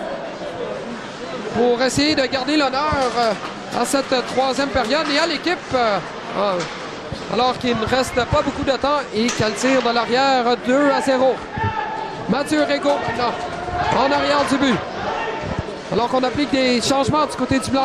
pour essayer de garder l'honneur à cette troisième période et à l'équipe alors qu'il ne reste pas beaucoup de temps et qu'elle tire de l'arrière 2-0. Mathieu Régo maintenant en arrière du but. Alors qu'on applique des changements du côté du banc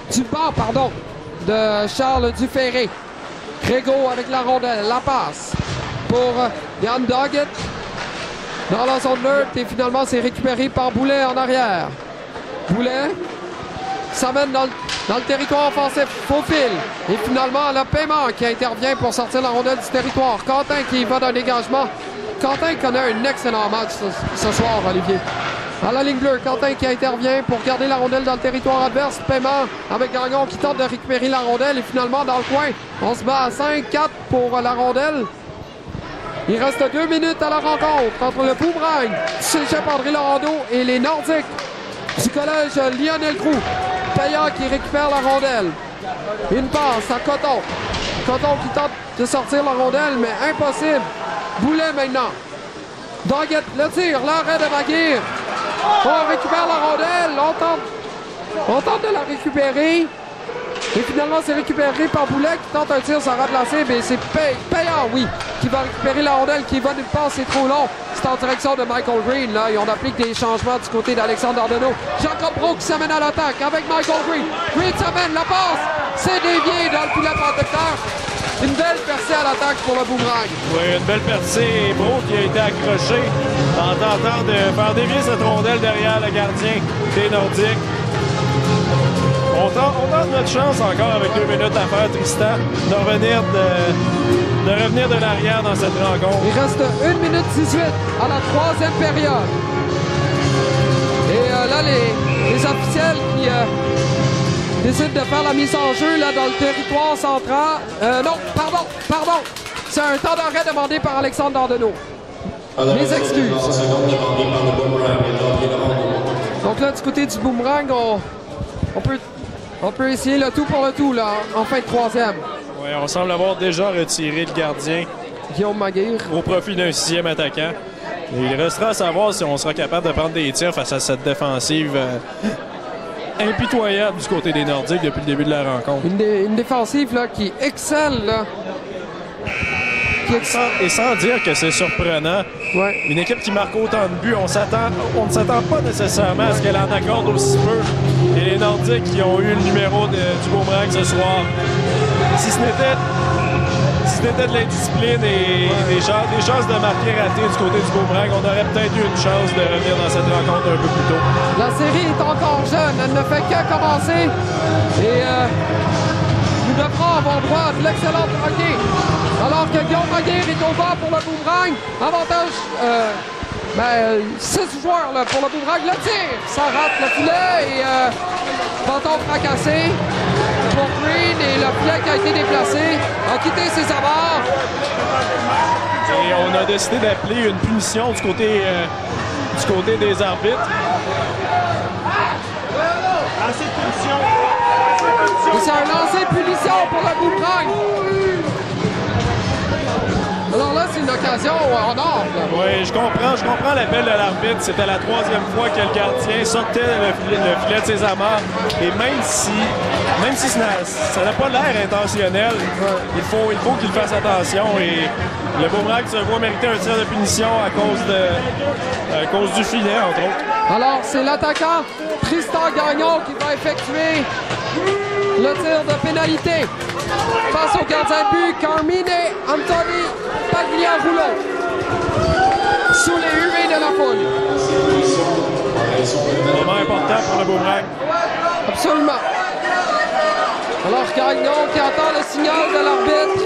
de Charles Duféré. Régo avec la rondelle, la passe pour Yann Doggett dans la zone neutre et finalement c'est récupéré par Boulet en arrière. Boulet s'amène dans le territoire offensif, faux fil. Et finalement, le Paiement qui intervient pour sortir la rondelle du territoire. Quentin qui va d'un dégagement. Quentin connaît un excellent match ce soir, Olivier. À la ligne bleue, Quentin qui intervient pour garder la rondelle dans le territoire adverse. Paiement avec Gagnon qui tente de récupérer la rondelle. Et finalement, dans le coin, on se bat à 5-4 pour la rondelle. Il reste 2 minutes à la rencontre entre le boomerang du Cégep André Laurando et les Nordiques du collège Lionel Groux. Payant qui récupère la rondelle. Une passe à Coton. Coton qui tente de sortir la rondelle, mais impossible. Boulet maintenant. Doggett, le tir, l'arrêt de Maguire. On récupère la rondelle. On tente de la récupérer. Et finalement, c'est récupéré par Boulet qui tente un tir sans remplacer. Mais c'est Payant, oui, qui va récupérer la rondelle, qui va d'une passe, c'est trop long. C'est en direction de Michael Green. Là, et on applique des changements du côté d'Alexandre Dardenneau. Jacob Bro qui s'amène à l'attaque avec Michael Green. Green s'amène, la passe, c'est dévié dans le filet protecteur. Une belle percée à l'attaque pour le boomerang. Oui, une belle percée. Et Bro qui a été accroché en tentant de faire dévier cette rondelle derrière le gardien des Nordiques. On tente notre chance encore avec 2 minutes à faire, Tristan, de revenir de l'arrière dans cette rencontre. Il reste 1 minute 18 à la troisième période. Et là, les officiels décide de faire la mise en jeu là, dans le territoire central. Non, pardon. C'est un temps d'arrêt demandé par Alexandre Dandonneau. Mes excuses. Donc là, du côté du boomerang, on peut essayer le tout pour le tout là, en fin de troisième. Oui, on semble avoir déjà retiré le gardien Guillaume Maguire au profit d'un 6e attaquant. Et il restera à savoir si on sera capable de prendre des tirs face à cette défensive impitoyable du côté des Nordiques depuis le début de la rencontre. Une défensive là, qui excelle. Là. Et sans dire que c'est surprenant, ouais. Une équipe qui marque autant de buts, on ne s'attend pas nécessairement à ce qu'elle en accorde aussi peu. Et les Nordiques qui ont eu le numéro du boomerang ce soir, si ce n'était de l'indiscipline et des chances de marquer raté du côté du boomerang, on aurait peut-être eu une chance de revenir dans cette rencontre un peu plus tôt. La série est encore jeune, elle ne fait que commencer. Et nous devrons avoir droit à de l'excellent hockey. Alors que Guillaume Maguire est au vent pour le boomerang. Avantage, 6 joueurs là, pour le boomerang. Le tir, ça rate le filet et bâton fracassé pour Green. Et le filet qui a été déplacé a quitté ses abords. Et on a décidé d'appeler une punition du côté des arbitres. Lancer de punition. Et c'est un lancer de punition pour le boomerang. Alors là, c'est une occasion en or. Oui, je comprends l'appel de l'arbitre. C'était la 3e fois que le gardien sortait le filet de ses amarres. Et même si ça n'a pas l'air intentionnel, il faut qu'il fasse attention. Et le boomerang se voit mériter un tir de punition à cause du filet, entre autres. Alors, c'est l'attaquant Tristan Gagnon qui va effectuer le tir de pénalité face au gardien de but Carmine Anthony Pagliarulo sous les huées de la foule. Moment important pour le boomerang. Absolument. Alors Gagnon qui attend le signal de l'arbitre.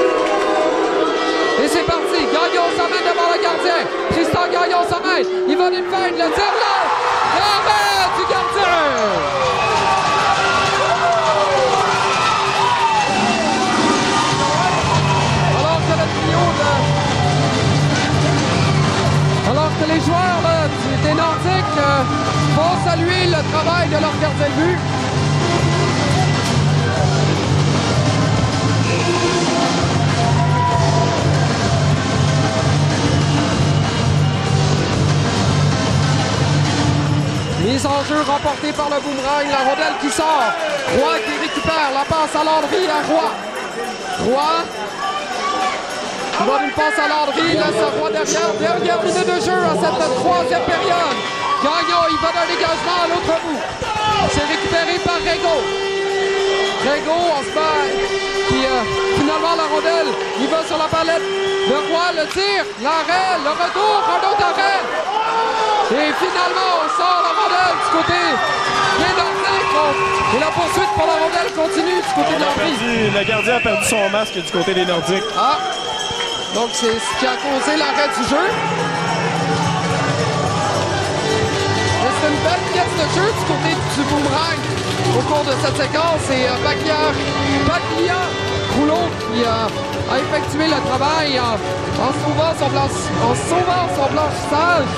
Et c'est parti. Gagnon s'amène devant le gardien. Tristan Gagnon s'amène. Il va d'une fête. Le tir là. L'arrêt du gardien. Alors que les joueurs là, des Nordiques vont saluer le travail de leur gardien de but. Mise en jeu remportée par le boomerang, la rondelle qui sort. Roy qui récupère la passe à Landry à Roy. Roy. Il va une passe à Landry, laisse Roy derrière. Dernière minute de jeu à cette 3e période. Gagnon, il va d'un dégagement à l'autre bout. C'est récupéré par Régaud. Régaud en se bat, qui finalement la rondelle, il va sur la palette de Roy, le tir, l'arrêt, le retour, un autre arrêt. Et finalement, on sort la rondelle du côté des Nordiques. Et la poursuite pour la rondelle continue du côté de Landry. Le gardien a perdu son masque du côté des Nordiques. Ah! Donc, c'est ce qui a causé l'arrêt du jeu. Mais c'est une belle pièce de jeu du côté du boomerang au cours de cette séquence. Et Baglia Rouleau qui a effectué le travail en sauvant son blanchissage.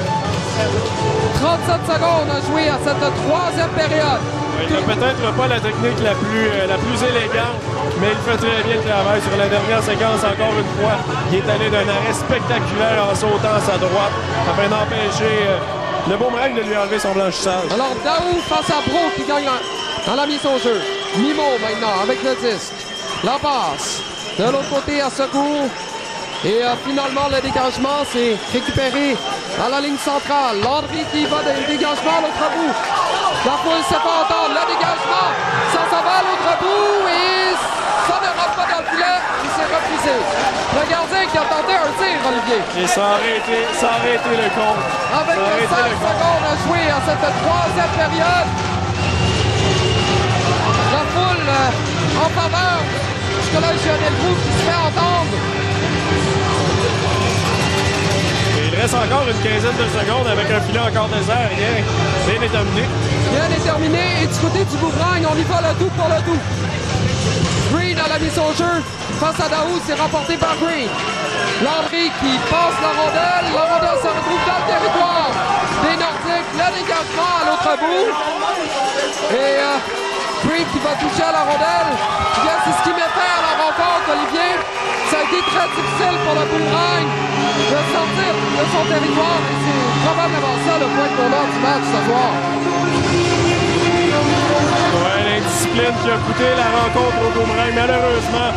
37 secondes à jouer à cette 3e période. Il n'a peut-être pas la technique la plus élégante, mais il fait très bien le travail sur la dernière séquence encore une fois. Il est allé d'un arrêt spectaculaire en sautant à sa droite afin d'empêcher le boomerang de lui enlever son blanchissage. Alors Daou face à Bro qui gagne dans la mise au jeu. Mimo maintenant avec le disque. La passe de l'autre côté à secours. Et finalement, le dégagement, c'est récupéré à la ligne centrale. Landry qui va de dégagement à l'autre bout. La foule se fait entendre. Le dégagement, ça va à l'autre bout et ça ne rentre pas dans le filet. Il s'est refusé. Le gardien qui a tenté un tir, Olivier. Et ça aurait été le compte. Avec 5 secondes à jouer à cette 3e période. La foule en faveur du collège Lionel Roux qui se fait entendre. reste encore une quinzaine de secondes avec un filet encore désert. Rien déterminé. Bien déterminé. Et du côté du boomerang, on y va le tout pour le tout. Green à la mise au jeu face à Daou, c'est remporté par Green. Landry qui passe la rondelle. La rondelle se retrouve dans le territoire des Nordiques. Le dégagement à l'autre bout. Et Green qui va toucher à la rondelle. Bien, c'est ce qui met fin à la rencontre, Olivier. Ça a été très difficile pour le boomerang de sortir de son territoire. Et c'est probablement ça le point tournant du match ce soir. Ouais, l'indiscipline qui a coûté la rencontre au boomerang, malheureusement.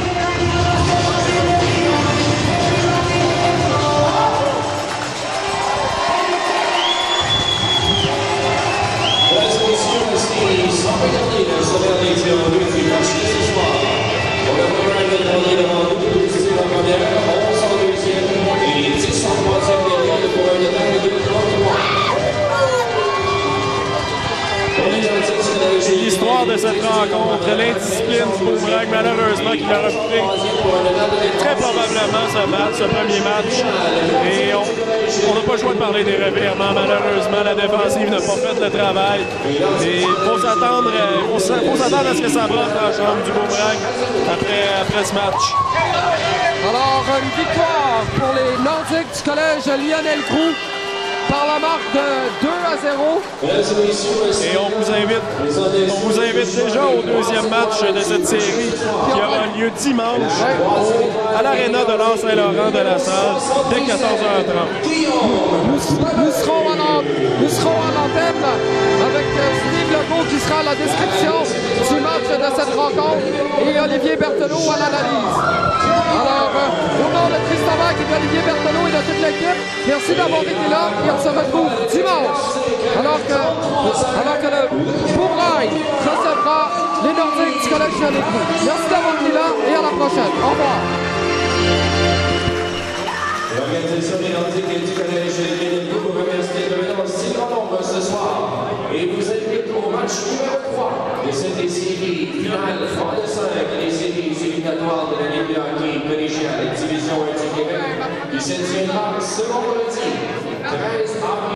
C'est l'histoire de cette rencontre, l'indiscipline du boomerang, malheureusement, qui leur a coûté très probablement ce premier match. Et on n'a pas le choix de parler des revirements, malheureusement. La défensive n'a pas fait le travail. Et il faut s'attendre à ce que ça brasse dans la chambre du boomerang après ce match. Alors, une victoire pour les Nordiques du collège Lionel Groulx par la marque de 2-0. Et on vous invite déjà au deuxième match de cette série qui aura lieu dimanche à l'Aréna de l'Or Saint-Laurent de la Salle dès 14h30. Nous serons en antenne avec Steve Legault qui sera à la description du match de cette rencontre et Olivier Berthelot à l'analyse. Alors, au nom de Tristan Mac et d'Olivier Berthelot et de toute l'équipe, merci d'avoir été là et on se retrouve dimanche alors que le boomerang recevra les Nordiques du collège Lionel Groulx. Merci d'avoir été là et à la prochaine. Au revoir. L'organisation des Nordiques et du collège Lionel Groulx vous remercie de venir en si grand nombre ce soir et vous invite au match numéro 3 de cette série finale 3-5 des séries éliminatoires de la Ligue de hockey collégiale Division 1 du Québec qui se tiendra ce vendredi 13 avril.